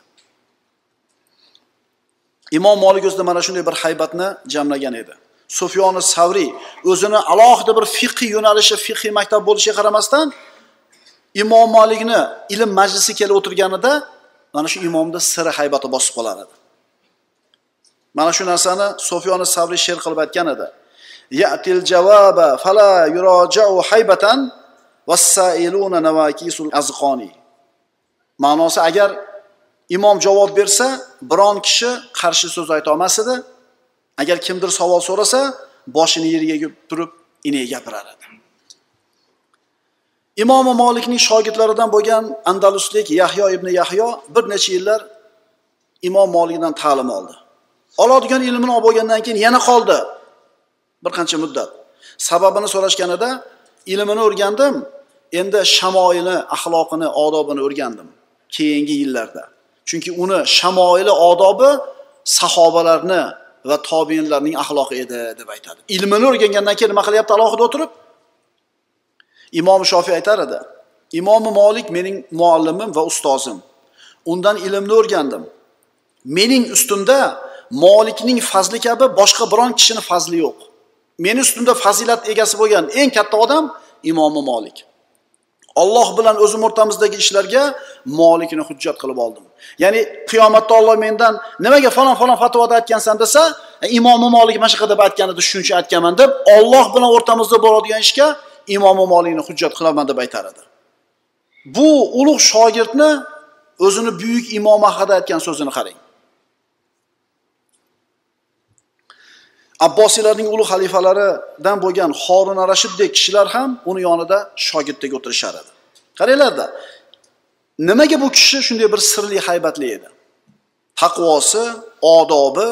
[SPEAKER 2] Imom Malik o'zida mana shunday bir haybatni jamlagan edi. Sufyon Savri o'zini alohida bir fiqh yo'nalishi, fiqh maktab bo'lishiga qaramasdan, Imom Malikni ilm majlisi kelib o'tirganida mana shu imomda siri haybati bosib qolar edi. Mana shu narsani Sufyon Savri she'r qilib aytgan edi. Ya'til javaba fala yuraja'u haybatan was-sa'iluna nawakisul azqani. Ma'nosi, agar imom javob bersa, biron kishi qarshi so'z ayta olmas edi. Agar kimdir savol so'rasa, boshini yerga qo'yib turib, iniga gapirar edi. Imom Malikning shogirdlaridan bo'lgan andaluslik Yahyo ibn Yahyo bir necha yillar Imom Malikdan ta'lim oldi. Oladigan ilmini olib bo'lgandan keyin yana qoldi bir qancha muddat. Sababini so'rashganida, ilmini o'rgandim, endi shamoili, axloqini, odobini o'rgandim keyingi yillarda. Chunki uni shamoili, odobi sahobalarni va tobiinlarning axloqi edi deb aytadi. Ilmini o'rgangandan keyin nima qilyapti alohida o'tirib? Imom Shofiy aytar edi, Imom Malik mening muallimim va ustozim. Undan ilmni o'rgandim. Mening ustimda Malikning fazli kabi boshqa biron kishining fazli yo'q. Meni ustimda fazilat egasi bo'lgan eng katta odam Imom Malik. Alloh bilan o'zim o'rtamizdagi ishlarga Malikni hujjat qilib oldim. Ya'ni qiyomatda Alloh mendan nimaga falon falon fatvoda aytgansan desa, Imom Malik mana shu qadar aytganida shuncha aytganman deb Alloh bilan o'rtamizda bo'ladigan ishga Imom Malikni hujjat qilaman deb aytar edi. Bu ulug' shogirdni o'zini buyuk imom haqida aytgan so'zini qarang. Abbosiylarning ulug' xalifalaridan bo'lgan Harun ar-Rashiddek kishilar ham uni yonida shogirddek o'tirishar edi. Qaranglarda, nimaga bu kishi shunday bir sirli, haybatli edi? Taqvosi, odobi,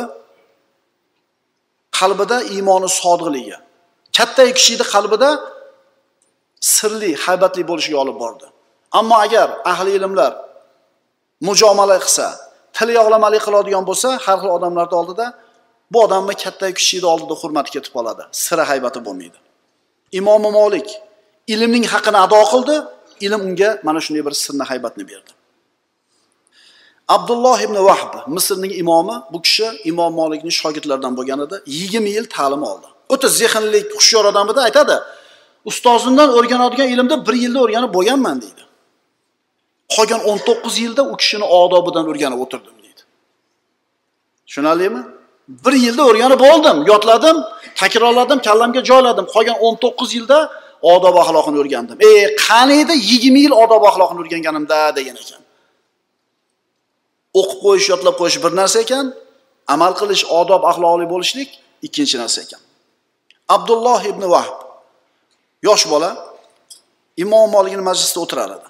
[SPEAKER 2] qalbida iymoni sodiqligi. Katta kishining qalbida sirli, haybatli bo'lishiga olib bordi. Ammo agar ahli ilmlar mujomala qilsa, til yog'lamalik qiladigan bo'lsa, har xil odamlarning oldida bu odamni katta kishining oldida hurmati ketib qoladi, sira haybati bo'lmaydi. Imom Malik ilmning haqqini ado qildi, ilm unga mana shunday bir sirni, haybatni berdi. Abdulloh ibn Vahb, Misrning imomi, bu kishi Imom Malikning shogirdlaridan bo'lgan edi, yigirma yil ta'lim oldi. O'ta zehnlik, xushyor odam edi, aytadi. Ustozimdan o'rganadigan ilmda bir yilda o'rganib bo'lganman deydi. Qolgan o'n to'qqiz yilda u kishini odobidan o'rganib o'tirdim deydi. Tushunarlimi? Bir yilda o'rganib bo'ldim, yodladim, takrorladim, kallamga joyladim. Qolgan o'n to'qqiz yilda odob axloqini o'rgandim. E, qani edi yigirma yil odob axloqini o'rganganimda degan ekan. O'qib qo'yish, yodlab qo'yish bir narsa ekan, amal qilish, odob axloqli bo'lishlik ikkinchi narsa ekan. Abdulloh ibn Vahb yosh bola Imom Malikning majlisida o'tirar edi.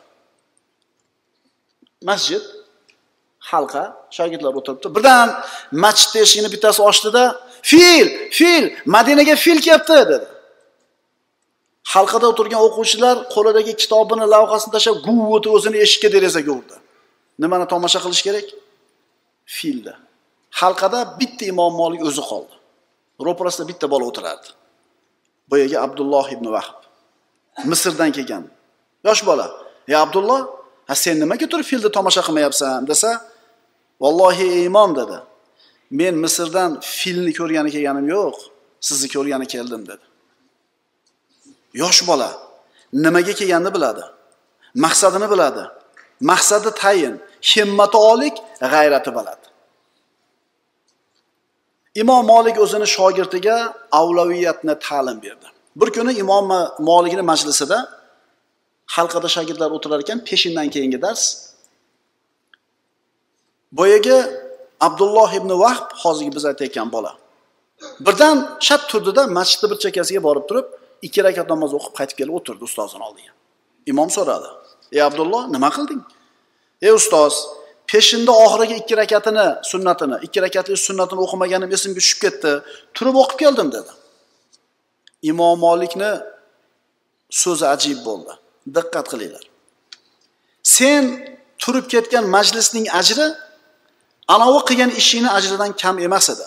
[SPEAKER 2] Masjid, halqa, shogirdlar o'tiribdi. Birdan masjid eshigini bittasi ochdida, "Fil, fil, Madinaga fil kelibdi" dedi. Halqada o'tirgan o'quvchilar qo'lidagi kitobini, lavhasini tashlab, guvvoti o'zini eshikka, derazaga urdi. Nimani tomosha qilish kerak? Filda. Halqada bitta Imom Malik o'zi qoldi. Ro'parasida bitta bola o'tirardi. Boyaga Abdulloh ibn Vahb, Misrdan kelgan yosh bola. "Ey Abdulloh, ha sen nimaga turib filni tomosha qilmayapsan?" desa, "Vallohi ey imom" dedi. Men Misrdan filni ko'rgani kelganim yo'q, sizni ko'rgani keldim dedi. Yosh bola nimaga kelganini biladi. Maqsadini biladi. Maqsadi tayin, himmati olik, g'ayrati baland. Imom Molik o'zini shogirdiga avlaviyatni ta'lim berdi. Bir kuni Imom Molikning majlisida halqada shogirdlar o'tirar ekan, peshindan keyingi dars. Boyaga Abdulloh ibn Vahb, hozirgi biz aytayotgan bola, birdan shat turdida masjidning bir chekkasiga borib turib, ikki rakat namoz o'qib qaytib kelib o'tirdi ustozining oldiga. Imom so'radi: "Ey Abdulloh, nima qilding?" "Ey ustoz, peshinda oxirgi ikki rakatini, sunnatini, ikki rakatli sunnatini o'qimaganim esimga tushib ketdi. Turib o'qib keldim" dedi. Imom Molikni so'zi ajib bo'ldi. Diqqat qilinglar. Sen turib ketgan majlisning ajri anavi qilgan ishingni ajridan kam emas edi.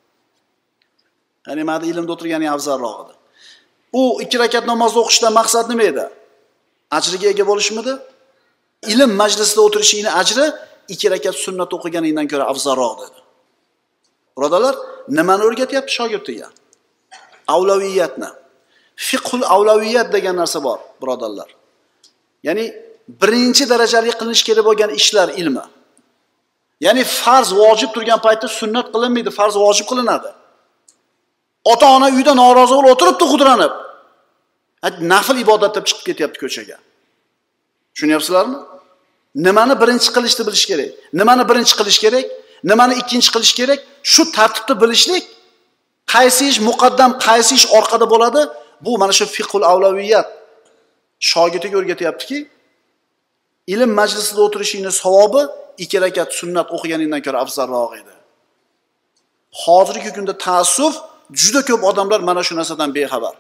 [SPEAKER 2] Ya'ni ma'da ilmda o'tirgani afzalroq edi. U ikki rakat namoz o'qishdan maqsad nima edi? Ajriga ega bo'lishmidi? Ilm majlisida o'tirishingni ajri ikki rakat sunnat o'qiganingdan ko'ra afzalroq dedi. Birodalar, nimani o'rgatyapti shogirdiga? Avlaviyatni. Fiqhul avlaviyat degan narsa bor, birodarlar. Ya'ni birinchi darajali qilinish kerak bo'lgan ishlar ilmi. Ya'ni farz vojib turgan paytda sunnat qilinmaydi, farz vojib qilinadi. Ota-ona uyda norozi bo'lib o'tiribdi xudranib. Nafil ibodat deb chiqib ketyapti ko'chaga. Tushunyapsizlarmi? Nimani birinchi qilishni bilish kerak. Nimani birinchi qilish kerak, nimani ikkinchi qilish kerak, shu tartibda bilishlik, qaysi ish muqaddam, qaysi ish orqada bo'ladi, bu mana shu fiqhul avlaviyat shogirdiga o'rgatyaptiki, ilm majlisida o'tirishingni savobi ikki rakat sunnat o'qiganingdan ko'ra afzalroq edi. Hozirgi kunda taassuf, juda ko'p odamlar mana shu narsadan bexabar.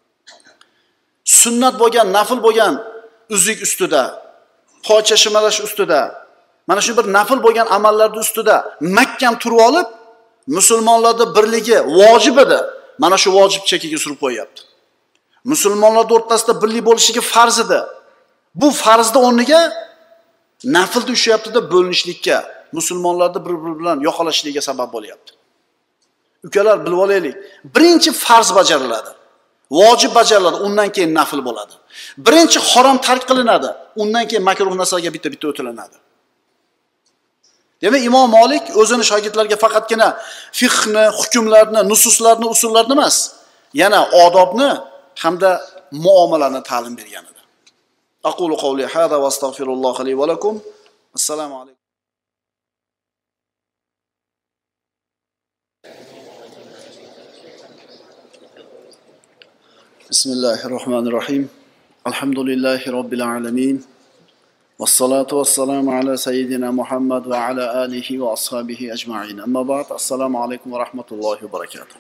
[SPEAKER 2] Sunnat bo'lgan, nafil bo'lgan uzuk ustida, pocha shimalash ustida, mana shu bir nafil bo'lgan amallarda ustida mahkam turib olib, musulmonlarda birligi vojib edi. Mana shu vojib chekiga surib qo'yapti. Musulmonlar o'rtasida birlik bo'lishligi farz edi. Bu farzni o'rniga nafilda ushyapti-da bo'linishlikka, musulmonlarda bir-biri bilan yo'qolishligiga sabab bo'lyapti. Ukalar, bilib olaylik. Birinchi farz bajariladi. Vojib bajariladi, undan keyin nafil bo'ladi. Birinchi harom tark qilinadi, undan keyin makruh narsaga bitta-bitta o'tilinadi. Demak, Imom Molik o'zini shogirdlarga faqatgina fiqhni, hukmlarni, nususlarni, usullarni emas, yana odobni hamda muomalani ta'lim bergan edi. Aqulu qawli hada va astagfirulloh li va lakum. Assalomu alaykum. Bismillahirrahmanirrahim. Alhamdulillahi robbil alamin. Vassalatu vassalamu ala sayyidina Muhammad va ala alihi va ashabihi ajma'in. Amma ba'd. Assalomu alaykum va rahmatullohi va barakatuh.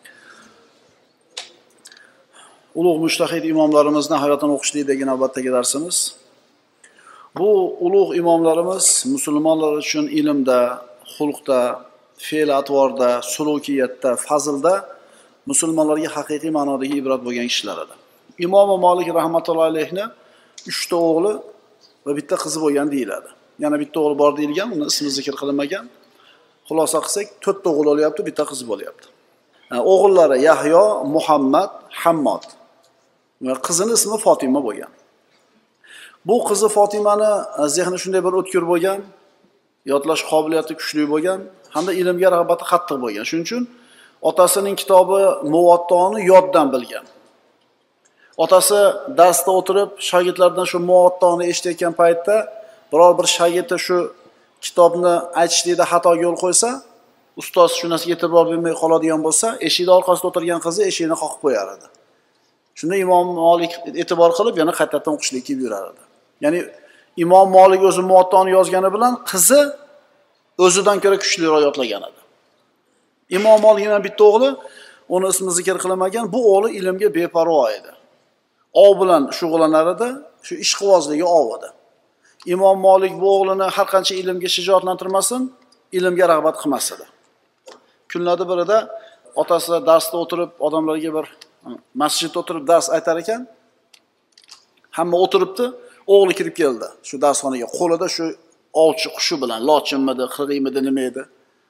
[SPEAKER 2] Ulug' mushtahid imomlarimizni hayotini o'qishlikdagi navbatdagi darsimiz. Bu ulug' imomlarimiz musulmonlar uchun ilmda, xulqda, fe'l atvorda, sulukiyatda, fazilda musulmonlarga haqiqiy ma'nodagi ibrat bo'lgan kishilar edi. Imom Molik rahmatullohi alayhni uchta o'g'li va bitta qizi bo'lgan deyiladi. Yana bitta o'g'li bor deyilgan, uni ismi zikr qilinmagan. Xulosa qilsak, to'rtta o'g'il bo'lyapti, bitta qiz bo'lyapti. Yani, o'g'illari Yahyo, Muhammad, Hammod va qizining ismi Fatima bo'lgan. Bu qizi Fatimani zehni shunday bir o'tkir bo'lgan, yodlash qobiliyati kuchli bo'lgan, hamda ilmga rag'bati qattiq bo'lgan. Shuning uchun otasining kitobi Muvattoni yoddan bilgan. Otasi darsda o'tirib, shogirdlardan shu Muvattoni eshitayotgan paytda biror bir shogirdi shu kitobni aytishlikda xato yo'l qo'ysa, ustoz shu narsaga e'tibor bermay qoladigan bo'lsa, eshikning orqasida o'tirgan qizi eshikni qoqib qo'yar edi. Shunda Imom Molik e'tibor qilib, yana qaytadan o'qishlikka buyurar edi. Ya'ni Imom Molik o'zi Muvattoni yozgani bilan qizi o'zidan ko'ra kuchliroq yodlagan edi. Imom Molikning bitta o'g'li, uni ismi zikr qilinmagan, bu o'g'li ilmga beparvo edi. Ov bilan shug'ullanar edi, shu ishqibozligi ov edi. Imom Molik bu o'g'lini har qancha ilmga shijoatlantirmasin, ilmga rag'bat qilmas edi. Kunlarda birida otasi darsda o'tirib, odamlarga bir masjidda o'tirib dars aytar ekan. Hamma o'tiribdi, o'g'li kirib keldi shu darsxonaga. Qo'lida shu ovchi qushi bilan, lochinmidi, qirg'iymidi, nima edi?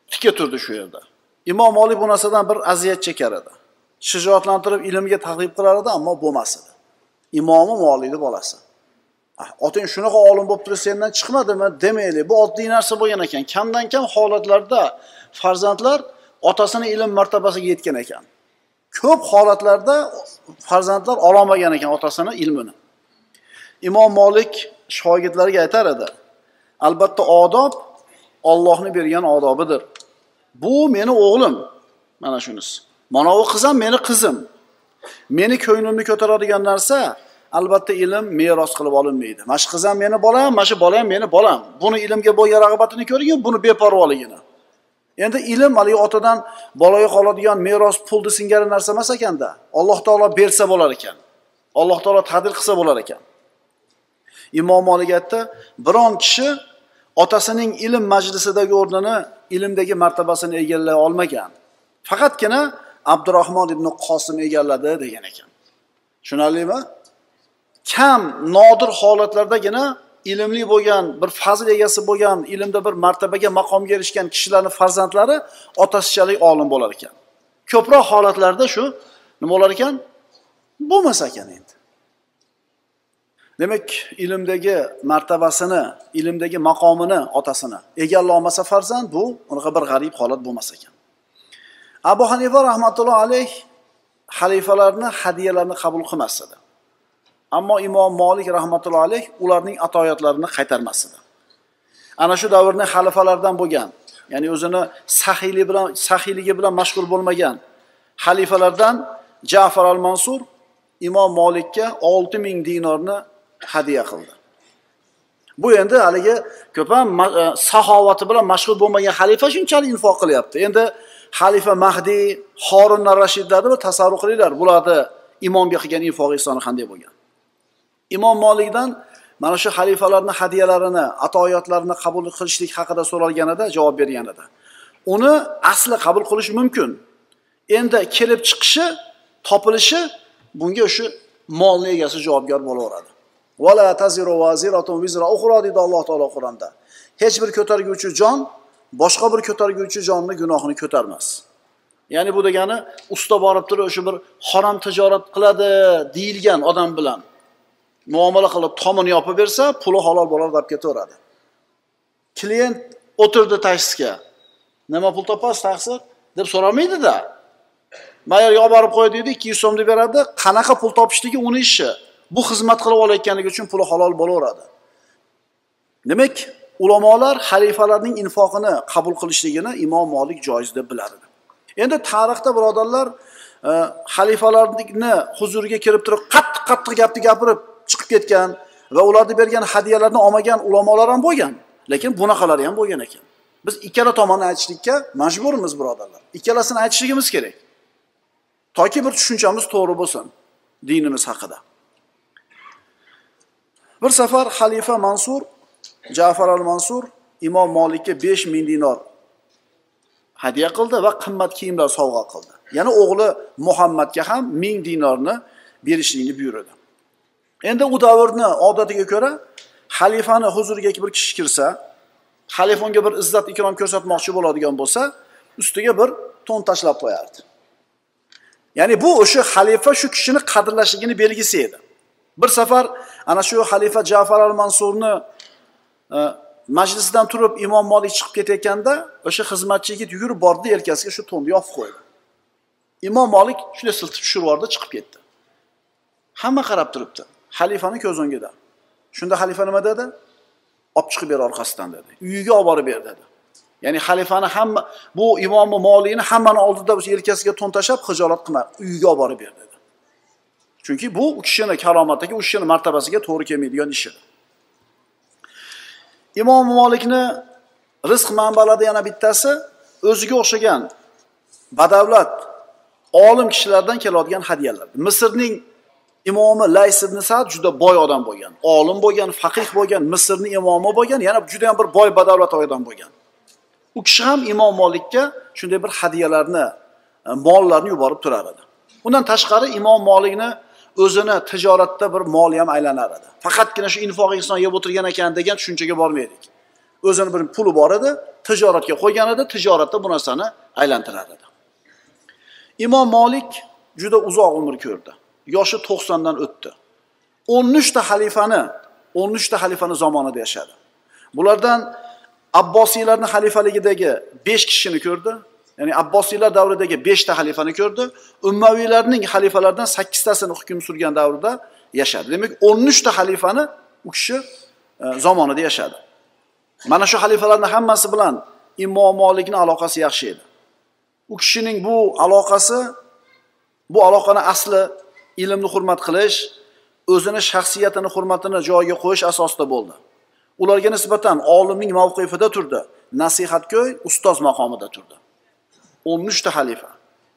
[SPEAKER 2] tikka turdi shu yerda. Imom Molik bu narsadan bir aziyat chekar edi. Shijoatlantirib ilmga targ'ib qilar edi, ammo bo'lmas edi. Imomi Molikning bolasi. Oting shunaqa olim bo'lib turib sendan chiqmadimi demaylik. Bu oddiy narsa bo'lgan ekan. Kamdan kam holatlarda farzandlar otasini ilm martabasiga yetgan ekan. Ko'p holatlarda farzandlar ololmagan ekan otasini ilmini. Imom Molik shogirdlariga aytar edi: "Albatta odob Allohning bergan odobidir. Bu meni o'g'lim, mana shunisi. Mana bu qizim meni qizim. Meni ko'nglimni ko'taradigan narsa albatta ilm meros qilib olinmaydi. Mana shu qizim meni bolam, mana shu bolam meni bolam. Buni ilmga bo'lgan rag'batini ko'ring, buni beparvoligini. Endi ilm hali otadan bolaga qoladigan meros pulni singari narsa emas ekanda. Alloh taolo bersa bo'lar ekan. Alloh taolo taqdir qilsa bo'lar ekan." Imom Molik aytdi, biron kishi otasining ilm majlisidagi o'rnini, ilmdagi martabasini egallay olmagan. Faqatgina Abdurrahmon ibn Qosim egalladi degan ekan. Tushunarlimi? Kam, nodir holatlardagina ilmli bo'lgan, bir fazil egasi bo'lgan, ilmda bir martabaga, maqomga erishgan kishilarning farzandlari otasichalik olim bo'lar ekan. Ko'proq holatlarda shu nima bo'lar ekan? Bo'lmas ekan endi. Demak, ilmdagi martabasini, ilmdagi maqomini otasini egallay olmasa farzand, bu unaqa bir g'arib holat bo'lmas ekan. Abu Hanifa rahmatullohi alayh xalifalarni hadiyalarini qabul qilmas edi. Ammo Imom Molik rahmatullohi alayh ularning atoyatlarini qaytarmas edi. Ana shu davrning xalifalaridan bo'lgan, ya'ni o'zini saxiyligi bilan saxiyligi bilan mashg'ul bo'lmagan xalifalardan Ja'far al-Mansur Imom Molikka olti ming dinorni hadiya qildi. Bu endi haligi ko'p ham saxovati bilan mashg'ul bo'lmagan xalifa shunchalik infoq qilyapti. Endi xalifa Mahdi, Harun ar-Rashidlarni bir tasavvur qilinglar, bularni imomga qilgan infoq ihsoni qanday bo'lgan. Imom Molikdan mana shu xalifalarning hadiyalarini, atoyatlarini qabul qilishlik haqida so'ralganida javob bergan edi. Uni asli qabul qilish mumkin. Endi kelib chiqishi, topilishi bunga o'sha molning egasi javobgar bo'laveradi. Wala taziru waziratun wizra ukhra dedi Alloh taolo Qur'onda. Hech bir ko'targuvchi jon boshqa bir ko'targuvchi jonni gunohini ko'tarmas. Ya'ni bu degani usta borib turib o'sha bir harom tijorat qiladi deyilgan odam bilan muomala qilib tomini yopib bersa, puli halol bo'lar deb ketaveradi. Klient o'tirdi taksiga. Nima pul topasiz taqsir deb so'ramaydi-da. Mayerga olib borib qo'y dedi, ikki yuz so'm deb beradi. Qanaqa pul topishligi uni ishi. Bu xizmat qilib olayotganligi uchun puli halol bo'laveradi. Demak, ulamolar xalifalarning infoqini qabul qilishligini Imom Molik joiz deb bilardi. Endi tarixda birodarlar, xalifalarning huzuriga kirib turib qattiq-qattiq gapni gapirib chiqib ketgan va ularga bergan hadiyalarni olmagan ulamolar ham bo'lgan. Lekin bunaqalari ham bo'lgan ekan. Biz ikkala tomonni aytishlikka majburmiz birodarlar. Ikkalasini aytishligimiz kerak. Toki bir tushunchamiz to'g'ri bo'lsin dinimiz haqida. Bir safar xalifa Mansur, Ja'far al-Mansur Imom Molikka besh ming dinor hadiya qildi va qimmat kiyimlar sovg'a qildi. Yana o'g'li Muhammadga ham ming dinorni berishlikni buyurdi. Endi u davrni odatiga ko'ra xalifani huzuriga bir kishi kirsa, xalifonga bir izzat ikrom ko'rsatmoqchi bo'ladigan bo'lsa, ustiga bir to'n tashlab qo'yardi. Ya'ni bu o'sha xalifa shu kishini qadrlashligini belgisi edi. Bir safar ana shu xalifa Ja'far al-Mansurni e, majlisdan turib Imom Molik chiqib ketayotganda, o'sha xizmatchi yigit yugurib bordi, yelkasiga shu to'nni yopib qo'ydi. Imom Molik shunday siltib tushirib yubordi, chiqib ketdi. Hamma qarab turibdi. Xalifaning ko'z o'ngida. Shunda xalifa nima dedi? Olib chiqib ber orqasidan dedi. Uyiga olib borib ber dedi. Ya'ni xalifani hamma bu Imom Molikni hammani oldida o'sha yelkasiga to'n tashab xijolat qilma, uyiga olib borib ber dedi. Chunki bu u kishining karomatiga, u kishining martabasiga to'g'ri kelmaydigan ish edi. Imom Molikni rizq manbalaridan yana bittasi o'ziga o'xshagan badavlat olim kishilardan keladigan hadiyalar. Misrning imomi Lays ibn Sa'd juda boy odam bo'lgan, olim bo'lgan, faqih bo'lgan, Misrning imomi bo'lgan, yana juda ham bir boy badavlat odam bo'lgan. U kishi ham Imom Molikka shunday bir hadiyalarni, mollarni yuborib turar edi. Undan tashqari Imom Molikni o'zini tijoratda bir moli ham aylanar edi. Faqatgina shu infoq ihson yeb o'tirgan ekan degan tushunchaga bormaydik. O'zini bir puli bor edi, tijoratga qo'ygan edi, tijoratda bu narsani aylantirar edi. Imom Molik juda uzoq umr ko'rdi. Yoshi to'qsondan o'tdi. o'n uch ta xalifani, o'n uch ta xalifani zamonida yashadi. Bulardan Abbosiylarning xalifaligidagi besh kishini ko'rdi. Ya'ni Abbosiylar davridagi besh ta xalifani ko'rdi. Ummaviylarning xalifalaridan sakkiz tasini hukm surgan davrda yashadi. Demak, o'n uch ta xalifani u kishi e, zamonida yashadi. Mana shu xalifalarning hammasi bilan Imom Molikning aloqasi yaxshi edi. U kishining bu aloqasi, bu aloqani asli ilmni hurmat qilish, o'zini shaxsiyatini, hurmatini joyiga qo'yish asosida bo'ldi. Ularga nisbatan olimning mavqifida turdi, nasihatgo'y, ustoz maqomida turdi. o'n uch ta xalifa.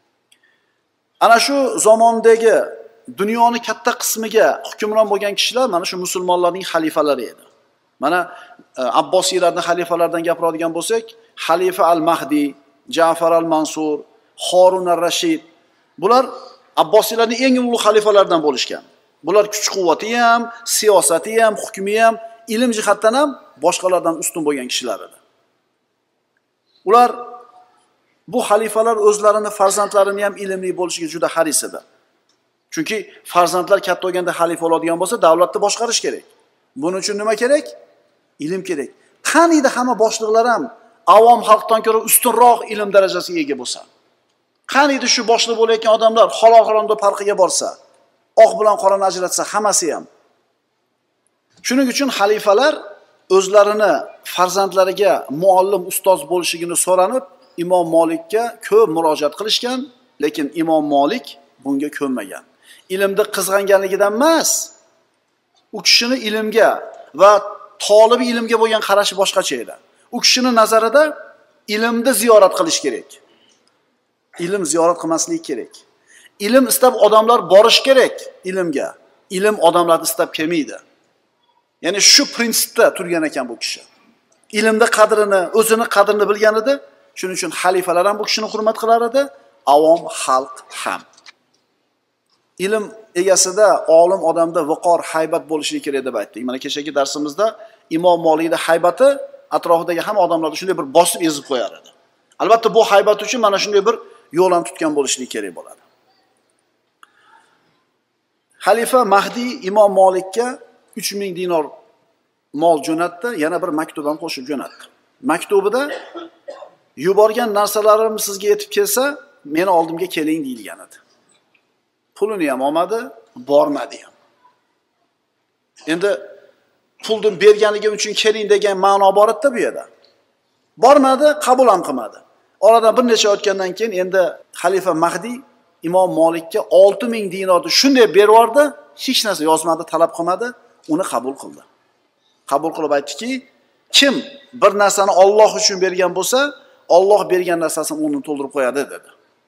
[SPEAKER 2] Ana shu zamondagi dunyoni katta qismiga hukmron bo'lgan kishilar mana shu musulmonlarning xalifalari edi. Mana Abbosiylarning xalifalaridan gapiradigan bo'lsak, Xalifa al-Mahdi, Ja'far al-Mansur, Harun ar-Rashid, bular Abbosiylarning eng ulug' xalifalaridan bo'lishgan. Bular kuch-quvvati ham, siyosati ham, hukmi ham, ilm jihatdan ham boshqalardan ustun bo'lgan kishilar edi. Ular bu xalifalar o'zlarini farzandlarini ham ilmli bo'lishiga juda haris edi. Chunki farzandlar katta bo'lganda xalifa bo'ladigan bo'lsa, davlatni boshqarish kerak. Buning uchun nima kerak? Ilm kerak. Qaniydi hamma boshliqlar ham avom xalqdan ko'ra ustunroq ilm darajasiga ega bo'lsa. Qaniydi shu boshliq bo'layotgan odamlar halol haromda farqiga borsa, oq bilan qorani ajratsa, hammasi ham. Shuning uchun xalifalar o'zlarini farzandlariga muallim, ustoz bo'lishligini so'ranib, Imom Molikka ko'p murojaat qilishgan, lekin Imom Molik bunga ko'nmagan. Ilmda qizg'anganligidan emas, u kishini ilmga va tolibi ilmga bo'lgan qarashi boshqacha edi. U kishining nazarida ilmni ziyorat qilish kerak. Ilm ziyorat qilmaslik kerak. Ilm istab odamlar borish kerak ilmga. Ilm odamlarni istab kelmaydi. Ya'ni shu prinsipda turgan ekan bu kishi. Ilmda qadrini, o'zini qadrini bilgan edi. Shuning uchun xalifalar ham bu kishini hurmat qilar edi, avom xalq ham. Ilm egasida, olim odamda viqor, haybat bo'lishi kerak deb aytdik. Mana kechagi darsimizda Imom Molikning haybati atrofidagi hamma odamlarni shunday bir bosib ezib qo'yar edi. Albatta bu haybat uchun mana shunday bir yo'ldan tutgan bo'lishi kerak bo'ladi. Xalifa Mahdi Imom Molikka uch ming dinor mol jo'natdi, yana bir maktub ham qo'shib jo'natdi. Maktubida yuborgan narsalarim sizga yetib kelsa, meni oldimga keling deyilgan edi. Pulini ham olmadi, bormadi ham. Endi pulni berganligim uchun keling degan ma'no bor edi bu yerda. Bormadi, qabul ham qilmadi. Oradan bir necha o'tgandan keyin endi Xalifa Mahdi Imom Molikka olti ming dinorni shunday berib yubordi, hech narsa yozmadi, talab qilmadi, uni qabul qildi. Qabul qilib aytdiki, kim bir narsani Alloh uchun bergan bo'lsa, Alloh bergan narsasini uni to'ldirib qo'yadi dedi.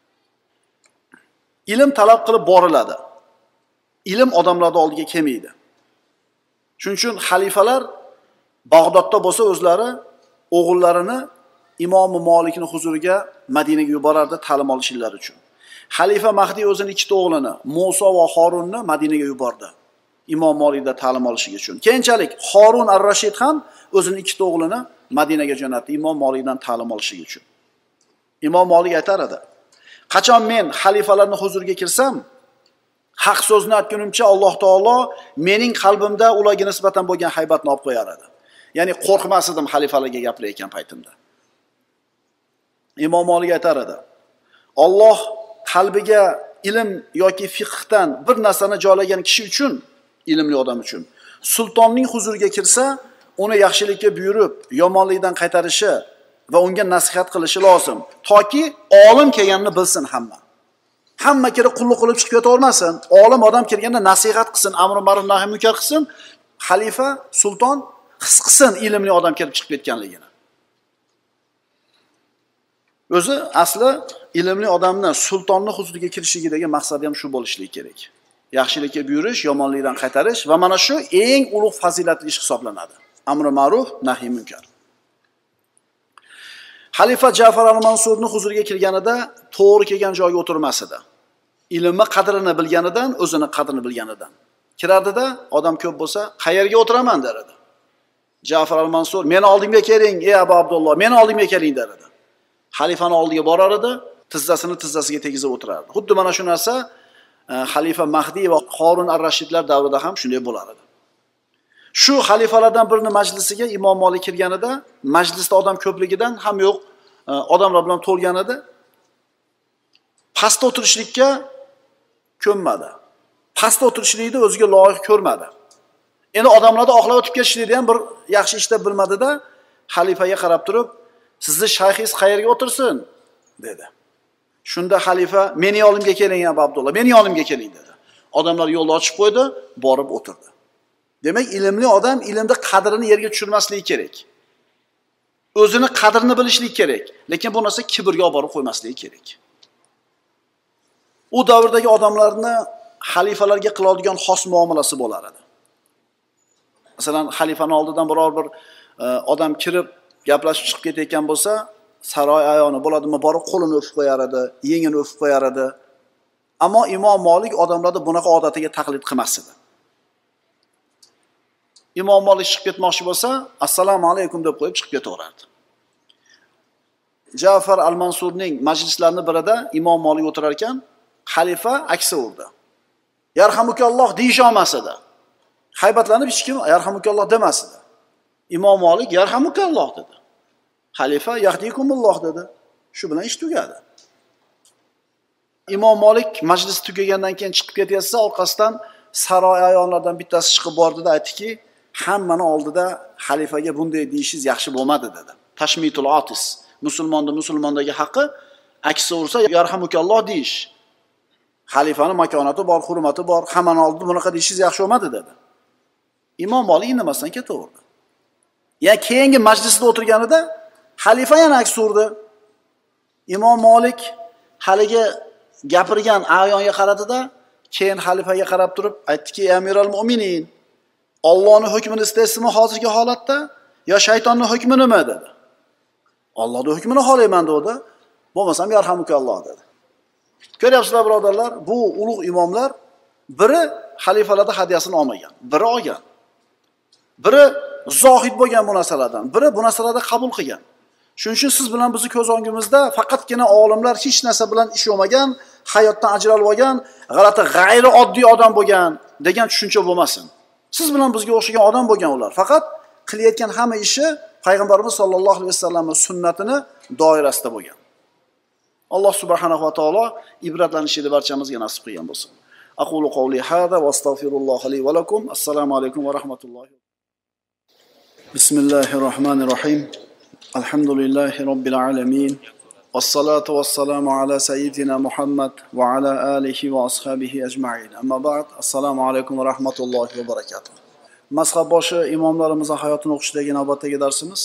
[SPEAKER 2] Ilm talab qilib boriladi. Ilm odamlarning oldiga kelmaydi. Shuning uchun xalifalar Bag'dodda bo'lsa o'zlari o'g'illarini Imom Molikning huzuriga Madinaga yuborardi ta'lim olishlari uchun. Xalifa Mahdi o'zining ikkita o'g'lini, Musa va Harunni Madinaga yubordi. Imom Molikda ta'lim olishligi uchun. Keyinchalik Harun ar-Rashid ham o'zining ikkita o'g'lini Madinaga jo'natdi Imom Molikdan ta'lim olishligi uchun. Imom Molik aytar edi: "Qachon men xalifalarning huzuriga kirsam, haq so'zni aytgunimcha Alloh taolo mening qalbimda ularga nisbatan bo'lgan haybatni olib qo'yar edi." Ya'ni qo'rqmas edim xalifalarga gapirayotgan paytimda. Imom Molik aytar edi: "Alloh qalbiga ilm yoki fiqhdan bir narsani joylagan kishi uchun, ilmli odam uchun, sultonning huzuriga kirsa, uni yaxshilikka buyurib, yomonlikdan qaytarishi va unga nasihat qilishi lozim, toki olim kelganini bilsin hamma. Hamma kelib qulluq qilib chiqib ketavermasin. Olim odam kelganda nasihat qilsin, amr ma'ruf nahy munkar qilsin. Xalifa, sulton his qilsin ilmli odam kelib chiqib ketganligini." O'zi asli ilmli odamni sultonning huzuriga kirishligidagi maqsadi ham shu bo'lishi kerak. Yaxshilikka buyurish, yomonlikdan qaytarish va mana shu eng ulug' fazilatli ish hisoblanadi. Amr ma'ruf, nahy munkar. Xalifa Ja'far al-Mansurning huzuriga kirganida to'g'ri kelgan joyga o'tirmas edi. Ilmni qadrini bilganidan, o'zini qadrini bilganidan. Kiradida odam ko'p bo'lsa, qayerga o'tiraman der edi. Ja'far al-Mansur, "Meni oldimga keling, ey Abu Abdulloh, meni oldimga keling" der edi. Xalifani oldiga borar edi, tizzasini tizzasiga tegizib o'tirardi. Xuddi mana shu narsa xalifa Mahdi va Harun ar-Rashidlar davrida ham shunday bo'lar edi. Shu xalifalardan birini majlisiga Imom Molik kirganida, majlisda odam ko'pligidan ham yo'q, odamlar bilan to'lgan edi. Pastda o'tirishlikka ko'nmadi. Pastda o'tirishlikni o'ziga loyiq ko'rmadi. Endi odamlarni oqlab o'tib ketishlikni ham bir yaxshi ishda bilmadi-da, xalifaga qarab turib, "Sizni shayxingiz qayerga o'tirsin?" dedi. Shunda xalifa, "Meni yonimga keling, Abu Abdulloh, meni yonimga keling" dedi. Odamlar yo'lni ochib qo'ydi, borib o'tirdi. Demak, ilmli odam ilmda qadrini yerga tushirmasligi kerak. O'zini qadrini bilishlik kerak, lekin bu narsa kibrga olib borib qo'ymasligi kerak. U davrdagi odamlarni xalifalarga qiladigan xos muomalasi bo'lar edi. Masalan, xalifaning oldidan biror bir odam kirib gaplashib chiqib ketayotgan bo'lsa, saroy ayoni bo'ladimi, borib qo'lini o'pib qo'yar edi, yengini o'pib qo'yar edi. Ammo Imom Molik odamlarni bunaqa odatiga taqlid qilmas edi. Imom Molik chiqib ketmoqchi bo'lsa, "Assalomu alaykum" deb qo'yib chiqib ketaverardi. Ja'far al-Mansurning majlislarini birida Imom Molik o'tirar ekan, xalifa aksi urdi. "Yarhamukalloh" deyish olmas edi. Haybatlanib hech kim "Yarhamukalloh" demas edi. Imom Molik "Yarhamukalloh" dedi. Xalifa "Yahdikumulloh" dedi. Shu bilan ish tugadi. Imom Molik majlis tugagandan keyin chiqib ketayotsa, orqasidan saroy ayonlardan bittasi chiqib bordi-da, aytdiki, "Hammani oldida xalifaga bunday deyishingiz yaxshi bo'lmadi" dedi. Tashmitul otis. Musulmonda musulmondagi haqqi aksi ursa "Yarhamukalloh" deyish. Xalifaning makonati bor, hurmati bor, hammani oldida bunaqa deyishingiz yaxshi bo'lmadi dedi. Imom Molik indamasdan ketaverdi. Ya keyingi majlisda o'tirganida xalifa yana aksi urdi. Imom Molik haligi gapirgan ayonga qaradida, keyin xalifaga qarab turib aytdiki, "Ey Amiral Mu'minin, Allohning hukmini istaysizmi hozirgi holatda yo shaytonning hukmi nima?" dedi. "Allohning hukmini xohlayman" dedi. "Bo'lmasam yarhamukalloh" dedi. Ko'ryapsizlar birodarlar, bu ulug' imomlar biri xalifalarning hadyasini olmagan, biri olgan. Biri zohid bo'lgan bu narsalardan, biri bu narsalarni qabul qilgan. Shuning uchun siz bilan bizni ko'z o'ngimizda faqatgina olimlar hech narsa bilan ish olmagan, hayotdan ajralib olgan, g'alati g'ayri oddiy odam bo'lgan degan tushuncha bo'lmasin. Siz bilan bizga o'xshagan odam bo'lgan ular. Faqat qilayotgan hamma ishi payg'ambarimiz sollallohu alayhi vasallamning sunnatini doirasida bo'lgan. Alloh subhanahu va taolo ibratlanishni barchamizga nasib qilgan bo'lsin. Aqulu qawli hada va astagfirullohi li va lakum. Assalomu alaykum va rahmatullohi. Bismillahirrohmanirrohim. Alhamdulillahi robbil alamin. Vassalatu vassalamu ala sayyidina Muhammad va ala alihi va ashabihi ajma'in. Amma ba'd. Assalomu alaykum va rahmatullohi va barakatuh. Mazhab boshi imomlarimizning hayotini o'qishdagi navbatdagi darsimiz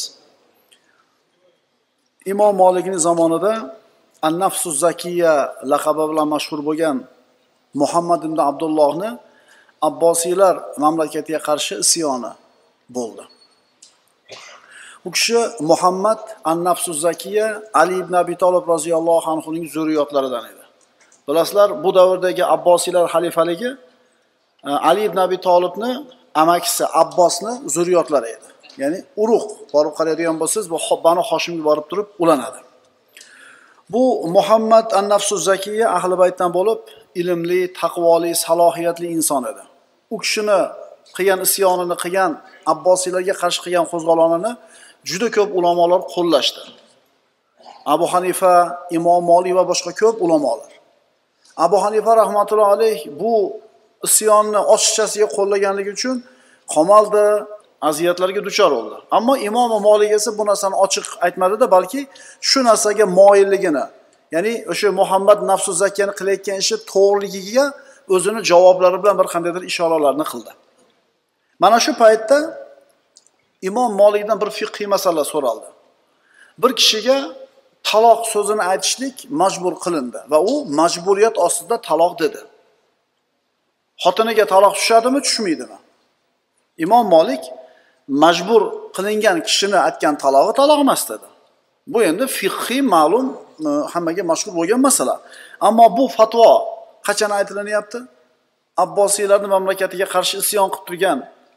[SPEAKER 2] Imom Molikning zamonida An-Nafsuz Zakiya laqabi bilan mashhur bo'lgan Muhammad ibn Abdullohni Abbosiylar mamlakatiga qarshi isyoni bo'ldi. Bu kishi Muhammad An-Nafsuz Zakiya Ali ibn Abi Talib roziyallohu anhuning zurriyotlaridan edi. Bilasizlar, bu davrdagi Abbosiylar xalifaligi Ali ibn Abi Talibni amakisi Abbosni zurriyotlari edi. Ya'ni urug' borib qaraydigan bo'lsangiz, bu Banu Hoshimga borib turib ulanadi. Bu Muhammad An-Nafsuz Zakiya ahli baytdan bo'lib, ilmli, taqvoli, salohiyatli inson edi. U kishini qilgan isyonini qilgan Abbosiylarga qarshi qilgan qo'zg'olonini juda ko'p ulamolar qo'llashdi. Abu Hanifa, Imom Molik va boshqa ko'p ulamolar. Abu Hanifa rahmatullohi alayh bu isyonni ochiqchasiga qo'llaganligi uchun qamaldi, aziyatlarga duchor bo'ldi. Ammo Imom Molik esa bu narsani ochiq aytmadi-da, balki shu narsaga moyilligini, ya'ni o'sha Muhammad Nafsuz Zakiyani qilayotgan ishi to'g'riligiga o'zini javoblari bilan bir qandaydir ishoralarni qildi. Mana shu paytda Imom Molikdan bir fiqhiy masala so'raldi. Bir kishiga taloq so'zini aytishlik majbur qilindi va u majburiyat ostida taloq dedi. Xotiniga taloq tushadimi, tushmaydimi? Imom Molik majbur qilingan kishini aytgan talog'i taloq emas dedi. Bu endi fiqhiy ma'lum, hammaga mashhur bo'lgan masala. Ammo bu fatvo qachon aytilinyapti? Abbosiylarning mamlakatiga qarshi isyon qilib turgan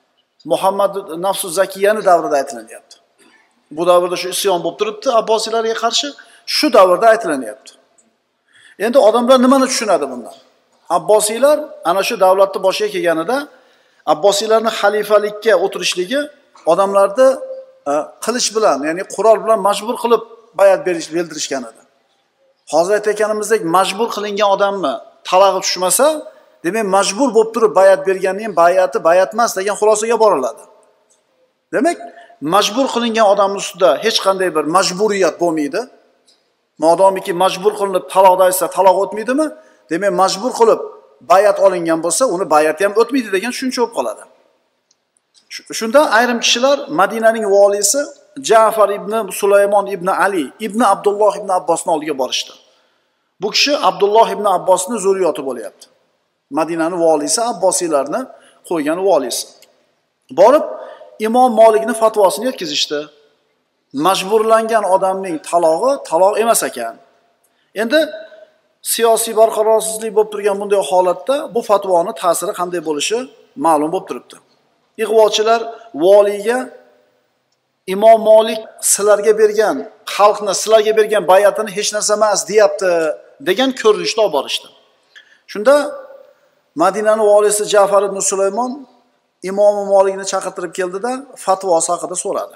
[SPEAKER 2] Muhammad Nafsu Zakiyani davrida aytilanyapti. Bu davrda shu isyon bo'lib turibdi Abbosiylarga qarshi, shu davrda aytilanyapti. Endi odamlar nimani tushunadi bundan? Abbosiylar ana shu davlatni boshiga kelganida Abbosiylarning xalifalikka o'tirishligi odamlarni qilich bilan, ya'ni qurol bilan majbur qilib bayat berish bildirishgan edi. Hozir aytayotganimizdek majbur qilingan odamni talag'i tushmasa, demak majbur bo'lib turib bayat berganning bayati bayat emas degan xulosaga boriladi. Demak, majbur qilingan odamning ustida hech qanday bir majburiyat bo'lmaydi. Modomiki majbur qilinib taloqda aytsa taloq o'tmaydimi? Demak, majbur qilib bayat olingan bo'lsa, uni bayati ham o'tmaydi degan tushuncha bo'lib qoladi. Shunda ayrim kishilar Madinaning valisi Ja'far ibn Sulaymon ibn Ali ibn Abdulloh ibn Abbosning oldiga borishdi. Bu kishi Abdulloh ibn Abbosning zurriyoti bo'lyapti. Madinaning valisi Abbosiylarni qo'ygan valisi. Borib Imom Malikning fatvosini yetkazishdi. Majburlangan odamning talog'i taloq emas ekan. Endi siyosiy barqarorsizlik bo'lib turgan bunday holatda bu fatvoning ta'siri qanday bo'lishi ma'lum bo'lib turibdi. Ig'vochilar valiga Imom Malik sizlarga bergan, xalqni sizlarga bergan bayatini hech narsa emas deyapti degan ko'rinishda olib borishdi. Shunda Madinaning valisi Ja'far ibn Sulaymon Imom Malikni chaqirtirib keldida fatvosi haqida so'radi.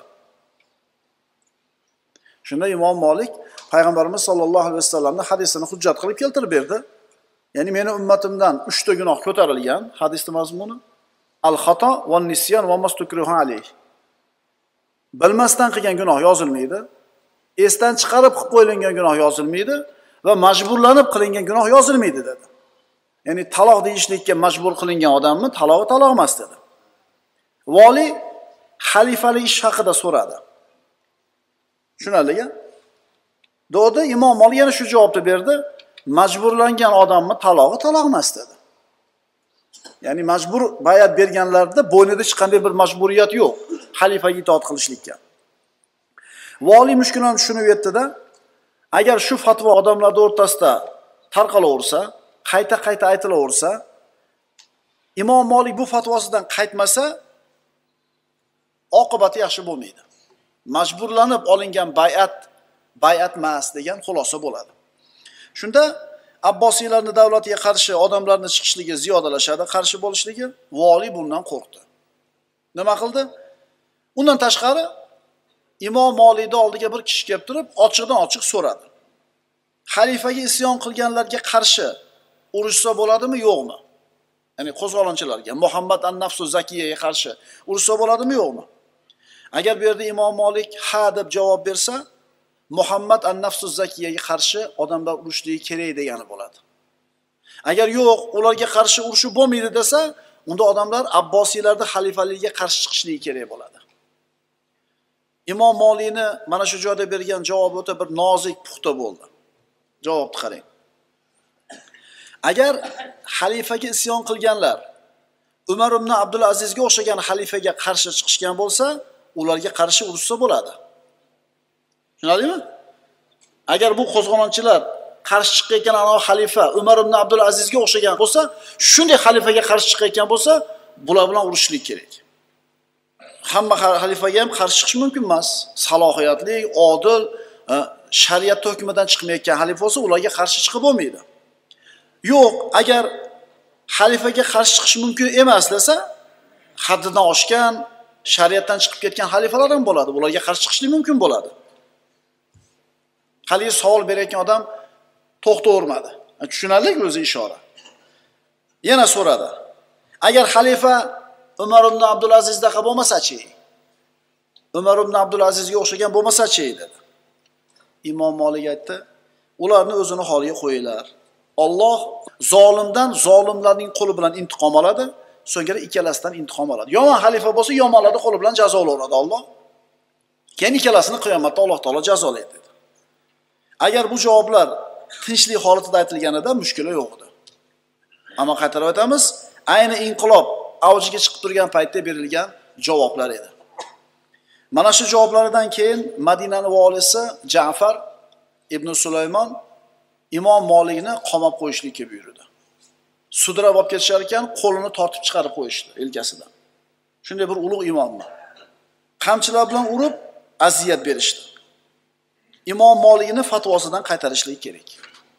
[SPEAKER 2] Shunda Imom Malik Payg'ambarimiz sollallohu alayhi vasallamning hadisini hujjat qilib keltirib berdi. Ya'ni meni ummatimdan uchta gunoh ko'tarilgan, hadisning mazmuni al-xato va nisyan va mastukruhu alayh. Bilmasdan qilgan gunoh yozilmaydi, esdan chiqarib qilib qo'yilgan gunoh yozilmaydi va majburlanib qilingan gunoh yozilmaydi dedi. Ya'ni taloq deyishlikka majbur qilingan odamni talog'i taloq emas dedi. Vali xalifalik ish haqida so'radi. Tushunarlimi? Do'da Imom Malik yana shu javobni berdi. Majburlangan odamni talog'i taloq emas dedi. Ya'ni majbur bayat berganlarda bo'ynida hech qanday bir majburiyat yo'q xalifaga itoat qilishlikka. Vali mushkulani tushunib yetdi-da, agar shu fatvo odamlar o'rtasida tarqalaversa, qayta-qayta aytilaversa, Imom Malik bu fatvosidan qaytmasa, oqibati yaxshi bo'lmaydi. Majburlanib olingan bayat bayat emas degan xulosa bo'ladi. Shunda Abbosiylarning davlatiga qarshi odamlarning chiqishligi ziyodalashadi, qarshi bo'lishligi, vali bundan qo'rqdi. Nima qildi? Undan tashqari Imom Malikning oldiga bir kishi kelib turib, ochiqdan ochiq so'radi. Xalifaga isyon qilganlarga qarshi urushsa bo'ladimi, yo'qmi? Ya'ni qo'zg'olonchilarga, Muhammad an-Nafsu Zakiyaga qarshi urushsa bo'ladimi, yo'qmi? Agar bu yerda Imom Malik ha deb javob bersa, Muhammad an-Nafsu Zakiyaga qarshi odamlar urushligi kerak degani bo'ladi. Agar yo'q, ularga qarshi urushi bo'lmaydi desa, unda odamlar Abbosiylarning xalifaligiga qarshi chiqishligi kerak bo'ladi. Imom Malikni mana shu joyda bergan javobi o'ta bir nozik, puxta bo'ldi. Javobni qarang. Agar xalifaga isyon qilganlar Umar ibn Abdul Azizga o'xshagan xalifaga qarshi chiqishgan bo'lsa, ularga qarshi urushsa bo'ladi. Tushunarlimi? Agar bu qo'zg'olonchilar qarshi chiqayotgan ana xalifa Umar ibn Abdul Azizga o'xshagan bo'lsa, shunday xalifaga qarshi chiqayotgan bo'lsa, bular bilan urushlik kerak. Hamma xalifaga ham qarshi chiqish mumkin emas. Salohiyatli, odil, shariat hukmidan chiqmayotgan xalifa bo'lsa, ularga qarshi chiqib bo'lmaydi. Yo'q, agar xalifaga qarshi chiqish mumkin emas desa, haddidan oshgan, shariatdan chiqib ketgan xalifalar ham bo'ladi. Ularga qarshi chiqishlik mumkin bo'ladi. Hali savol berayotgan odam to'xtavermadi. Tushunarlik o'zi ishora. Yana so'radi. Agar xalifa Umar ibn Abdul Azizdaqa bo'lmasa-chi? Umar ibn Abdul Azizga o'xshagan bo'lmasa-chi dedi. Imom Malik aytdi, ularni o'zini holiga qo'yinglar. Alloh zolimdan zolimlarning qo'li bilan intiqom oladi, so'ngra ikkalasidan intiqom oladi. Yomon xalifa bo'lsa, yomonlarning qo'li bilan jazolaydi Alloh. Keyin ikkalasini qiyomatda Alloh taolo jazolaydi dedi. Agar bu javoblar tinchlik holatida aytilganida mushkula yo'q edi. Ammo qaytarib aytamiz, ayni inqilob avjiga chiqib turgan paytda berilgan javoblar edi. Mana shu javoblardan keyin Madinaning valisi Ja'far ibn Sulaymon Imom Malikni qamab qo'yishlikka buyurdi. Sudrab olib ketishar ekan, qo'lini tortib chiqarib qo'yishdi yelkasidan. Shunday bir ulug' imomni qamchilar bilan urib aziyat berishdi. Imom Molikni fatvosidan qaytarishlik kerak.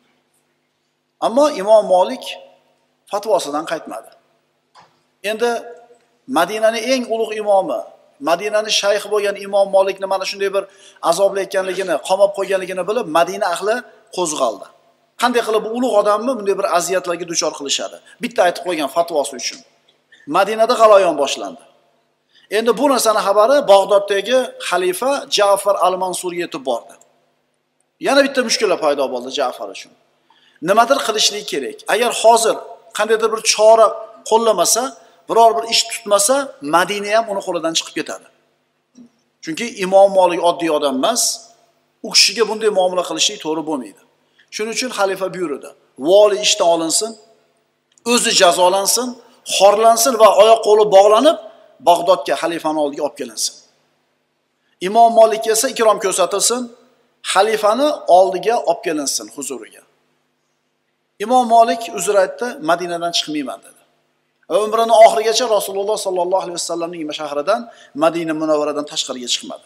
[SPEAKER 2] Ammo Imom Molik fatvosidan qaytmadi. Endi Madinaning eng ulug' imomi, Madinaning shayxi bo'lgan Imom Molikni mana shunday bir azoblayotganligini, qamab qo'yganligini bilib, Madina ahli qo'zg'aldi. Qanday qilib bu ulug' odamni bunday bir aziyatlarga duchor qilishadi? Bitta aytib qo'ygan fatvosi uchun. Madinada g'alayon boshlandi. Endi bu narsani xabari Bag'doddagi xalifa Ja'far al-Mansurga yetib bordi. Yana bitta mushkula paydo bo'ldi Ja'far uchun. Nimadir qilishlik kerak. Agar hozir qandaydir bir chora qo'llamasa, biror bir ish tutmasa, Madina ham uni qo'lidan chiqib ketadi. Chunki Imom Molik oddiy odam emas, u kishiga bunday muomala qilishlik to'g'ri bo'lmaydi. Shuning uchun xalifa buyurdi. Vali ishdan olinsin, o'zi jazolansin, xorlansin va oyoq qo'li bog'lanib Bag'dodga xalifaning oldiga olib kelinsin. Imom Molikga esa ikrom ko'rsatilsin, xalifani oldiga olib kelinsin huzuriga. Imom Molik uzr aytdi, Madinadan chiqmayman dedi. Va umrining oxirigacha Rasululloh sallallohu alayhi vasallamning shahridan, Madina Munavvaradan tashqariga chiqmadi.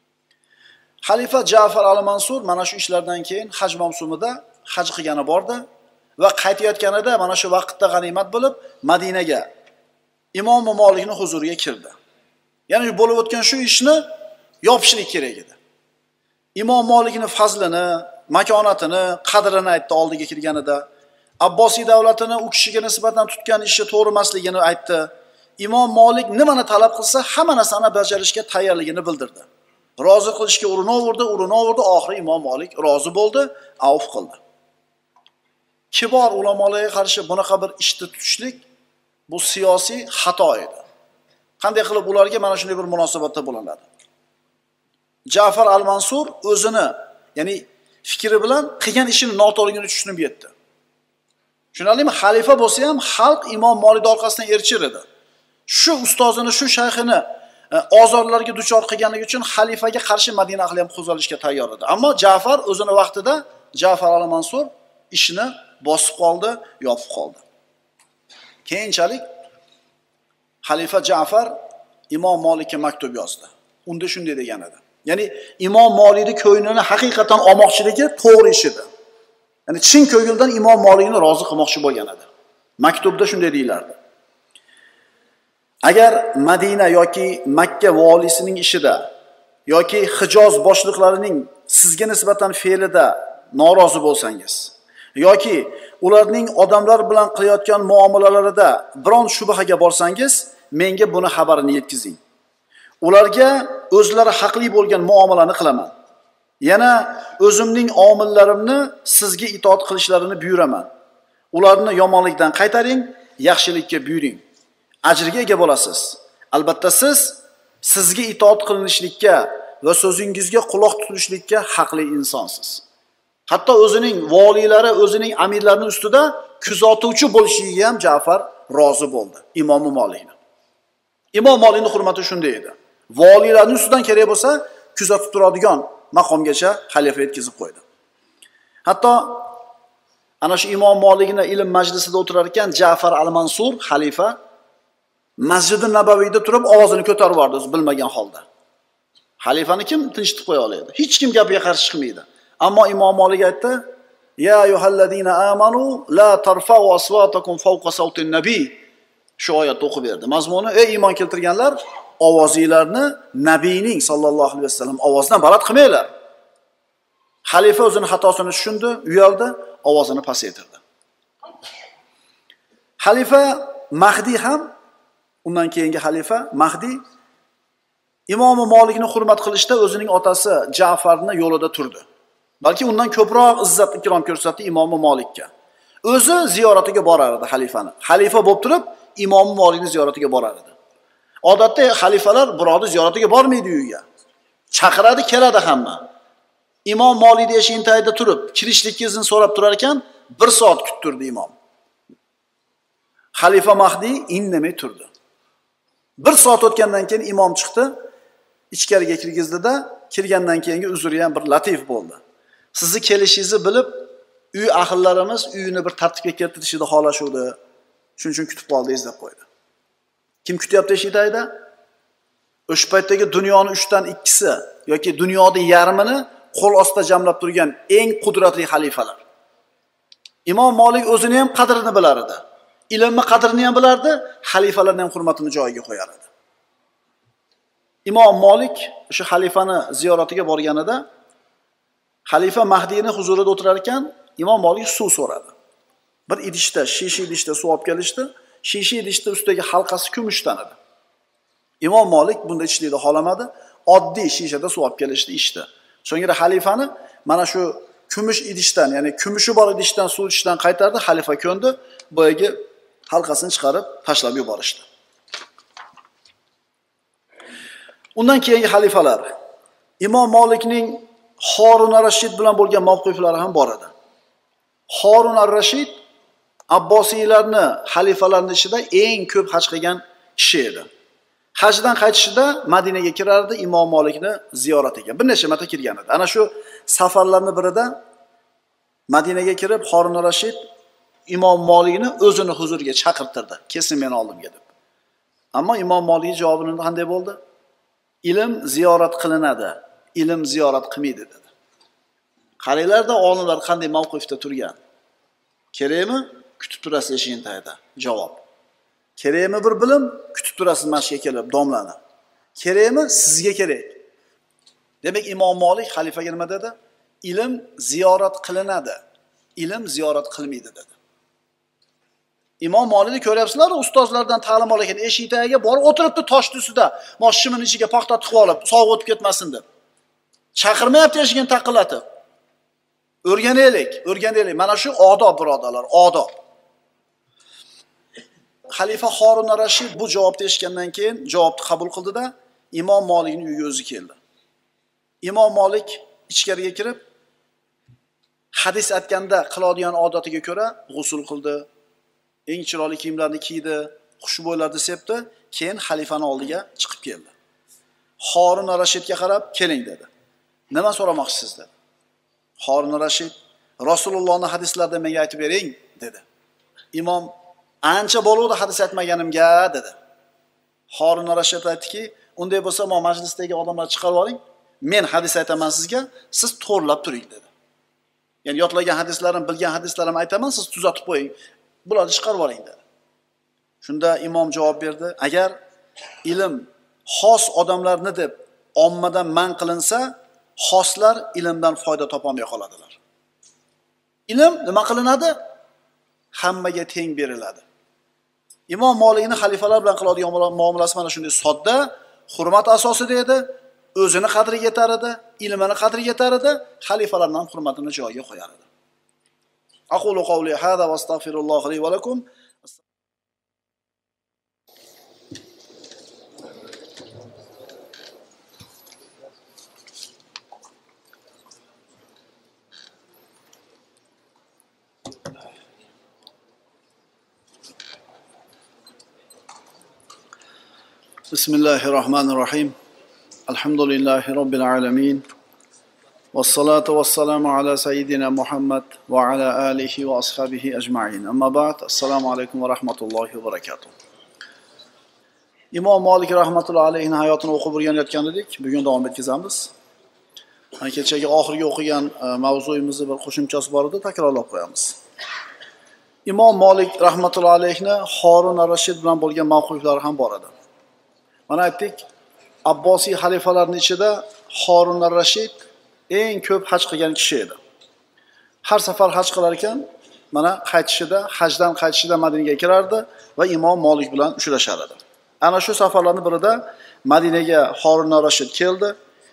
[SPEAKER 2] Xalifa Ja'far al-Mansur mana shu ishlardan keyin haj mavsumida haj qilgani bordi va qaytayotganida mana shu vaqtda g'animat bo'lib Madinaga Imom Molikning huzuriga kirdi. Ya'ni bo'lib o'tgan shu ishni yopishlik kerak edi. Imom Molikning fazlini, makonatini, qadrini aytdi oldiga kirganida. Abbosiy davlatini u kishiga nisbatan tutgan ishi to'g'ri emasligini aytdi. Imom Molik nimani talab qilsa, hamma narsani bajarishga tayyorligini bildirdi. Rozi qilishga urinaverdi, urinaverdi, oxiri Imom Molik rozi bo'ldi, avf qildi. Kibor ulamolarga qarshi bunaqa bir ishni tutishlik bu siyosiy xato edi. Qanday qilib ularga mana shunday bir munosabatda bo'linadi? Ja'far al-Mansur o'zini, ya'ni fikri bilan qilgan ishini noto'g'riligini tushunib yetdi. Tushunarlimi? Xalifa bo'lsa ham xalq Imom Molik orqasidan erchir edi. Shu ustozini, shu shayxini ozorlarga duchor qilganligi uchun xalifaga qarshi Madina ahli ham qo'zg'alishga tayyor edi. Ammo Ja'far o'zini vaqtida Ja'far al-Mansur ishini bosib qoldi, yopib qoldi. Keyinchalik xalifa Ja'far Imom Molikka maktub yozdi. Unda shunday degan edi. Ya'ni Imom Molikning ko'nglini haqiqatan olmoqchiligi to'g'ri ish edi. Ya'ni chin ko'ngildan Imom Molikni rozi qilmoqchi bo'lgan edi. Maktubda shunday deyilardi. Agar Madina yoki Makka valisining ishida yoki Hijoz boshliqlarining sizga nisbatan fe'lida norozi bo'lsangiz yoki ularning odamlar bilan qilayotgan muomalalarida biron shubhaga borsangiz, menga buni xabarini yetkazing. Ularga o'zlari haqli bo'lgan muomalani qilaman. Yana o'zimning omillarimni sizga itoat qilishlarini buyuraman. Ularni yomonlikdan qaytaring, yaxshilikka buyuring. Ajriga ega bo'lasiz. Albatta siz sizga itoat qilinishlikka va so'zingizga quloq tutishlikka haqli insonsiz. Hatto o'zining valilari, o'zining amirlarining ustida kuzatuvchi bo'lishiga ham Ja'far rozi bo'ldi, Imom Molikni. Imom Molikning hurmati shunday edi. Valilarning ustidan kerak bo'lsa, kuzatib turadigan maqomgacha xalifa yetkazib qo'ydi. Hatto ana shu Imom Molikni ilm majlisida o'tirar ekan Ja'far al-Mansur xalifa Masjid-i Nabaviyda turib ovozini ko'tarib yubordi, o'zi bilmagan holda. Xalifani kim tinchitib qo'ya oladi? Hech kim gapiga qarshi chiqmaydi. Ammo Imom Molik aytdi: "Ya ayyuhallazina amanu la tarfa'u aswatakum fawqa sawtin nabiy." Shu oyatni o'qib berdi. Mazmuni: "Ey iymon keltirganlar, ovozinglarni nabiyning sallallohu alayhi vasallam ovozidan baland qilmanglar." Xalifa o'zining xatosini tushundi, uyaldi, ovozini pasaytirdi. Xalifa Mahdi ham, undan keyingi xalifa Mahdi Imom Molikni hurmat qilishda o'zining otasi Ja'farni yo'lida turdi. Balki undan ko'proq izzat ikrom ko'rsatdi Imom Molikka. O'zi ziyoratiga borar edi xalifani. Xalifa bo'lib turib, Imom Molikni ziyoratiga borar edi. Odatda xalifalar birovni ziyoratiga bormaydi uyiga. Chaqiradi, keladi hamma. Imom Molikni yashin tayida turib, kirishlikka izn so'rab turar ekan, bir soat kuttirdi imom. Xalifa Mahdi indamay turdi. Bir soat o'tgandan keyin imom chiqdi, ichkariga kirgizdi-da, kirgandan keyingi uzri ham bir latif bo'ldi. Sizni kelishingizni bilib, uy ahillarimiz uyini bir tartibga keltirishni xohlashuvdi. Shuning uchun kutib qoldi, deb qo'ydi. Kim kutyapti eshitayda? o'sha paytdagi dunyoni uchdan ikkisi yoki dunyoning yarmini qo'l ostida jamlab turgan eng qudratli xalifalar. Imom Molik o'zini ham qadrini bilar edi. Ilmni qadrini ham bilardi, xalifalarning ham hurmatini joyiga qo'yar edi. Imom Molik o'sha xalifani ziyoratiga borganida xalifa Mahdiyning huzurida o'tirar ekan, Imom Molik suv so'radi. Bir idishda, shisha idishda suv olib kelishdi. Shisha idishda ustidagi halqasi kumushdan edi. Imom Molik bunda ichishlikni xohlamadi, oddiy shishada suv olib kelishdi, ichdi. So'ngra xalifani mana shu kumush idishdan, ya'ni kumushi bor idishdan suv ichishdan qaytardi, xalifa ko'ndi, boyagi halqasini chiqarib tashlab yuborishdi. Undan keyingi xalifalar Imom Molikning Harun ar-Rashid bilan bo'lgan mavqiflari ham bor edi. Harun ar-Rashid Abbosiylarni xalifalarning ichida eng ko'p haj qilgan kishi edi. Hajdan qaytishida Madinaga kirardi, Imom Molikni ziyoratiga. Bir necha marta kirgan edi. Ana shu safarlarning birida Madinaga kirib Harun ar-Rashid Imom Molikni o'zini huzuriga chaqirtirdi. Kesin meni oldimga deb. Ammo Imom Molik javobi qanday bo'ldi? Ilm ziyorat qilinadi, ilm ziyorat qilmaydi dedi. Qaranglarda olimlar qanday mavqifda turgan. Kerakmi? Kutib turasiz eshigini tagida. Javob. Kerakmi bir bilim? Kutib turasiz masjidga kelib domlani. Kerakmi? Sizga kerak. Demak, Imom Molik xalifaga nima dedi? Ilm ziyorat qilinadi, ilm ziyorat qilmaydi dedi. Imom Molikni ko'ryapsizlar, ustozlardan ta'lim olagan eshik tagiga borib o'tiribdi tosh ustida, moshimining ichiga paxta tiqib olib, sovuq o'tib ketmasin deb. Chaqirmayapti eshigini taqillatib. O'rganaylik, o'rganaylik. Mana shu odob, birodarlar, odob. Xalifa Harun ar-Rashid bu javobni eshitgandan keyin javobni qabul qildi-da, Imom Molikning uyiga o'zi keldi. Imom Molik ichkariga kirib, hadis aytganda qiladigan odatiga ko'ra g'usl qildi. Eng chiroyli kiyimlarni kiydi, xushbo'ylarni sepdi, keyin xalifani oldiga chiqib keldi. Harun ar-Rashidga qarab, "Keling" dedi. "Nima so'ramoqchisiz?" dedi. Harun ar-Rashid, "Rasulullohning hadislarini menga aytib bering" dedi. Imom, "Ancha bo'ldi hadis aytmaganimga" dedi. Harun ar-Rashid aytdiki, "Unday bo'lsa, mo majlisdagi odamlar chiqarib oling, men hadis aytaman sizga, siz to'g'rilab turing" dedi. Ya'ni yodlagan hadislarim, bilgan hadislarimni aytaman, siz tuzatib qo'ying. Bularni chiqarib oling dedi. Shunda imom javob berdi: "Agar ilm xos odamlarni deb ommadan man qilinsa, xoslar ilmdan foyda topolmay qoladilar. Ilm nima qilinadi? Hammaga teng beriladi." Imom Molikning xalifalar bilan qiladigan muomalasi mana shunday sodda, hurmat asosida edi, o'zini qadriga yetar edi, ilmini qadriga yetar edi, xalifalarning hurmatini joyiga qo'yar edi. Aqulu qawli hada va astaghfirulloh li va lakum. Bismillahirrahmanirrahim. Alhamdulillahi rabbil alamin. Vassalatu vassalamu ala sayyidina Muhammad va ala alihi va ashabihi ajma'in. Amma ba'd. Assalomu alaykum va rahmatullohi va barakatuh. Imom Molik rahmatullohi alayhining hayotini o'qib o'rganayotgan edik. Bugun davom etkazamiz. Kechagi oxirgi o'qigan mavzuyimizni bir qo'shimchasi bor edi, takrorlab qo'yamiz. Imom Molik rahmatullohi alayhini Harun ar-Rashid bilan bo'lgan mavqiflari ham bor edi. Mana aytdik, Abbosiy xalifalarning ichida Harun ar-Rashid eng ko'p haj qilgan kishi edi. Har safar haj qilar ekan, mana qaytishida, hajdan qaytishida Madinaga kirardi va Imom Molik bilan uchrashar edi. Ana shu safarlarning birida Madinaga Harun ar-Rashid keldi.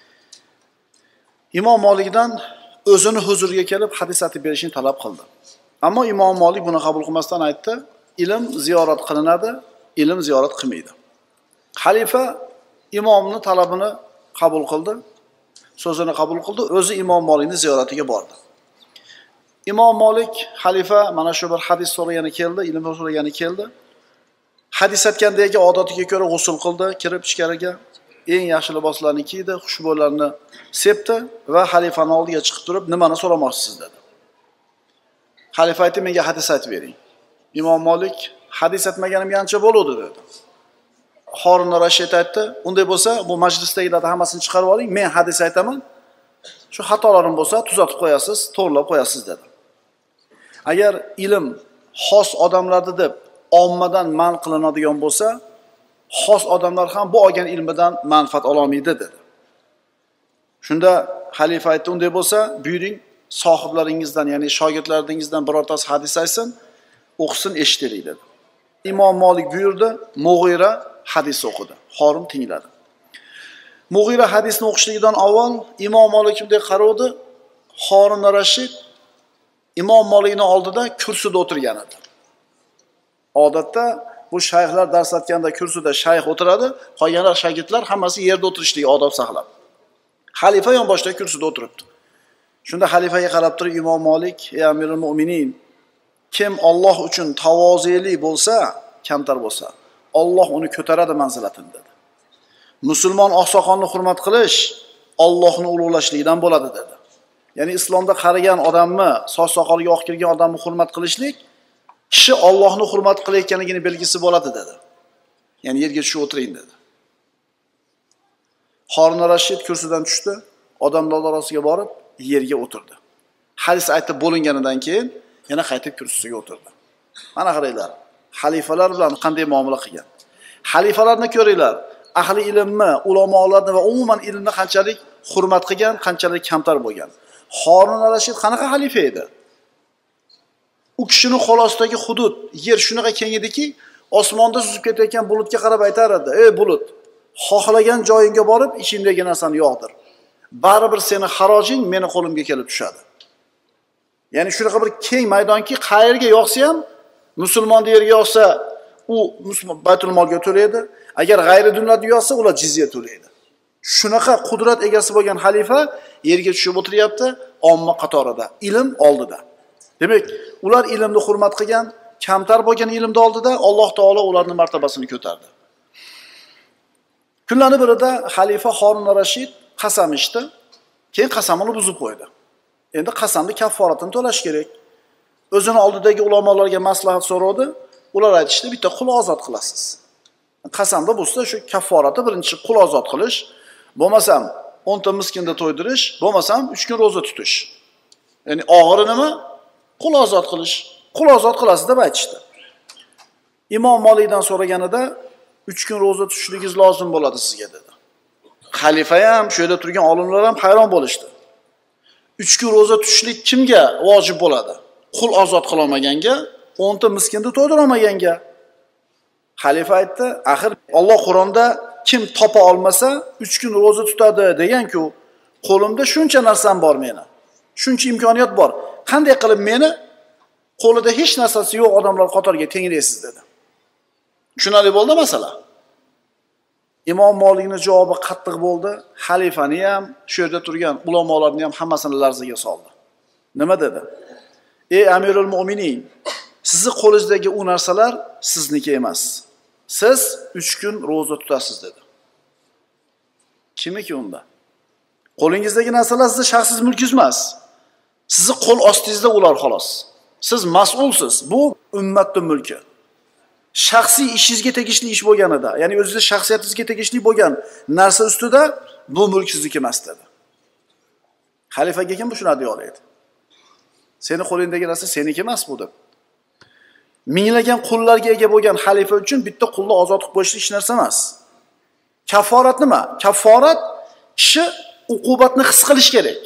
[SPEAKER 2] Imom Molikdan o'zini huzuriga kelib hadis aytib berishini talab qildi. Ammo Imom Molik buni qabul qilmasdan aytdi: "Ilm ziyorat qilinadi, ilm ziyorat qilmaydi." Xalifa imomning talabini qabul qildi, so'zini qabul qildi, o'zi Imom Molikning ziyoratiga bordi. Imom Molik xalifa mana shu bir hadis so'ragani keldi, ilm so'ragani keldi. Hadis aytgandagi odatiga ko'ra g'usl qildi, kirib ichkariga eng yaxshi liboslarni kiydi, xushbo'ylarni sepdi va xalifaning oldiga chiqib turib, "Nimani so'ramoqchisiz?" dedi. Xalifa aytdi: "Menga hadis aytib bering." Imom Molik: "Hadis aytmaganimga ancha bo'ldi" dedi. Harun Rashid aytdi, unday bo'lsa, bu majlisdagilarni hammasini chiqarib oling, men hadis aytaman. Shu xatolarim bo'lsa, tuzatib qo'yasiz, to'g'rilab qo'yasiz dedi. Agar ilm xos odamlarni deb ommadan man qilinadigan bo'lsa, xos odamlar ham bu olgan ilmidan manfaat ola olmaydi dedi. Shunda xalifa aytdi, unday bo'lsa, buyuring, sohiblaringizdan, ya'ni shogirdlaringizdan birortasi hadis aytsin, o'qisin, eshitaylik dedi. Imom Malik buyurdi, Mughira hadis o'qidi. Harun tingladi. Mughira hadisni o'qishligidan avval Imom Malik kimdek qaradi? Harun Rashid Imom Malikning oldida kursida o'tirgan edi. Odatda bu shayxlar dars aytganda kursida shayx o'tiradi, qolganlar shogirdlar hammasi yerda o'tirishligi odob saqlab. Xalifa yon boshda kursida o'tiribdi. Shunda xalifaga qarab turib Imom Malik, ey Amirul Mu'minin, kim Alloh uchun tavozeli bo'lsa, kamtar bo'lsa, Alloh uni ko'taradi manzilatini dedi. Musulmon oqsoqolni hurmat qilish Allohni ulug'lashlikdan bo'ladi dedi. Ya'ni islomda qarigan odamni, soch soqoliga oq kirgan odamni hurmat qilishlik kishi Allohni hurmat qilayotganligini belgisi bo'ladi dedi. Ya'ni yerga tushib o'tiring dedi. Harun Rashid kursidan tushdi, odamlar orasiga borib yerga o'tirdi. Hadis aytib bo'linganidan keyin yana qaytib kursisiga o'tirdi. Mana qaranglar, xalifalar bilan qanday muomala qilgan. Xalifalarni ko'ringlar, ahli ilmni, ulamolarni va umuman ilmni qanchalik hurmat qilgan, qanchalik kamtar bo'lgan. Harun Rashid qanaqa xalifa edi? U kishining xolosidagi hudud, yer shunaqa keng ediki, osmonda suzib ketayotgan bulutga qarab aytar edi: "Ey bulut, xohlagan joyingga borib, ichingdagi narsani yog'dir. Baribir seni xarojing meni qo'limga kelib tushadi." Ya'ni shunaqa bir keng maydonki, qayerga yoqsa ham, musulmonni yerga yoqsa, u musulmon Baytul molga to'laydi. Agar g'ayri dunyoda yoqsa, ular jizya to'laydi. Shunaqa qudrat egasi bo'lgan xalifa yerga tushib o'tiryapti, omma qatorida, ilm oldida. Demak, ular ilmni hurmat qilgan, kamtar bo'lgan ilmni oldida Alloh taolo ularning martabasini ko'tardi. Kunlarning birida xalifa Harun Rashid qasam ichdi, keyin qasamini buzib qo'ydi. Endi qasamni kafforatini to'lash kerak. O'zini oldidagi ulamolarga maslahat so'radi. Ular aytishdi, bitta qul ozod qilasiz. Qasamda bo'lsa shu kafforati birinchi qul ozod qilish, bo'lmasam o'n ta miskinni to'ydirish, bo'lmasam uch kun roza tutish. Ya'ni og'iri nima? Qul ozod qilish. Qul ozod qilasiz deb aytishdi. Imom Malikdan so'raganida uch kun roza tutishligingiz lozim bo'ladi sizga dedi. Xalifa ham, shu yerda turgan olimlar ham hayron bo'lishdi. uch kun roza tutishlik kimga vojib bo'ladi? Qul ozod qila olmaganga, o'n ta miskinni to'ydira olmaganga. Xalifa aytdi, axir Alloh Qur'onda kim topa olmasa uch kun roza tutadi degan-ku, qo'limda shuncha narsam bor meni. Shuncha imkoniyat bor. Qanday qilib meni qo'lida hech narsasi yo'q odamlar qatoriga tengraysiz dedi. Tushunarli bo'ldi masala. Imom Malikning javobi qattiq bo'ldi. Xalifani ham, shu yerda turgan ulamolarni ham hammasini larzaga soldi. Nima dedi? Ey Amirul Mu'minin, sizni qo'lingizdagi u narsalar sizniki emas. Siz uch kun roza tutasiz dedi. Kimiki unda? Qo'lingizdagi narsalar sizning shaxsiy mulkingiz emas. Sizni qo'l ostingizda ular xolos. Siz mas'ulsiz. Bu ummatning mulki. Shaxsiy ishingizga tegishli ish bo'lganida, ya'ni o'zingizning shaxsiyatingizga tegishli bo'lgan narsa ustida bu mulk sizniki emas dedi. Xalifaga kim bu shuni deya oladi? Seni qo'lingdagi narsa seniki emas bu deb. Minglagan qullarga ega bo'lgan xalifa uchun bitta qulni ozod qilib qo'yishlik hech narsa emas. Kafforat nima? Kafforat kishi uqubatni his qilish kerak.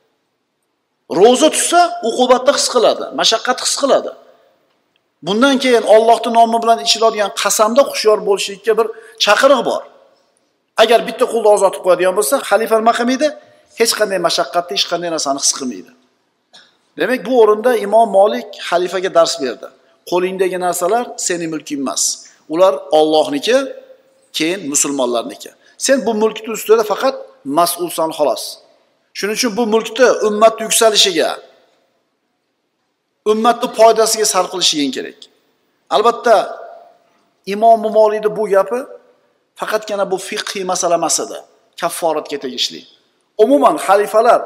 [SPEAKER 2] Roza tutsa uqubatni his qiladi, mashaqqat his qiladi. Bundan keyin Allohning nomi bilan ichiladigan qasamda xushyor bo'lishlikka bir chaqiriq bor. Agar bitta qulni ozod qilib qo'yadigan bo'lsa, xalifa nima qilmaydi? Hech qanday mashaqqatni, hech qanday narsani his qilmaydi. Demak, bu o'rinda Imom Malik xalifaga dars berdi. Qo'lingdagi narsalar sening mulking emas. Ular Allohniki, keyin musulmonlarniki. Sen bu mulkning ustida faqat mas'ulsan xolos. Shuning uchun bu mulkni ummatning yuksalishiga, ummatning foydasiga sarf qilishing kerak. Albatta, Imom Malikning bu gapi faqatgina bu fiqhiy masala emas edi, kafforatga tegishli. Umuman xalifalar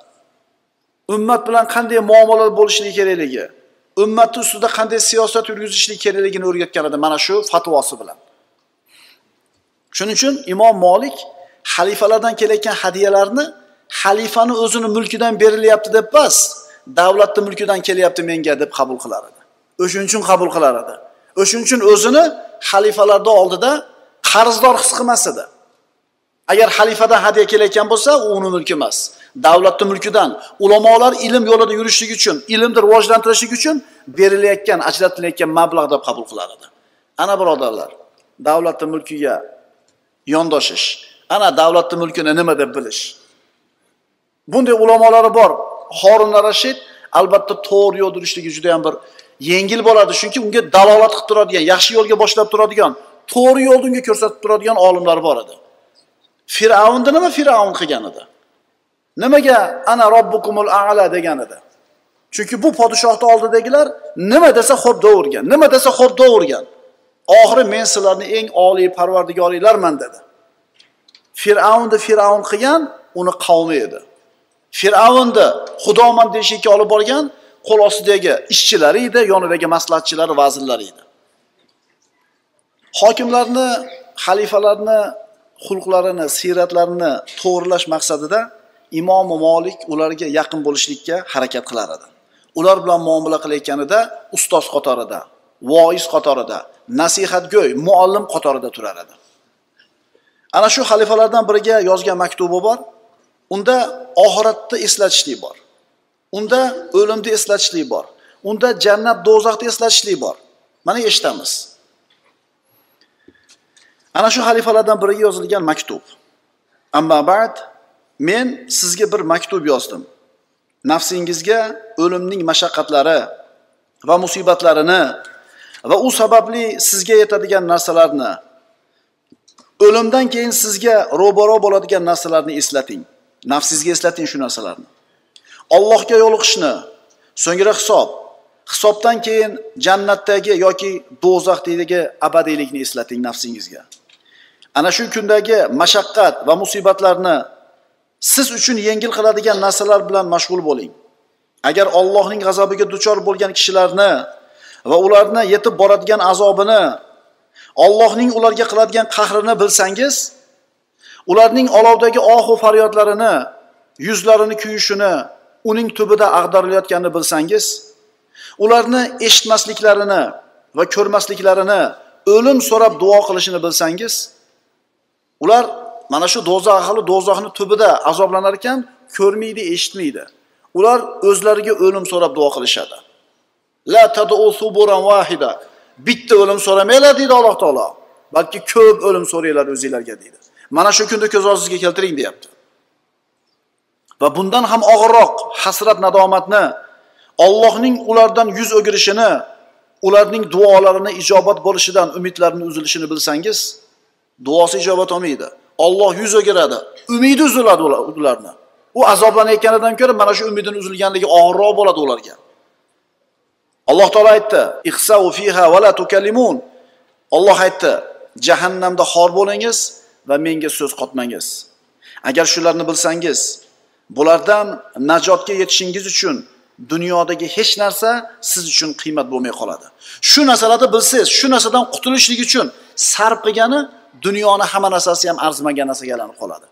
[SPEAKER 2] ummat bilan qanday muomala bo'lishligi kerakligi, ummatning ustida qanday siyosat yurgizishlik kerakligini o'rgatgan edi mana shu fatvosi bilan. Shuning uchun Imom Molik xalifalardan kelayotgan hadiyalarni xalifani o'zini mulkidan berilyapti deb emas, davlatning mulkidan kelyapti menga deb qabul qilar edi. O'shuning uchun qabul qilar edi. O'shuning uchun o'zini xalifalarning oldida qarzdor his qilmas edi. Agar xalifadan hadiya kelayotgan bo'lsa, u uning mulki emas. Davlatning mulkidan ulamolar ilm yo'lida yurishligi uchun, ilmni rivojlantirishlik uchun berilayotgan, ajratilayotgan mablag' deb qabul qilar edi. Ana birodarlar, davlatning mulkiga yondoshish, ana davlatning mulkini nima deb bilish. Bunday ulamolari bor. Harun ar-Rashid albatta to'g'ri yo'lda yurishligi juda ham bir yengil bo'ladi, chunki unga dalolat qilib turadigan, yaxshi yo'lga boshlab turadigan, to'g'ri yo'lni unga ko'rsatib turadigan olimlar bor edi. Fir'avnda nima Fir'avn qilgan edi? Nimaga ana robbukumul a'la degan edi? Chunki bu podshohning oldidagilar nima desa xo'p do'rgan, nima desa xo'p do'rgan. Oxiri men sizlarning eng oliy parvardigoringlarman dedi. Fir'avnni Fir'avn qilgan uni qavmi edi. Fir'avnni xudoman deyishga olib borgan qo'l ostidagi ishchilari edi, yonidagi maslahatchilari, vazirlari edi. Hokimlarni, xalifalarni xulqlarini, siyratlarini to'g'rilash maqsadida Imom Molik ularga yaqin bo'lishlikka harakat qilar edi. Ular bilan muomala qilayotganida ustoz qatorida, voiz qatorida, nasihatgo'y, muallim qatorida turar edi. Ana shu xalifalardan biriga yozgan maktubi bor. Unda oxiratni eslatishlik bor. Unda o'limni eslatishlik bor. Unda jannat, do'zaxni eslatishlik bor. Mana eshitamiz. Ana shu xalifalardan biriga yozilgan maktub. Amma ba'd, men sizga bir maktub yozdim. Nafsingizga o'limning mashaqqatlari va musibatlarini va u sababli sizga yetadigan narsalarni, o'limdan keyin sizga ro'baro bo'ladigan narsalarni eslating. Nafsingizga eslating shu narsalarni. Allohga yo'liqishni, so'ngra hisob, hisobdan keyin jannatdagi yoki do'zaxdagi abadiylikni eslating nafsingizga. Ana shu kundagi mashaqqat va musibatlarni siz uchun yengil qiladigan narsalar bilan mashg'ul bo'ling. Agar Allohning g'azabiga duchor bo'lgan kishilarni va ularni yetib boradigan azobini, Allohning ularga qiladigan qahrini bilsangiz, ularning olovdagi ohu faryodlarini, yuzlarini kuyishini, uning tubida ag'darilayotganini bilsangiz, ularni eshitmasliklarini va ko'rmasliklarini, o'lim so'rab duo qilishini bilsangiz, ular mana shu do'zax ahli do'zaxning tubida azoblanar ekan, ko'rmaydi, eshitmaydi. Ular o'zlariga o'lim so'rab duo qilishadi. La tad'u suburan wahida. Bitta o'lim so'ramanglar deydi Alloh taolo. Balki ko'p o'lim so'raylar o'zingizlarga deydi. Mana shu kunda ko'z oldingizga keltiring deyapti. Va bundan ham og'irroq hasrat nadomatni, Allohning ulardan yuz o'girishini, ularning duolarini ijobat bo'lishidan umidlarini uzilishini bilsangiz, duosi ijobat olmaydi. Alloh yuz o'giradi, umidi uziladi ularni. U azoblanayotganidan ko'ra mana shu umidining uzilganligi og'irroq bo'ladi ularga. Alloh taolo aytdi: "Ihsau fiha va la tukallimun." Alloh aytdi: "Jahannamda xor bo'lingiz va menga so'z qotmangiz." Agar shularni bilsangiz, bulardan najotga yetishingiz uchun dunyodagi hech narsa siz uchun qiymat bo'lmay qoladi. Shu narsalarni bilsangiz, shu narsadan qutulishlik uchun sarf qilgani dunyoni hamma narsasi ham arzimagan narsaga aylanib qoladi.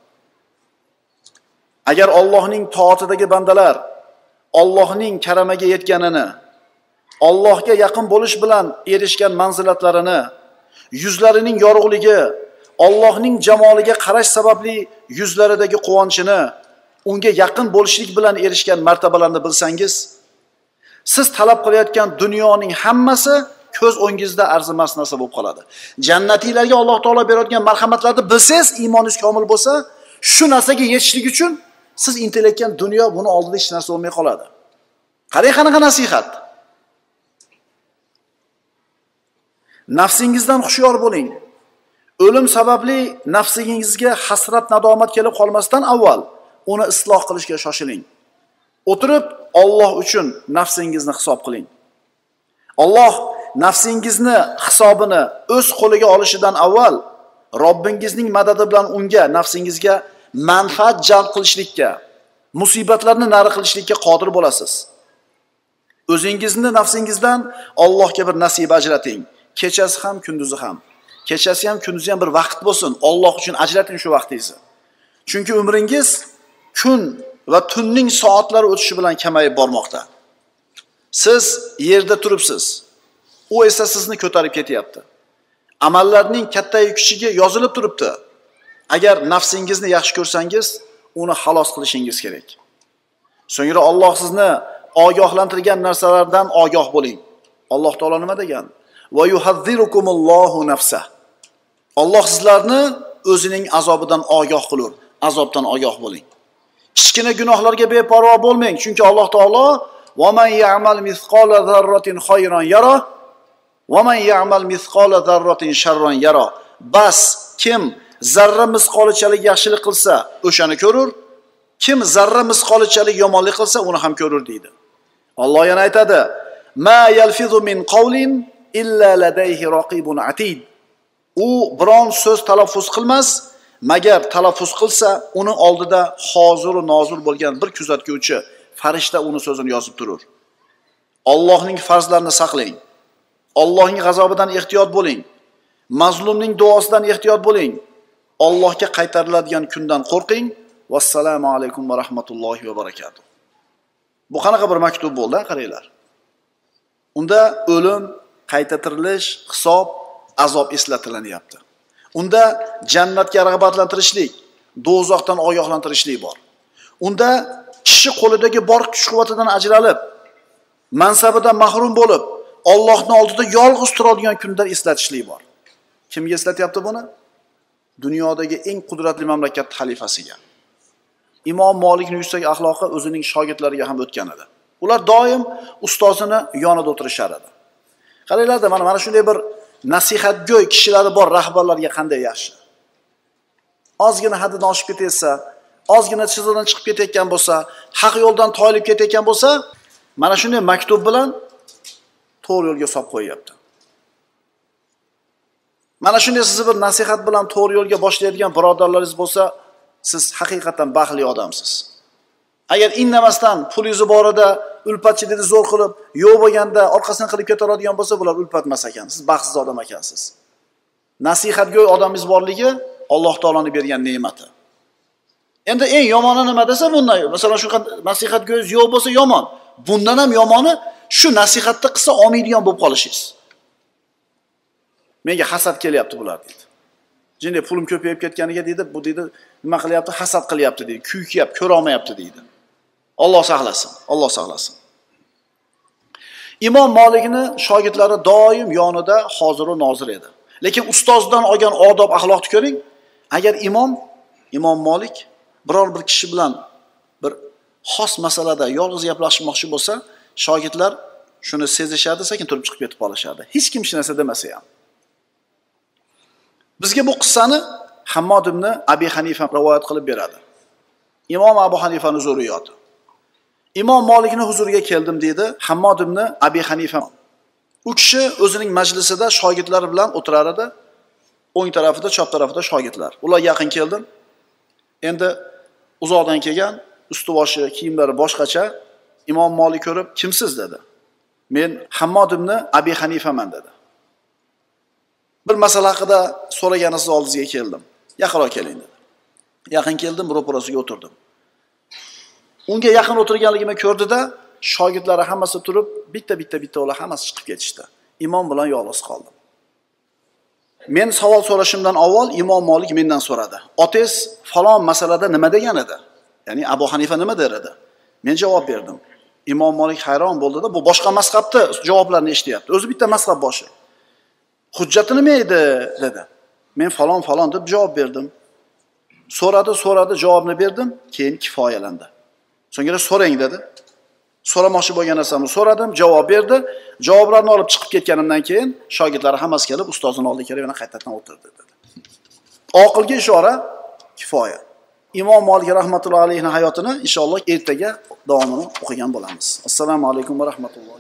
[SPEAKER 2] Agar Allohning toatidagi bandalar Allohning karamiga yetganini, Allohga yaqin bo'lish bilan erishgan manzilatlarini, yuzlarining yorug'ligi, Allohning jamoliga qarash sababli yuzlaridagi quvonchini, unga yaqin bo'lishlik bilan erishgan martabalarni bilsangiz, siz talab qilayotgan dunyoning hammasi ko'z o'ngingizda arzimas narsa bo'lib qoladi. Jannatiylarga Alloh taolo beradigan marhamatlarni bilsangiz, iymoningiz komil bo'lsa, shu narsaga yetishlik uchun siz intilayotgan dunyo buni oldida hech narsa bo'lmay qoladi. Qarang qanaqa nasihat. Nafsingizdan xushyor bo'ling. O'lim sababli nafsingizga hasrat, nadomat kelib qolmasdan avval uni isloh qilishga shoshiling. O'tirib Alloh uchun nafsingizni hisob qiling. Alloh nafsingizni hisobini o'z qo'liga olishidan avval Robbingizning madadi bilan unga, nafsingizga manfaat jalb qilishlikka, musibatlarni nari qilishlikka qodir bo'lasiz. O'zingizni nafsingizdan Allohga bir nasib ajrating. Kechasi ham, kunduzi ham. kechasi ham kunduzi ham bir vaqt bo'lsin. Alloh uchun ajrating shu vaqtingizni. Chunki umringiz kun va tunning soatlari o'tishi bilan kamayib bormoqda. Siz yerda turibsiz. U esa sizni ko'tarib ketyapti. Amallarning kattayi kichigi yozilib turibdi. Agar nafsingizni yaxshi ko'rsangiz, uni xalos qilishingiz kerak. So'ngra Alloh sizni ogohlantirgan narsalardan ogoh bo'ling. Alloh taolo nima degan? Va yuhazzirukumullohu nafsa. Alloh sizlarni o'zining azobidan ogoh qilur, azobdan ogoh bo'ling. Kichkina gunohlarga beparvo bo'lmang, chunki Alloh taolo va man ya'mal misqala zarratin khayran yara va man ya'mal misqala zarratin sharran yara. Bas kim zarra misqolichalik yaxshilik qilsa, o'shani ko'rur. Kim zarra misqolichalik yomonlik qilsa, uni ham ko'rur deydi. Alloh yana aytadi: "Ma yalfizu min qawlin illa ladayhi raqibun atid." U biron so'z talaffuz qilmas, magar talaffuz qilsa, uni oldida hozir va nozir bo'lgan bir kuzatuvchi farishta uni so'zini yozib turur. Allohning farzlarini saqlang. Allohning g'azobidan ehtiyot bo'ling. Mazlumning duosidan ehtiyot bo'ling. Allohga qaytariladigan kundan qo'rqing. Vassalomu alaykum va rahmatullohi va barakatuh. Bu qanaqa bir maktub bo'ldi, qaranglar. Unda o'lim, qayta tirilish, hisob, azob eslatilyapti. Unda jannatga rag'batlantirishlik, do'zaxdan ogohlantirishlik bor. Unda kishi qo'lidagi bor kuch-quvvatidan ajralib, mansabidan mahrum bo'lib, Allohning oldida yolg'iz turadigan kundan eslatishlik bor. Kimga eslatyapti buni? Dunyodagi eng qudratli mamlakat xalifasiga. Imom Malikning yuksak axloqi o'zining shogirdlariga ham o'tgan edi. Ular doim ustozini yonida o'tirishar edi. Qaranglarda, mana mana shunday bir nasihatgo'y kishilari bor rahbarlarga qanday yaxshi. Ozgina haddan oshib ketsa, ozgina chiziqdan chiqib ketayotgan bo'lsa, haq yo'ldan toyilib ketayotgan bo'lsa, mana shunday maktub bilan to'g'ri yo'lga solib qo'yapti. Mana shunday sizni bir nasihat bilan to'g'ri yo'lga boshlaydigan birodarlaringiz bo'lsa, siz haqiqatan baxtli odamsiz. Agar indamasdan pulingiz borida ulpatchi dedi zo'r qilib, yo'q bo'lganda orqasidan qilib ketaradigan bo'lsa, bular ulpatmas ekan. Siz baxtsiz odam ekansiz. Nasihatgo'y odamingiz borligi Alloh taolaning bergan ne'mati. Endi eng yomoni nima desa, bunday, masalan, shu nasihatgo'yingiz yo'q bo'lsa yomon. Bundan ham yomoni shu nasihatni qilsa olmaydigan bo'lib qolishingiz. Menga hasad kelyapti bular deydi. Jinday pulim ko'payib ketganiga deydi, bu deydi, nima qilyapti? Hasad qilyapti deydi. Kuykiyapti, ko'ra olmayapti deydi. Alloh saqlasin, Alloh saqlasin. Imom Malikni shogirdlari doim yonida hozir va nozir edi. Lekin ustozdan olgan odob axloqni ko'ring. Agar imom, Imom Malik biror bir kishi bilan bir xos masalada yolg'iz gaplashmoqchi bo'lsa, shogirdlar shuni sezishadi, sekin turib chiqib ketib qolishadi. Hech kim hech narsa demasa ham. Bizga bu qissani Hammod ibn Abi Hanifa rivoyat qilib beradi. Imom Abu Hanifaning zurriyoti. Imom Malikning huzuriga keldim dedi Hammod ibn Abi Hanifa. U kishi o'zining majlisida shogirdlari bilan o'tirar edi. O'ng tarafida, chap tarafida shogirdlar. Ular yaqin keldim. Endi uzoqdan kelgan, usti boshi, kiyimlari boshqacha. Imom Malik ko'rib, "Kimsiz?" dedi. "Men Hammod ibn Abi Hanifaman" dedi. "Bir masala haqida so'raganingiz oldingizga keldim. Yaqinroq keling" dedi. Yaqin keldim, ro'parasiga o'tirdim. Unga yaqin o'tirganligimni ko'rdi-da, shogirdlari hammasi turib, bitta-bitta bitta ular hammasi chiqib ketishdi. Imom bilan yolg'iz qoldim. Men savol so'rashimdan avval Imom Malik mendan so'radi. "Otangiz falon masalada nima degan edi?" Ya'ni Abu Hanifa nima der edi? Men javob berdim. Imom Malik hayron bo'ldi-da, bu boshqa mazhabni javoblarini eshityapti. O'zi bitta mazhab boshi. "Hujjati nima edi?" dedi. Men falon falon deb javob berdim. So'radi, so'radi, javobni berdim, keyin kifoyalandi. So'ngra "So'rang" dedi. So'ramoqchi bo'lgan narsamni so'radim, javob berdi. Javoblarni olib chiqib ketganimdan keyin shogirdlar hammasi kelib ustozining oldiga kelib yana qaytadan o'tirdi dedi. Oqilga ishora kifoya. Imom Malik rahmatullohi alayhi hayotini inshaalloh ertaga davomini o'qigan bo'lamiz. Assalomu alaykum va rahmatulloh.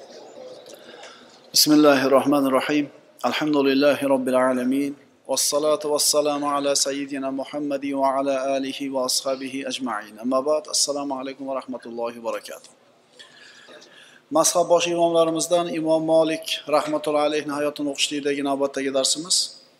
[SPEAKER 2] Bismillahirrohmanirrohim. Alhamdulillahi robbil alamin. Vassalatu vassalamu ala sayyidina Muhammadi va ala alihi va ashabihi ajma'in. Amma ba'd. Assalomu alaykum va rahmatullohi va barakatuh. Mazhab bosh imomlarimizdan Imom Malik rahmatullohi alayhi hayotini o'qishlikdagi navbatdagi darsimiz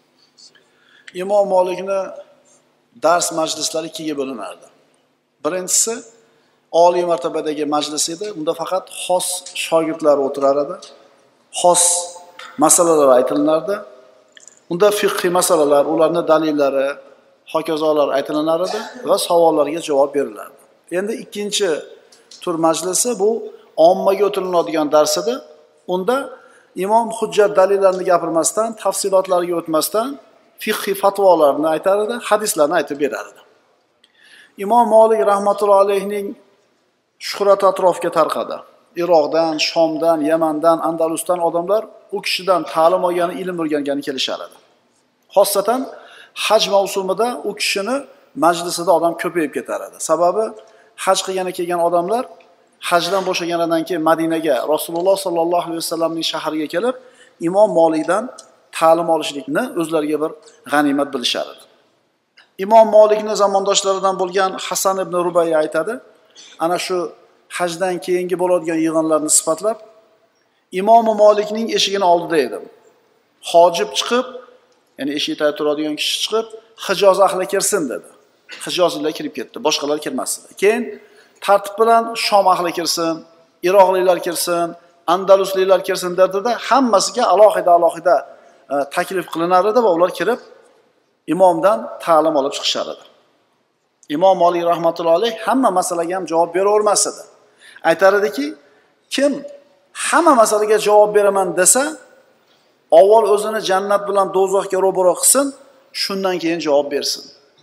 [SPEAKER 2] Imom Malikni dars majlislari ikkiga bo'linardi. Birinchisi oliy martabadagi majlis edi. Unda faqat xos shogirdlar o'tirar edi. Xos masalalar aytilardi. Unda fiqhiy masalalar, ularning dalillari, hokazolar aytilar edi va savollarga javob berilardi. Endi ikkinchi tur majlisi bu ommaga o'tiriladigan dars edi. Unda imom hujjat dalillarni gapirmasdan, tafsilotlariga o'tmasdan fiqhiy fatvolarni aytar edi, hadislarni aytib berar edi. Imom Malik rahmatullohi alayhining shuhrati atrofga tarqadi. Iroqdan, Shomdan, Yamandan, Andalusdan odamlar u kishidan ta'lim olgani, ilm o'rgangani kelishar edi. Xossatan haj mavsumida u kishini majlisida odam ko'payib ketar edi. Sababi haj qilgani kelgan odamlar hajdan bo'shaganidan keyin Madinaga, Rasululloh sollallohu alayhi vasallamning shahriga kelib, Imom Malikdan ta'lim olishlikni o'zlariga bir g'animat bilishar edi. Imom Malikning zamondoshlaridan bo'lgan Hasan ibn Rubayy aytadi, ana shu hajdan keyingi bo'ladigan yig'inlarni sifatlab, Imom Malikning eshigini oldida edim. Hojib chiqib, ya'ni eshikda turadigan kishi chiqib, Hijoz ahli kirsin dedi. Hijozliklar kirib ketdi, boshqalar kirmasdi. Keyin tartib bilan Shom ahli kirsin, Iroqliklar kirsin, Andalusliklar kirsin dedi-da, hammasiga alohida-alohida taklif qilinar edi va ular kirib imomdan ta'lim olib chiqishar edi. Imom Malik rahmatullohi alayh hamma masalaga ham javob bera olmas edi. Aytar ediki, kim hamma masalaga javob beraman desa, avval o'zini jannat bilan do'zaxga ro'baro qilsin, shundan keyin javob bersin.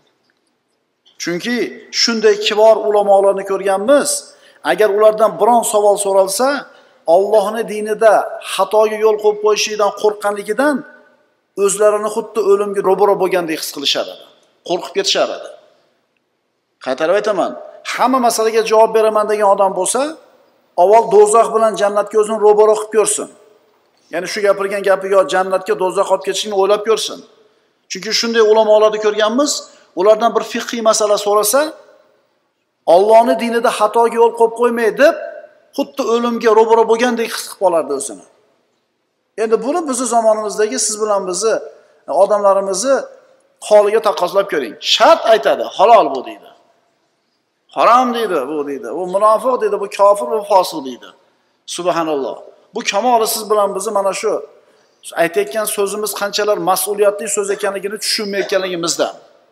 [SPEAKER 2] Chunki shunday kibor ulamolarni ko'rganmiz, agar ulardan biron savol so'ralsa, Allohning dinida xatoga yo'l qo'yib qo'yishidan qo'rqqanligidan o'zlarini xuddi o'limga ro'baro bo'lgandek his qilishar edi. Qo'rqib ketishar edi. Qaytarib aytaman, hamma masalaga javob beraman degan odam bo'lsa, avval do'zax bilan jannatga o'zini ro'baro qilib ko'rsin. Ya'ni shu gapirgan gapi yo jannatga do'zax olib ketishini o'ylab ko'rsin. Chunki shunday ulamolarni ko'rganmiz, ulardan bir fiqhiy masala so'rasa, Allohning dinida xatoga yo'l qo'yib qo'ymay deb, xuddi o'limga ro'baro bo'lgandek his qilib qolardi o'zini. Endi buni bizning zamonimizdagi siz bilan bizni odamlarimizni holiga taqqoslab ko'ring. Shart aytadi, halol bu deydi. Harom deydi, bu deydi. Bu munofiq deydi, bu kofir, bu fosiq deydi. Subhanalloh. Bu kamoli siz bilan bizni mana shu aytayotgan so'zimiz qanchalar mas'uliyatli so'z ekanligini tushunmayotganligimizdan.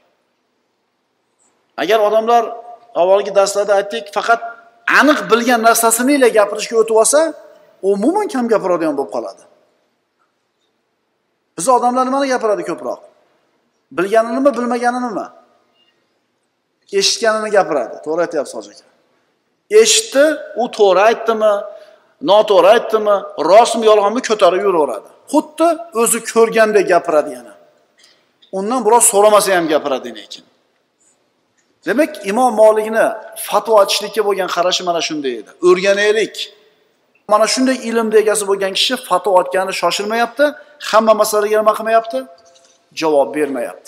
[SPEAKER 2] Agar odamlar avvalgi darslarda aytdik, faqat aniq bilgan narsasini ila gapirishga o'tib olsa, umuman kam gapiradigan bo'lib qoladi. Biz odamlar nimani gapiradi ko'proq? Bilganini, bilmaganini? Eshitganini gapiradi. To'g'ri aytyapsiz hoji aka. Eshitdi, u to'g'ri aytdimi, noto'g'ri aytdimi, rostmi, yolg'onmi ko'tarib yuraveradi. Xuddi o'zi ko'rgandek gapiradi yana. Undan biroz so'ramasa ham gapiradi lekin. Demak, Imom Malikni fatvo aytishlikka bo'lgan qarashi mana shunday edi. O'rganaylik. Mana shunday ilmda egasi bo'lgan kishi fatvo aytgani shoshilmayapti, hamma masalaga nima qilmayapti? Javob bermayapti.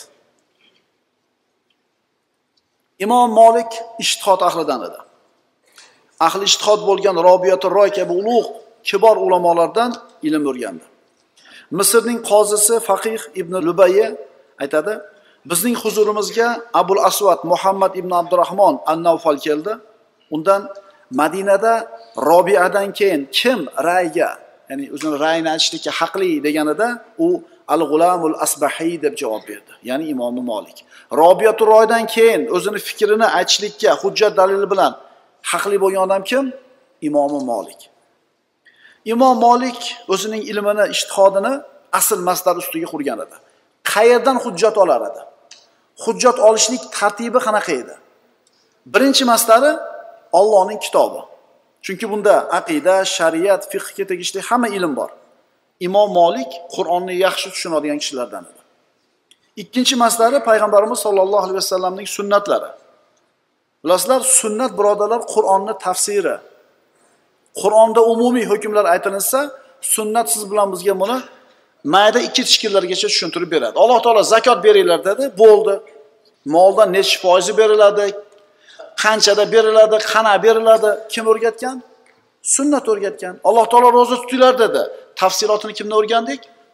[SPEAKER 2] Imom Malik ijtihod ahlidan edi. Ahli ijtihod bo'lgan Robiyatul Roy kabi ulug' kibor ulamolardan ilm o'rgandi. Misrning qozisi Faqih ibn Lubayy aytadi, bizning huzurimizga Abul Aswad Muhammad ibn Abdurrahmon an-Nawfal keldi. Undan Madinada Robiyadan keyin kim ra'yga, ya'ni o'zining ra'yini aytishlikka haqli deganida u Al-Ghulamul Asbahiy deb javob berdi. Ya'ni Imom Malik. Robiyatul Roydan keyin o'zining fikrini aytishlikka hujjat dalili bilan haqli bo'lgan odam kim? Imom Malik. Imom Malik o'zining ilmini, ijtihodini asl masdar ustiga qurgan edi. Qayerdan hujjat olar edi? Hujjat olishlik tartibi qanaqa edi? Birinchi masdari Allohning kitobi. Chunki bunda aqida, shariat, fiqhga tegishli hamma ilm bor. Imom Malik Qur'onni yaxshi tushunadigan kishilardan edi. Ikkinchi masdari payg'ambarimiz sollallohu alayhi vasallamning sunnatlari. Bilasizlar, sunnat birodarlar Qur'onning tafsiri. Qur'onda umumiy hukmlar aytilsa, sunnat siz bilan bizga buni mayda ikki tishkillargacha tushuntirib beradi. Alloh taolo zakot beringlar dedi, bo'ldi. Moldan necha foizi beriladi, qanchada beriladi, qana beriladi, kim o'rgatgan? Sunnat o'rgatgan. Alloh taolo roza tutinglar dedi. Tafsilotini kimdan o'rgandik?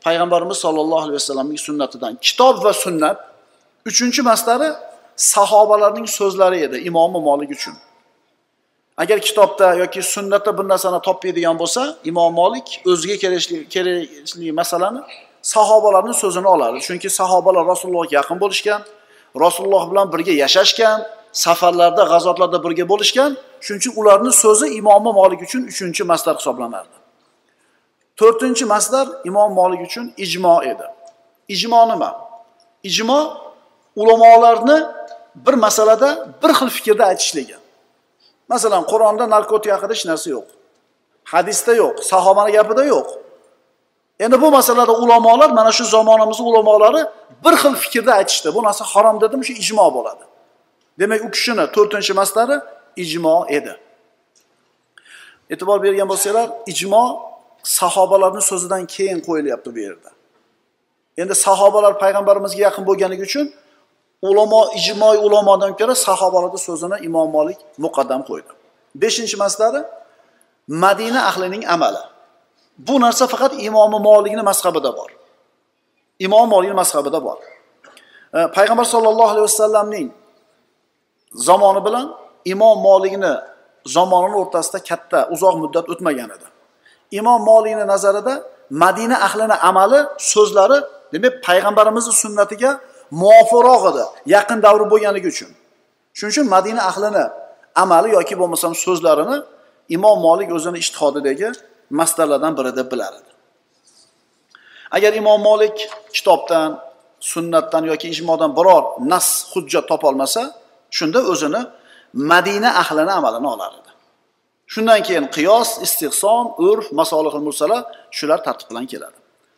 [SPEAKER 2] payg'ambarimiz sollallohu alayhi vasallamning sunnatidan. Kitob va sunnat. Uchinchi maslari sahobalarning so'zlari edi Imom Molik uchun. Agar kitobda yoki sunnatda bir narsani topmaydigan bo'lsa, Imom Molik o'ziga kerakli kerakli masalani sahobalarning so'zini oladi. Chunki sahobalar Rasulullohga yaqin bo'lishgan, Rasululloh bilan birga yashashgan, safarlarda, g'azotlarda birga bo'lishgan. Shuning uchun ularning so'zi Imom Molik uchun uchinchi masdar hisoblanardi. to'rtinchi masdar Imom Molik uchun ijmo edi. Ijmo nima? Ijmo ulamolarni bir masalada bir xil fikrda aytishligi. Masalan, Qur'onda narkotik haqida hech narsa yo'q. Hadisda yo'q, sahobaning gapida yo'q. Endi bu masalada ulamolar, mana shu zamonimizning ulamolari bir xil fikrda aytishdi. Bu narsa harom dedim, shu ijmo bo'ladi. Demak, u kishini to'rtinchi masdari ijmo edi. E'tibor bergan bo'lsanglar, ijmo sahobalarning so'zidan keyin qo'yilyapti bu yerda. Endi sahobalar payg'ambarimizga yaqin bo'lganligi uchun ulamo ijmoy ulamodan ko'ra sahobalarning so'zini Imom Molik muqaddam qo'ydi. beshinchi maslari Madina ahlining amali. Bu narsa faqat Imom Molikning mazhabida bor. Imom Molikning mazhabida bor. Payg'ambar sollallohu alayhi vasallamning zamoni bilan Imom Molikning zamonining o'rtasida katta, uzoq muddat o'tmagan edi. Imom Molikning nazarida Madina ahlining amali, so'zlari, demak, payg'ambarimizning sunnatiga muvofiqroq edi, yaqin davr bo'lganligi uchun. Shuning uchun Madina ahlining amali yoki bo'lmasam so'zlarini Imom Molik o'zini ijtihodidagi masalalardan biri deb bilar edi. Agar Imom Molik kitobdan, sunnatdan yoki ijmodan biror nas, hujjat topa olmasa, shunda o'zini Madina ahlining amalini olar edi. Shundan keyin qiyos, istihson, urf, masolihul mursala shular tartib bilan keladi.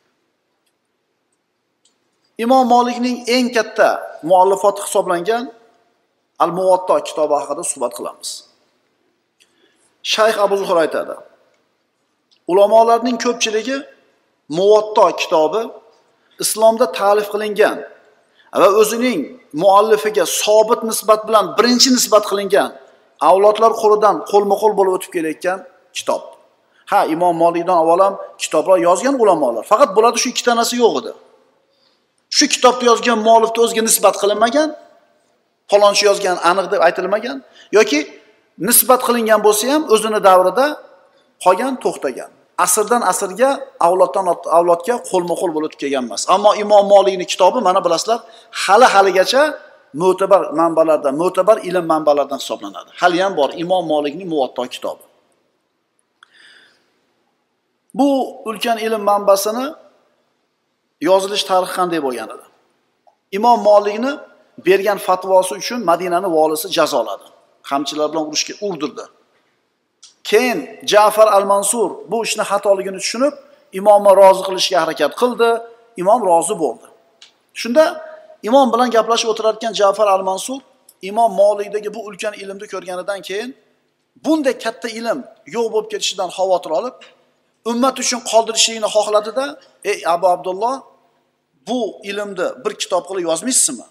[SPEAKER 2] Imom Molikning eng katta muallifoti hisoblangan Al-Muvatta kitobi haqida suhbat qilamiz. Shayx Abu Zuhur aytadi: ulamolarning ko'pchiligi Muvatta kitobi islomda ta'lif qilingan va o'zining muallifiga sobit nisbat bilan birinchi nisbat qilingan avlodlar qo'lidan qo'lma-qo'l bo'lib o'tib kelayotgan kitob. Ha, Imom Molikdan avvalam kitoblar yozgan ulamolar. Faqat bularda shu ikkita narsa yo'q edi. Shu kitobni yozgan muallifga o'ziga nisbat qilinmagan, falonchi yozgan aniq deb aytilmagan yoki nisbat qilingan bo'lsa ham o'zini davrida qolgan, to'xtagan. Asrdan asrga, avloddan avlodga qo'lma-qo'l bo'lib o'tib kelgan emas. Ammo Imom Molikning kitobi mana bilasizlar, hali haligacha mo'tabar manbalardan, mo'tabar ilm manbalaridan hisoblanadi. Hali ham bor Imom Molikning Muvatta kitobi. Bu ulkan ilm manbasini yozilish tarixi qanday bo'lgan edi? Imom Molikni bergan fatvosi uchun Madinaning valisi jazoladi. Qamchilar bilan urushga urdirdi. Keyin Ja'far al-Mansur bu ishni xatoligini tushunib, imomni rozi qilishga harakat qildi. Imom rozi bo'ldi. Shunda imom bilan gaplashib o'tirarkan Ja'far al-Mansur Imom Molikdagi bu ulkan ilmni ko'rganidan keyin bunday katta ilm yo'q bo'lib ketishidan xavotir olib, ummat uchun qoldirishini xohladi-da, "Ey Abu Abdulloh, bu ilmni bir kitob qilib yozmaysizmi?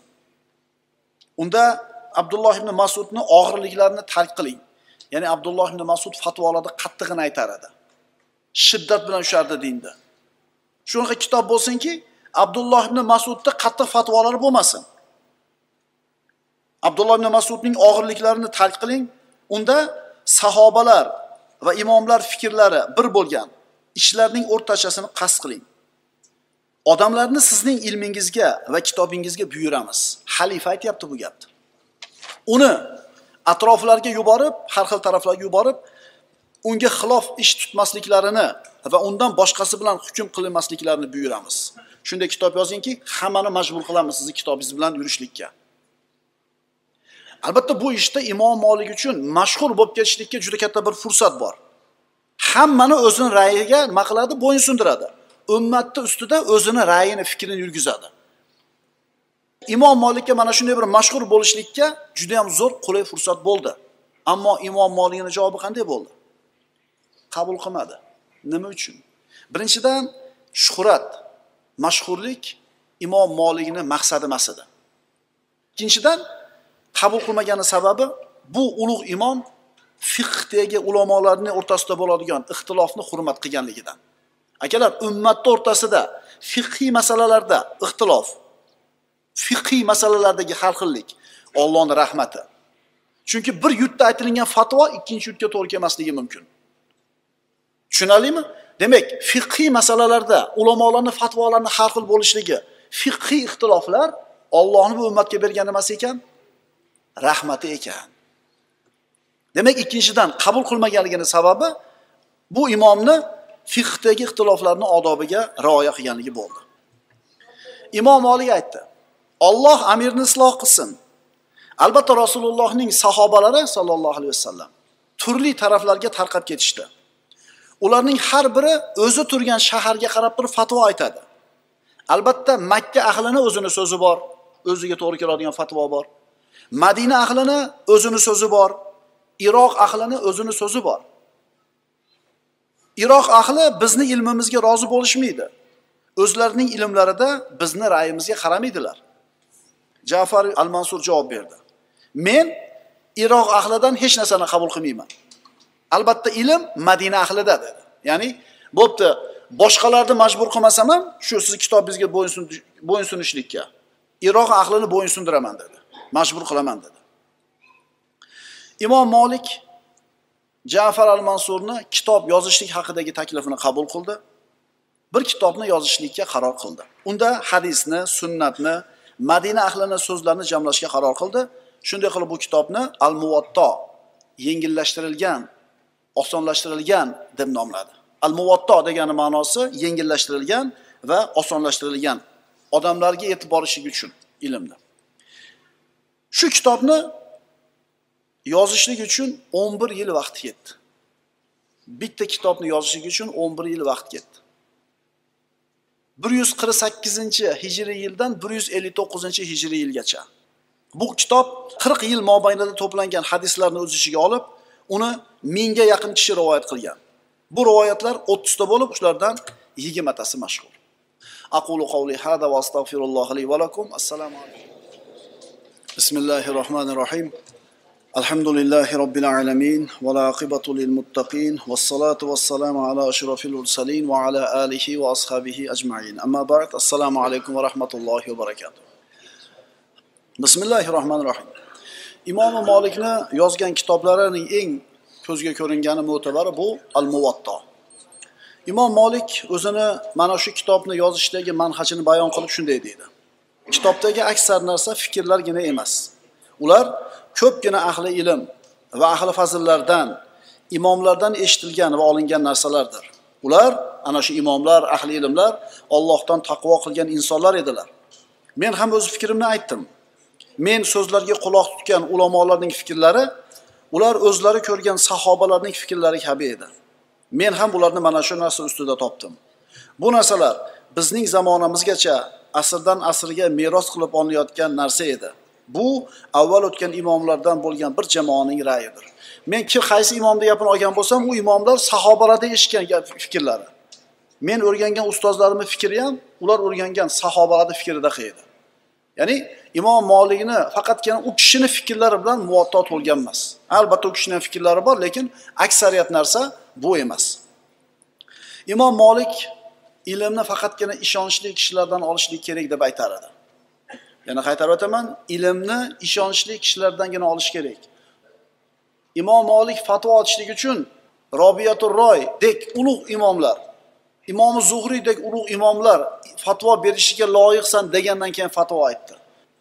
[SPEAKER 2] Unda Abdulloh ibn Mas'udning og'irliklarini tark qiling." Ya'ni Abdulloh ibn Mas'ud fatvolarda qattig'ini aytar edi. Shiddat bilan ushardi dinda. Shunaqa kitob bo'lsinki, Abdulloh ibn Mas'udda qattiq fatvolari bo'lmasin. Abdulloh ibn Mas'udning og'irliklarini tark qiling. Unda sahobalar va imomlar fikrlari bir bo'lgan ishlarning o'rtachasini qasd qiling. Odamlarni sizning ilmingizga va kitobingizga buyuramiz. Xalifa aytibdi bu gapni. Uni atroflarga yuborib, har xil taraflarga yuborib, unga xilof ish tutmasliklarini va undan boshqasi bilan hukm qilinmasliklarini buyuramiz. Shunday kitob yozingki, hammani majbur qilamiz sizni kitobingiz bilan yurishlikka. Albatta bu ishda Imom Molik uchun mashhur bo'lib ketishlikka juda katta bir fursat bor. Hammani o'zining ra'yiga nima qiladi? Bo'ysundiradi. Ummatni ustida o'zining ra'yini, fikrini yurgizadi. Imom Molikka mana shunday bir mashhur bo'lishlikka juda ham zo'r, qulay fursat bo'ldi. Ammo Imom Molikning javobi qanday bo'ldi? Qabul qilmadi. Nima uchun? Birinchidan, shuhrat, mashhurlik Imom Molikning maqsadi emas edi. Ikkinchidan, qabul qilmagani sababi bu ulug' imom fiqhdagi ulamolarning o'rtasida bo'ladigan ixtilofni hurmat qilganligidan. Akalar, ummatning o'rtasida fiqhiy masalalarda ixtilof, fiqhiy masalalardagi har xillik Allohning rahmati. Chunki bir yurtda aytilgan fatvo ikkinchi yurtga to'g'ri kelmasligi mumkin. Tushunarlimi? Demak, fiqhiy masalalarda ulamolarning fatvolarini har xil bo'lishligi, fiqhiy ixtiloflar Allohning bu ummatga bergan nimasi ekan? Rahmati ekan. Demak, ikkinchidan qabul qilmaganligining sababi bu imomni fiqhdagi ixtiloflarning odobiga rioya qilganligi bo'ldi. Imom Malik aytdi: Alloh amirni isloh qilsin. Albatta Rasulullohning sahobalari sallallohu alayhi vasallam turli taraflarga tarqab ketishdi. Ularning har biri o'zi turgan shaharga qarab turib fatvo aytadi. Albatta Makka ahlini o'zini so'zi bor, o'ziga to'g'ri keladigan fatvo bor. Madina ahlini o'zini so'zi bor, Iroq ahlini o'zini so'zi bor. Iroq ahli bizni ilmimizga rozi bo'lishmaydi. O'zlarining ilmlarida bizni ra'yimizga qaramaydilar. Ja'far al-Mansur javob berdi: Men Iroq ahlidan hech narsani qabul qilmayman. Albatta ilm Madina ahlida dedi. Ya'ni bo'pti, boshqalarni majbur qilmasam ham shu siz kitobingizga bo'yinsun bo'yinsunishlikka Iroq ahlini bo'yinsundiraman dedi. Majbur qilaman dedi. Imom Malik Ja'far al-Mansurni kitob yozishlik haqidagi taklifini qabul qildi. Bir kitobni yozishlikka qaror qildi. Unda hadisni, sunnatni, Madina ahlining so'zlarini jamlashga qaror qildi. Shunday qilib bu kitobni Al-Muwatta, yengillashtirilgan, osonlashtirilgan deb nomladi. Al-Muwatta degani ma'nosi yengillashtirilgan va osonlashtirilgan, odamlarga yetib borishligi uchun ilmni. Shu kitobni yozishlik uchun o'n bir yil vaqt ketdi. Bitta kitobni yozishlik uchun o'n bir yil vaqt ketdi. bir yuz qirq sakkizinchi hijriy yildan bir yuz ellik to'qqizinchi hijriy yilgacha. Bu kitob qirq yil mobaynida to'plangan hadislarni o'z ichiga olib, uni mingga yaqin kishi rivoyat qilgan. Bu rivoyatlar o'ttiz ta bo'lib, shulardan yigirmatasi mashhur. Aqulu qawli hada va astagfirulloh li va lakum. Assalomu alaykum. Bismillahirrohmanirrohim. Alhamdulillahi robbil alamin va la aqibatu lil muttaqin was salatu was salamu ala ashrafil mursalin va ala alihi va ashabihi ajma'in. Amma ba'd. Assalomu alaykum va rahmatullohi va barakatuh. Bismillahirrohmanirrohim. Imom Malikni yozgan kitoblarining eng ko'zga ko'ringani mo'tabari bu Al-Muwatta. Imom Malik o'zini mana shu kitobni yozishdagi manhajini bayon qilib shunday deydi: Kitobdagi aksar narsa fikrlargina emas. Ular ko'pgina ahli ilm va ahli fazillardan, imomlardan eshitilgan va olingan narsalardir. Ular ana shu imomlar, ahli ilmlar Allohdan taqvo qilgan insonlar edilar. Men ham o'z fikrimni aytdim. Men so'zlarga quloq tutgan ulamolarning fikrlari ular o'zlari ko'rgan sahobalarning fikrlari kabi edi. Men ham bularni mana shu narsa ustida topdim. Bu narsalar bizning zamonamizgacha asrdan asrga meros qilib olinayotgan narsa edi. Bu avval o'tgan imomlardan bo'lgan bir jamoaning ra'yidir. Men kim qaysi imomning gapini olgan bo'lsam, u imomlar sahobalarda eshitgan fikrlari. Men o'rgangan ustozlarimning fikri ham ular o'rgangan sahobalarning fikrida qildi. Ya'ni Imom Malikni faqatgina u kishining fikrlari bilan muvatta bo'lgan emas. Albatta u kishining fikrlari bor, lekin aksariyat narsa bu emas. Imom Malik ilmni faqatgina ishonchli kishilardan olishlik kerak deb aytar edi. Yana qaytarib o'taman, ilmni ishonchli kishilardangina olish kerak. Imom Malik fatvo ochishlik uchun Robiyatul Roy dek ulug' imomlar, Imom Zuhriy dek ulug' imomlar fatvo berishiga loyiqsan degandan keyin fatvo aytdi.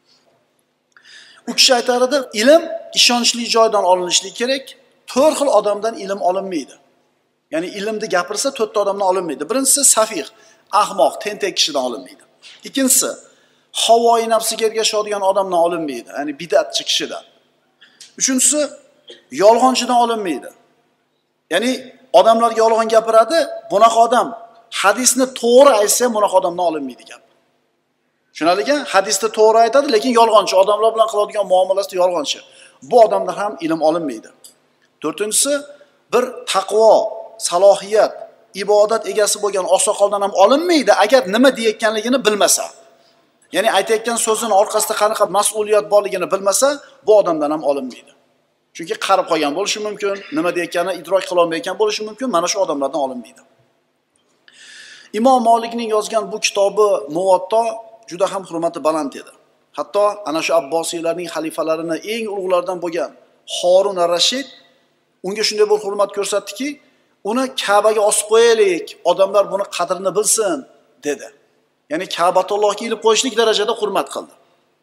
[SPEAKER 2] U kishi aytar edi, ilm ishonchli joydan olinishligi kerak. to'rt xil odamdan ilm olinmaydi. Ya'ni ilmni gapirsa to'rt ta odamdan olinmaydi. Birinchisi safih, ahmoq, tentak kishidan olinmaydi. Ikkinchisi havoyi nafsiga ergashadigan odamdan olinmaydi, ya'ni bid'atchi kishidan. Uchinchisi yolg'onchidan olinmaydi. Ya'ni odamlarga yolg'on gapiradi, bunaqa odam hadisni to'g'ri aytsa, bunaqa odamdan olinmaydi gap. Tushunalgan? Hadisni to'g'ri aytadi, lekin yolg'onchi, odamlar bilan qiladigan muomalasida yolg'onchi. Bu odamdan ham ilm olinmaydi. To'rtinchisi bir taqvo, salohiyat, ibodat egasi bo'lgan oqsoqoldan ham olinmaydi agar nima deyotganligini bilmasa. Ya'ni aytayotgan so'zining orqasida qanaqa mas'uliyat borligini bilmasa, bu odamdan ham olinmaydi. Chunki qarib qolgan bo'lishi mumkin, nima deyotganini idrok qila olmayotgan bo'lishi mumkin, mana shu odamlardan olinmaydi. Imom Molikning yozgan bu kitobi Muvatta juda ham hurmati baland edi. Hatto ana shu Abbosiylarning xalifalarining eng ulug'laridan bo'lgan Harun ar-Rashid unga shunday bir hurmat ko'rsatdiki, uni Ka'baga osib qo'yaylik, odamlar buni qadrini bilsin dedi. Ya'ni Ka'batullohga ilib qo'yishlik darajada hurmat qildi.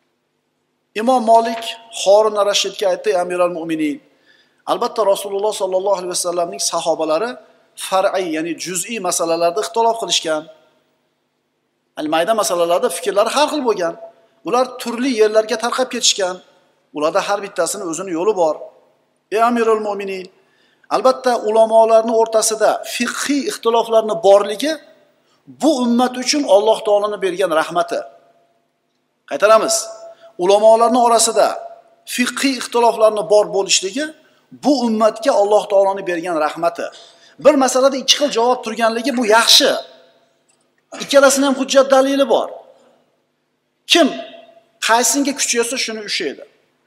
[SPEAKER 2] Imom Molik Harun ar-Rashidga aytdi: "Amiral mu'minin, albatta Rasululloh sollallohu alayhi vasallamning sahobalari far'iy, ya'ni juz'iy masalalarda ixtilof qilishgan. Al-mayda masalalarda fikrlari har xil bo'lgan. Ular turli yerlarga tarqab ketishgan. Ularda har bittasining o'zining yo'li bor. Ey Amirul Mu'minin, albatta ulamolarning o'rtasida fiqhiy ixtiloflarning borligi bu ummat uchun Alloh taolaning bergan rahmati. Qaytaramiz. Ulamolarning orasida fiqhiy ixtiloflarning bor bo'lishligi bu ummatga Alloh taolaning bergan rahmati. Bir masalada ikki xil javob turganligi bu yaxshi. Ikkalasining ham hujjat dalili bor. Kim qaysinga kuchaysa shuni ushlaydi.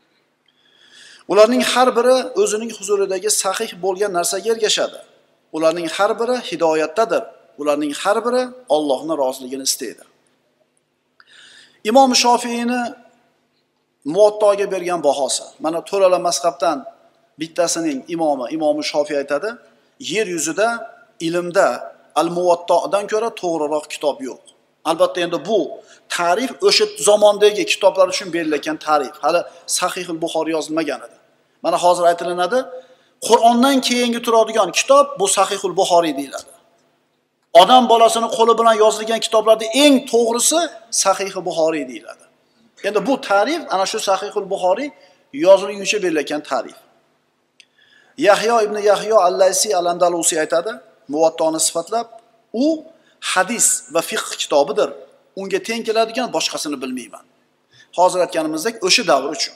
[SPEAKER 2] Ularning har biri o'zining huzuridagi sahih bo'lgan narsaga ergashadi. Ularning har biri hidoyatdadir. Ularning har biri Allohning roziligini istaydi." Imom Shofiyni Muvattoga bergan bahosi. Mana to'rala mazhabdan bittasining imomi, Imom Shofiy aytadi: "Yer yuzida ilmda Al-Muvattodan ko'ra to'g'riroq kitob yo'q." Albatta endi bu ta'rif o'sha zamondagi kitoblar uchun berilgan ta'rif. Hali Sahihul Buxoriy yozilmagan edi. Mana hozir aytilinadi, Qur'ondan keyingi turadigan kitob bu Sahihul Buxoriy deyiladi. Odam bolasini qo'li bilan yozilgan kitoblarda eng to'g'risi Sahihul Buxoriy deyiladi. Endi bu ta'rif ana shu Sahihul Buxoriy yozilguncha berilgan ta'rif. Yahyo ibn Yahyo al-Laysi al-Andalusiy aytadi, Muvattoni sifatlab, u hadis va fiqh kitobidir. Unga teng keladigan boshqasini bilmayman. Hozir aytganimizdek o'sha davr uchun.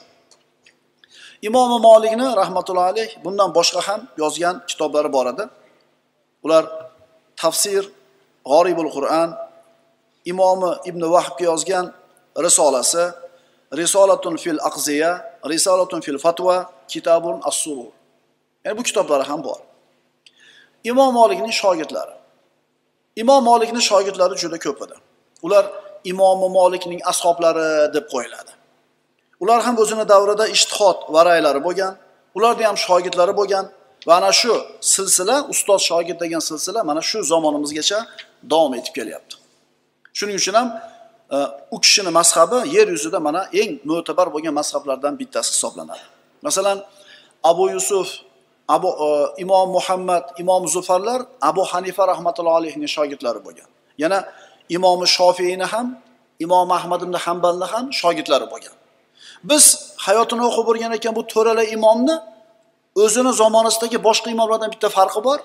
[SPEAKER 2] Imom Molikni rahmatullohi alayh bundan boshqa ham yozgan kitoblari bor edi. Ular tafsir, G'oribul Qur'on, Imom Ibn Vahbga yozgan risolasi, Risolatun fil Aqziya, Risolatun fil Fatwa, Kitabun as-Surur. Ya'ni bu kitoblari ham bor. Imom Molikning shogirdlari. Imom Molikning shogirdlari juda ko'p edi. Ular Imom Molikning ashablari deb qo'yiladi. Ular ham o'zining davrida ijtihod varaylari bo'lgan, ularda ham shogirdlari bo'lgan va ana shu silsila, ustoz shogird degan silsila mana shu zamonimizgacha davom etib kelyapti. Shuning uchun ham u kishining mazhabi yer yuzida mana eng mo'tabar bo'lgan mazhablardan bittasi hisoblanadi. Masalan, Abu Yusuf, Abu uh, Imom Muhammad, Imom Zufarlar Abu Hanifa rahmatullohi alayhining shogirdlari bo'lgan. Yana Imom Shofiyni ham, Imom Ahmad ibn Hanbalni ham shogirdlari bo'lgan. Biz hayotini o'qib o'rgan ekan bu to'rala imomni o'zini zamonasidagi boshqa imomlardan bitta farqi bor.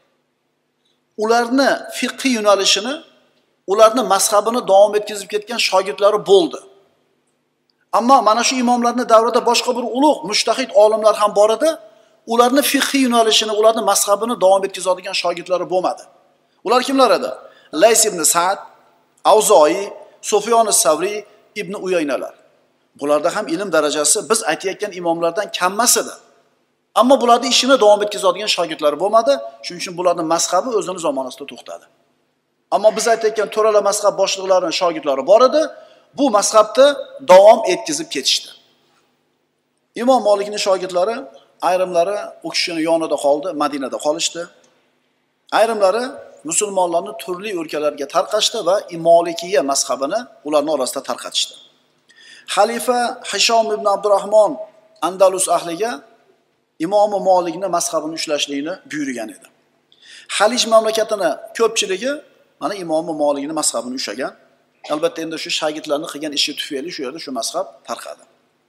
[SPEAKER 2] Ularni fiqhiy yo'nalishini, ularni mazhabini davom etkazib ketgan shogirdlari bo'ldi. Ammo mana shu imomlarning davrida boshqa bir ulug' mujtahid olimlar ham bor edi. Ularni fiqhiy yo'nalishini, ularni mazhabini davom etkazadigan shogirdlari bo'lmadi. Ular kimlar edi? Lays ibn Sa'd, Avzoyi, Sufyon as-Savri, Ibn Uyaynalar. Bularda ham ilm darajasi biz aytayotgan imomlardan kam emas edi. Ammo bularning ishini davom etkazadigan shogirdlari bo'lmadi. Shuning uchun bularning mazhabi o'zini zamonasida to'xtadi. Ammo biz aytayotgan to'rala mazhab boshliqlarining shogirdlari bor edi. Bu mazhabni davom etkazib ketishdi. Imom Molikning shogirdlari ayrimlari u kishining yonida qoldi, Madinada qolishdi. Ayrimlari musulmonlarni turli o'lkalarga tarqashdi va Molikiyya mazhabini ularning orasida tarqatishdi. Xalifa Hishom ibn Abdurrahmon Andalus ahliga Imom Molikning mazhabini ushlashlikni buyurgan edi. Xalij mamlakatini ko'pchiligi mana Imom Molikning mazhabini ushlagan. Albatta endi shu shogirdlarning qilgan ishi tufayli shu yerda shu mazhab tarqadi.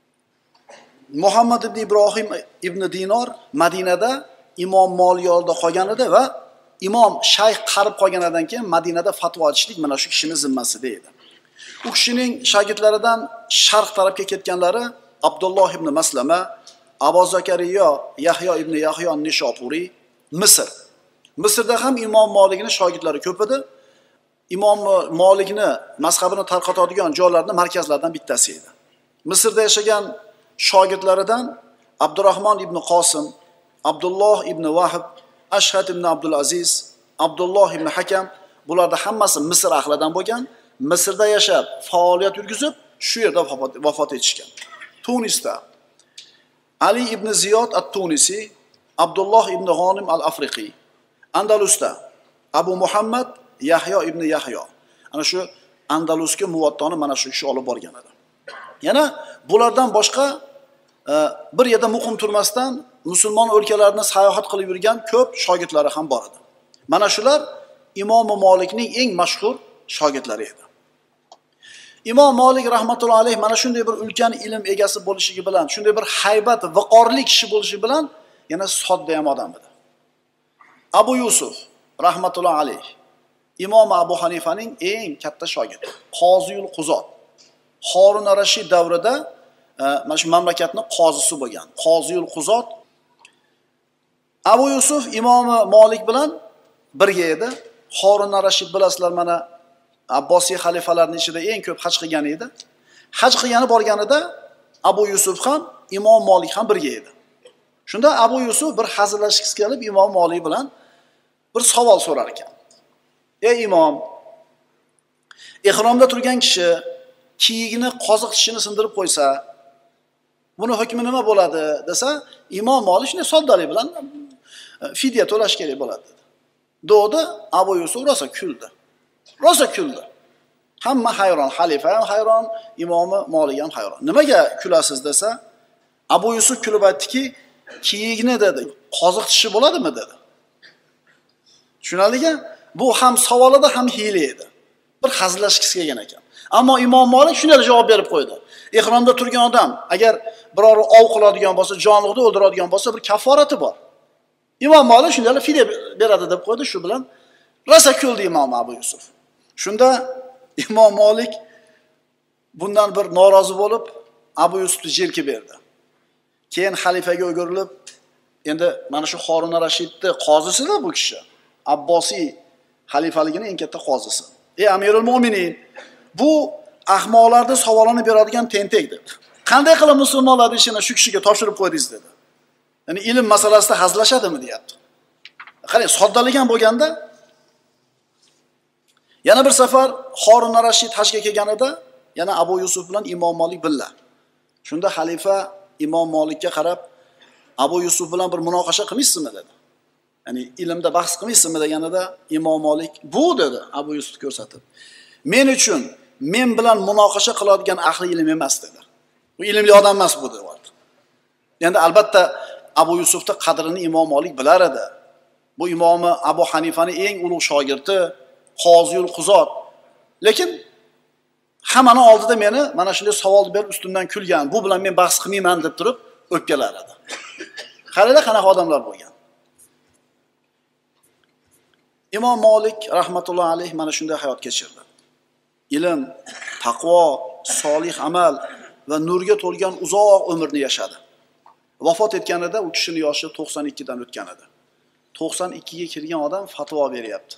[SPEAKER 2] Muhammad ibn Ibrohim ibn Dinor Madinada Imom Molik oldida qolgan edi va Imom shayx qarib qolganidan keyin Madinada fatvo ochishlik mana shu kishining zimmasida edi. U kishining shogirdlaridan sharq tarafga ketganlari Abdulloh ibn Maslama, Abu Zakariya, Yahyo ibn Yahyo an-Nishapuri, Misr. Misrda ham Imom Molikning shogirdlari ko'p edi. Imom Molikni mazhabini tarqatadigan joylarning markazlaridan bittasi edi. Misrda yashagan shogirdlaridan Abdurrahmon ibn Qosim, Abdulloh ibn Vahb, Ashhad ibn Abdul Aziz, Abdulloh ibn Hakam Bularda hammasi Misr ahlidan bo'lgan. Misrda yashab, faoliyat yurgizib, shu yerda vafot etishgan. Tunisda Ali ibn Ziyod at-Tunisi, Abdulloh ibn G'onim al-Afriqiy. Andalusda Abu Muhammad Yahyo ibn Yahyo. Ana shu Andalusga Muvattoni mana shu kishi olib borgan edi. Yana bulardan boshqa bir yerda muqim turmasdan musulmon o'lkalarni sayohat qilib yurgan ko'p shogirdlari ham bor edi. Mana shular Imom Malikning eng mashhur shogirdlari edi. Imom Malik rahmatullohi alayh mana shunday bir ulkan ilm egasi bo'lishligi bilan, shunday bir haybat, viqorli kishi bo'lishi bilan yana sodda ham odam edi. Abu Yusuf rahmatullohi alayh Imom Abu Hanifaning eng katta shogirdi. Qoziyul Quzot. Harun ar-Rashid davrida mana shu mamlakatning qozisi bo'lgan. Qoziyul Quzot. Abu Yusuf Imom Malik bilan birga edi. Harun ar-Rashid bilasizlar, mana Abbosiy xalifalarning ichida eng ko'p haj qilgan edi. Haj qilgani borganida Abu Yusuf ham Imom Malik ham birga edi. Shunda Abu Yusuf bir hazillashgisi kelib Imom Malik bilan bir savol so'rar ekan. Ey imom, ihromda turgan kishi kiyigini qoziq tishini sindirib qo'ysa, buni hukmi nima bo'ladi desa, Imom Malik shunday soddalik bilan fidya to'lash kerak bo'ladi dedi. Do'di Abu Yusuf rosa kuldi. Rosa kuldi. Hamma hayron, xalifa ham hayron, Imom Malik ham hayron. Nimaga kulasiz desa, Abu Yusuf kulib aytdiki, kiyigini dedi, qoziq tishi bo'ladimi dedi. Tushunaligi? Bu ham savolida ham hiyla edi. Bir hazillashgisi kelgan ekan. Ammo Imom Malik shunday javob berib qo'ydi. Ihromda turgan odam agar biror ov qiladigan bo'lsa, jonliqda o'ldiradigan bo'lsa, bir kaforati bor. Imom Malik shunday fidya beradi deb qo'ydi. Shu bilan rosa kuldi Imom Abu Yusuf. Shunda Imom Malik bundan bir norozi bo'lib Abu Yusufni jerkib berdi. Keyin xalifaga o'girilib, endi mana shu Harun ar-Rashidning qozisida bu kishi, Abbosiy xalifaligining eng katta qozisi. Ey Amirul Mo'minin, bu ahmoqlarga savolini beradigan tentek dedi. Qanday qilib musulmonlar ishini shu kishiga topshirib qo'ydingiz dedi. Ya'ni ilm masalasida hazlashadimi deyapti. Qarang, soddalik ham bo'lganda yana bir safar Harun ar-Rashid hajga kelganida yana Abu Yusuf bilan Imom Malik billa. Shunda xalifa Imom Malikka qarab, Abu Yusuf bilan bir munoqasha qilmaysizmi dedi. Ya'ni ilmda bahs qilmaysizmi deganida Imom Malik bu dedi Abu Yusuf ko'rsatib. Men uchun men bilan munoqasha qiladigan ahli ilm emas dedi. Bu ilmli odam emas bu dedi. Endi albatta Abu Yusufning qadrini Imom Malik bilar edi. Bu imomi Abu Hanifaning eng ulug' shogirdi, Qoziyul Quzot. Lekin hammani oldida meni mana shunday savol berib ustimdan kulgan. Bu bilan men bahs qilmayman deb turib o'pkalar edi. Qaranglar qanaqa odamlar bo'lgan. Imom Malik rahmatullohi alayh mana shunday hayot kechirdi. Ilm, taqvo, solih amal va nurga to'lgan uzoq umrni yashadi. Vafot etganida u kishining yoshi to'qson ikki dan o'tgan edi. to'qson ikki ga kirgan odam fatvo beryapti.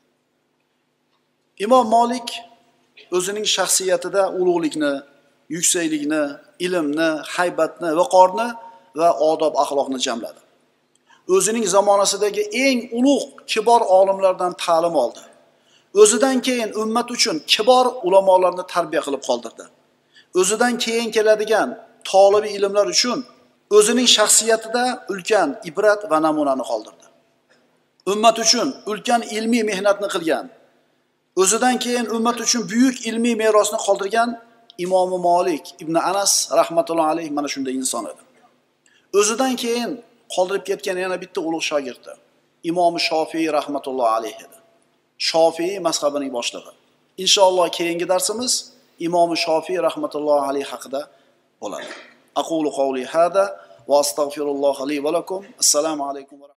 [SPEAKER 2] Imom Malik o'zining shaxsiyatida ulug'likni, yuksaklikni, ilmni, haybatni, viqorni va odob axloqni jamladi. O'zining zamonasidagi eng ulug' kibor olimlardan ta'lim oldi. O'zidan keyin ummat uchun kibor ulamolarni tarbiya qilib qoldirdi. O'zidan keyin keladigan tolibi ilmlar uchun o'zining shaxsiyatida ulkan ibrat va namunani qoldirdi. Ummat uchun ulkan ilmiy mehnatni qilgan, o'zidan keyin ummat uchun buyuk ilmiy merosni qoldirgan Imom Malik ibn Anas rahmatullohi alayh mana shunday inson edi. O'zidan keyin qoldirib ketgan yana bitta ulug' shogirdi Imom Shofiy rahmatullohi alayh edi. Shofiy mazhabining boshlig'i. Inshaalloh keyingi darsimiz Imom Shofiy rahmatullohi alayh haqida bo'ladi. Aqulu qawli hada va astagfirulloh li va lakum. Assalomu alaykum.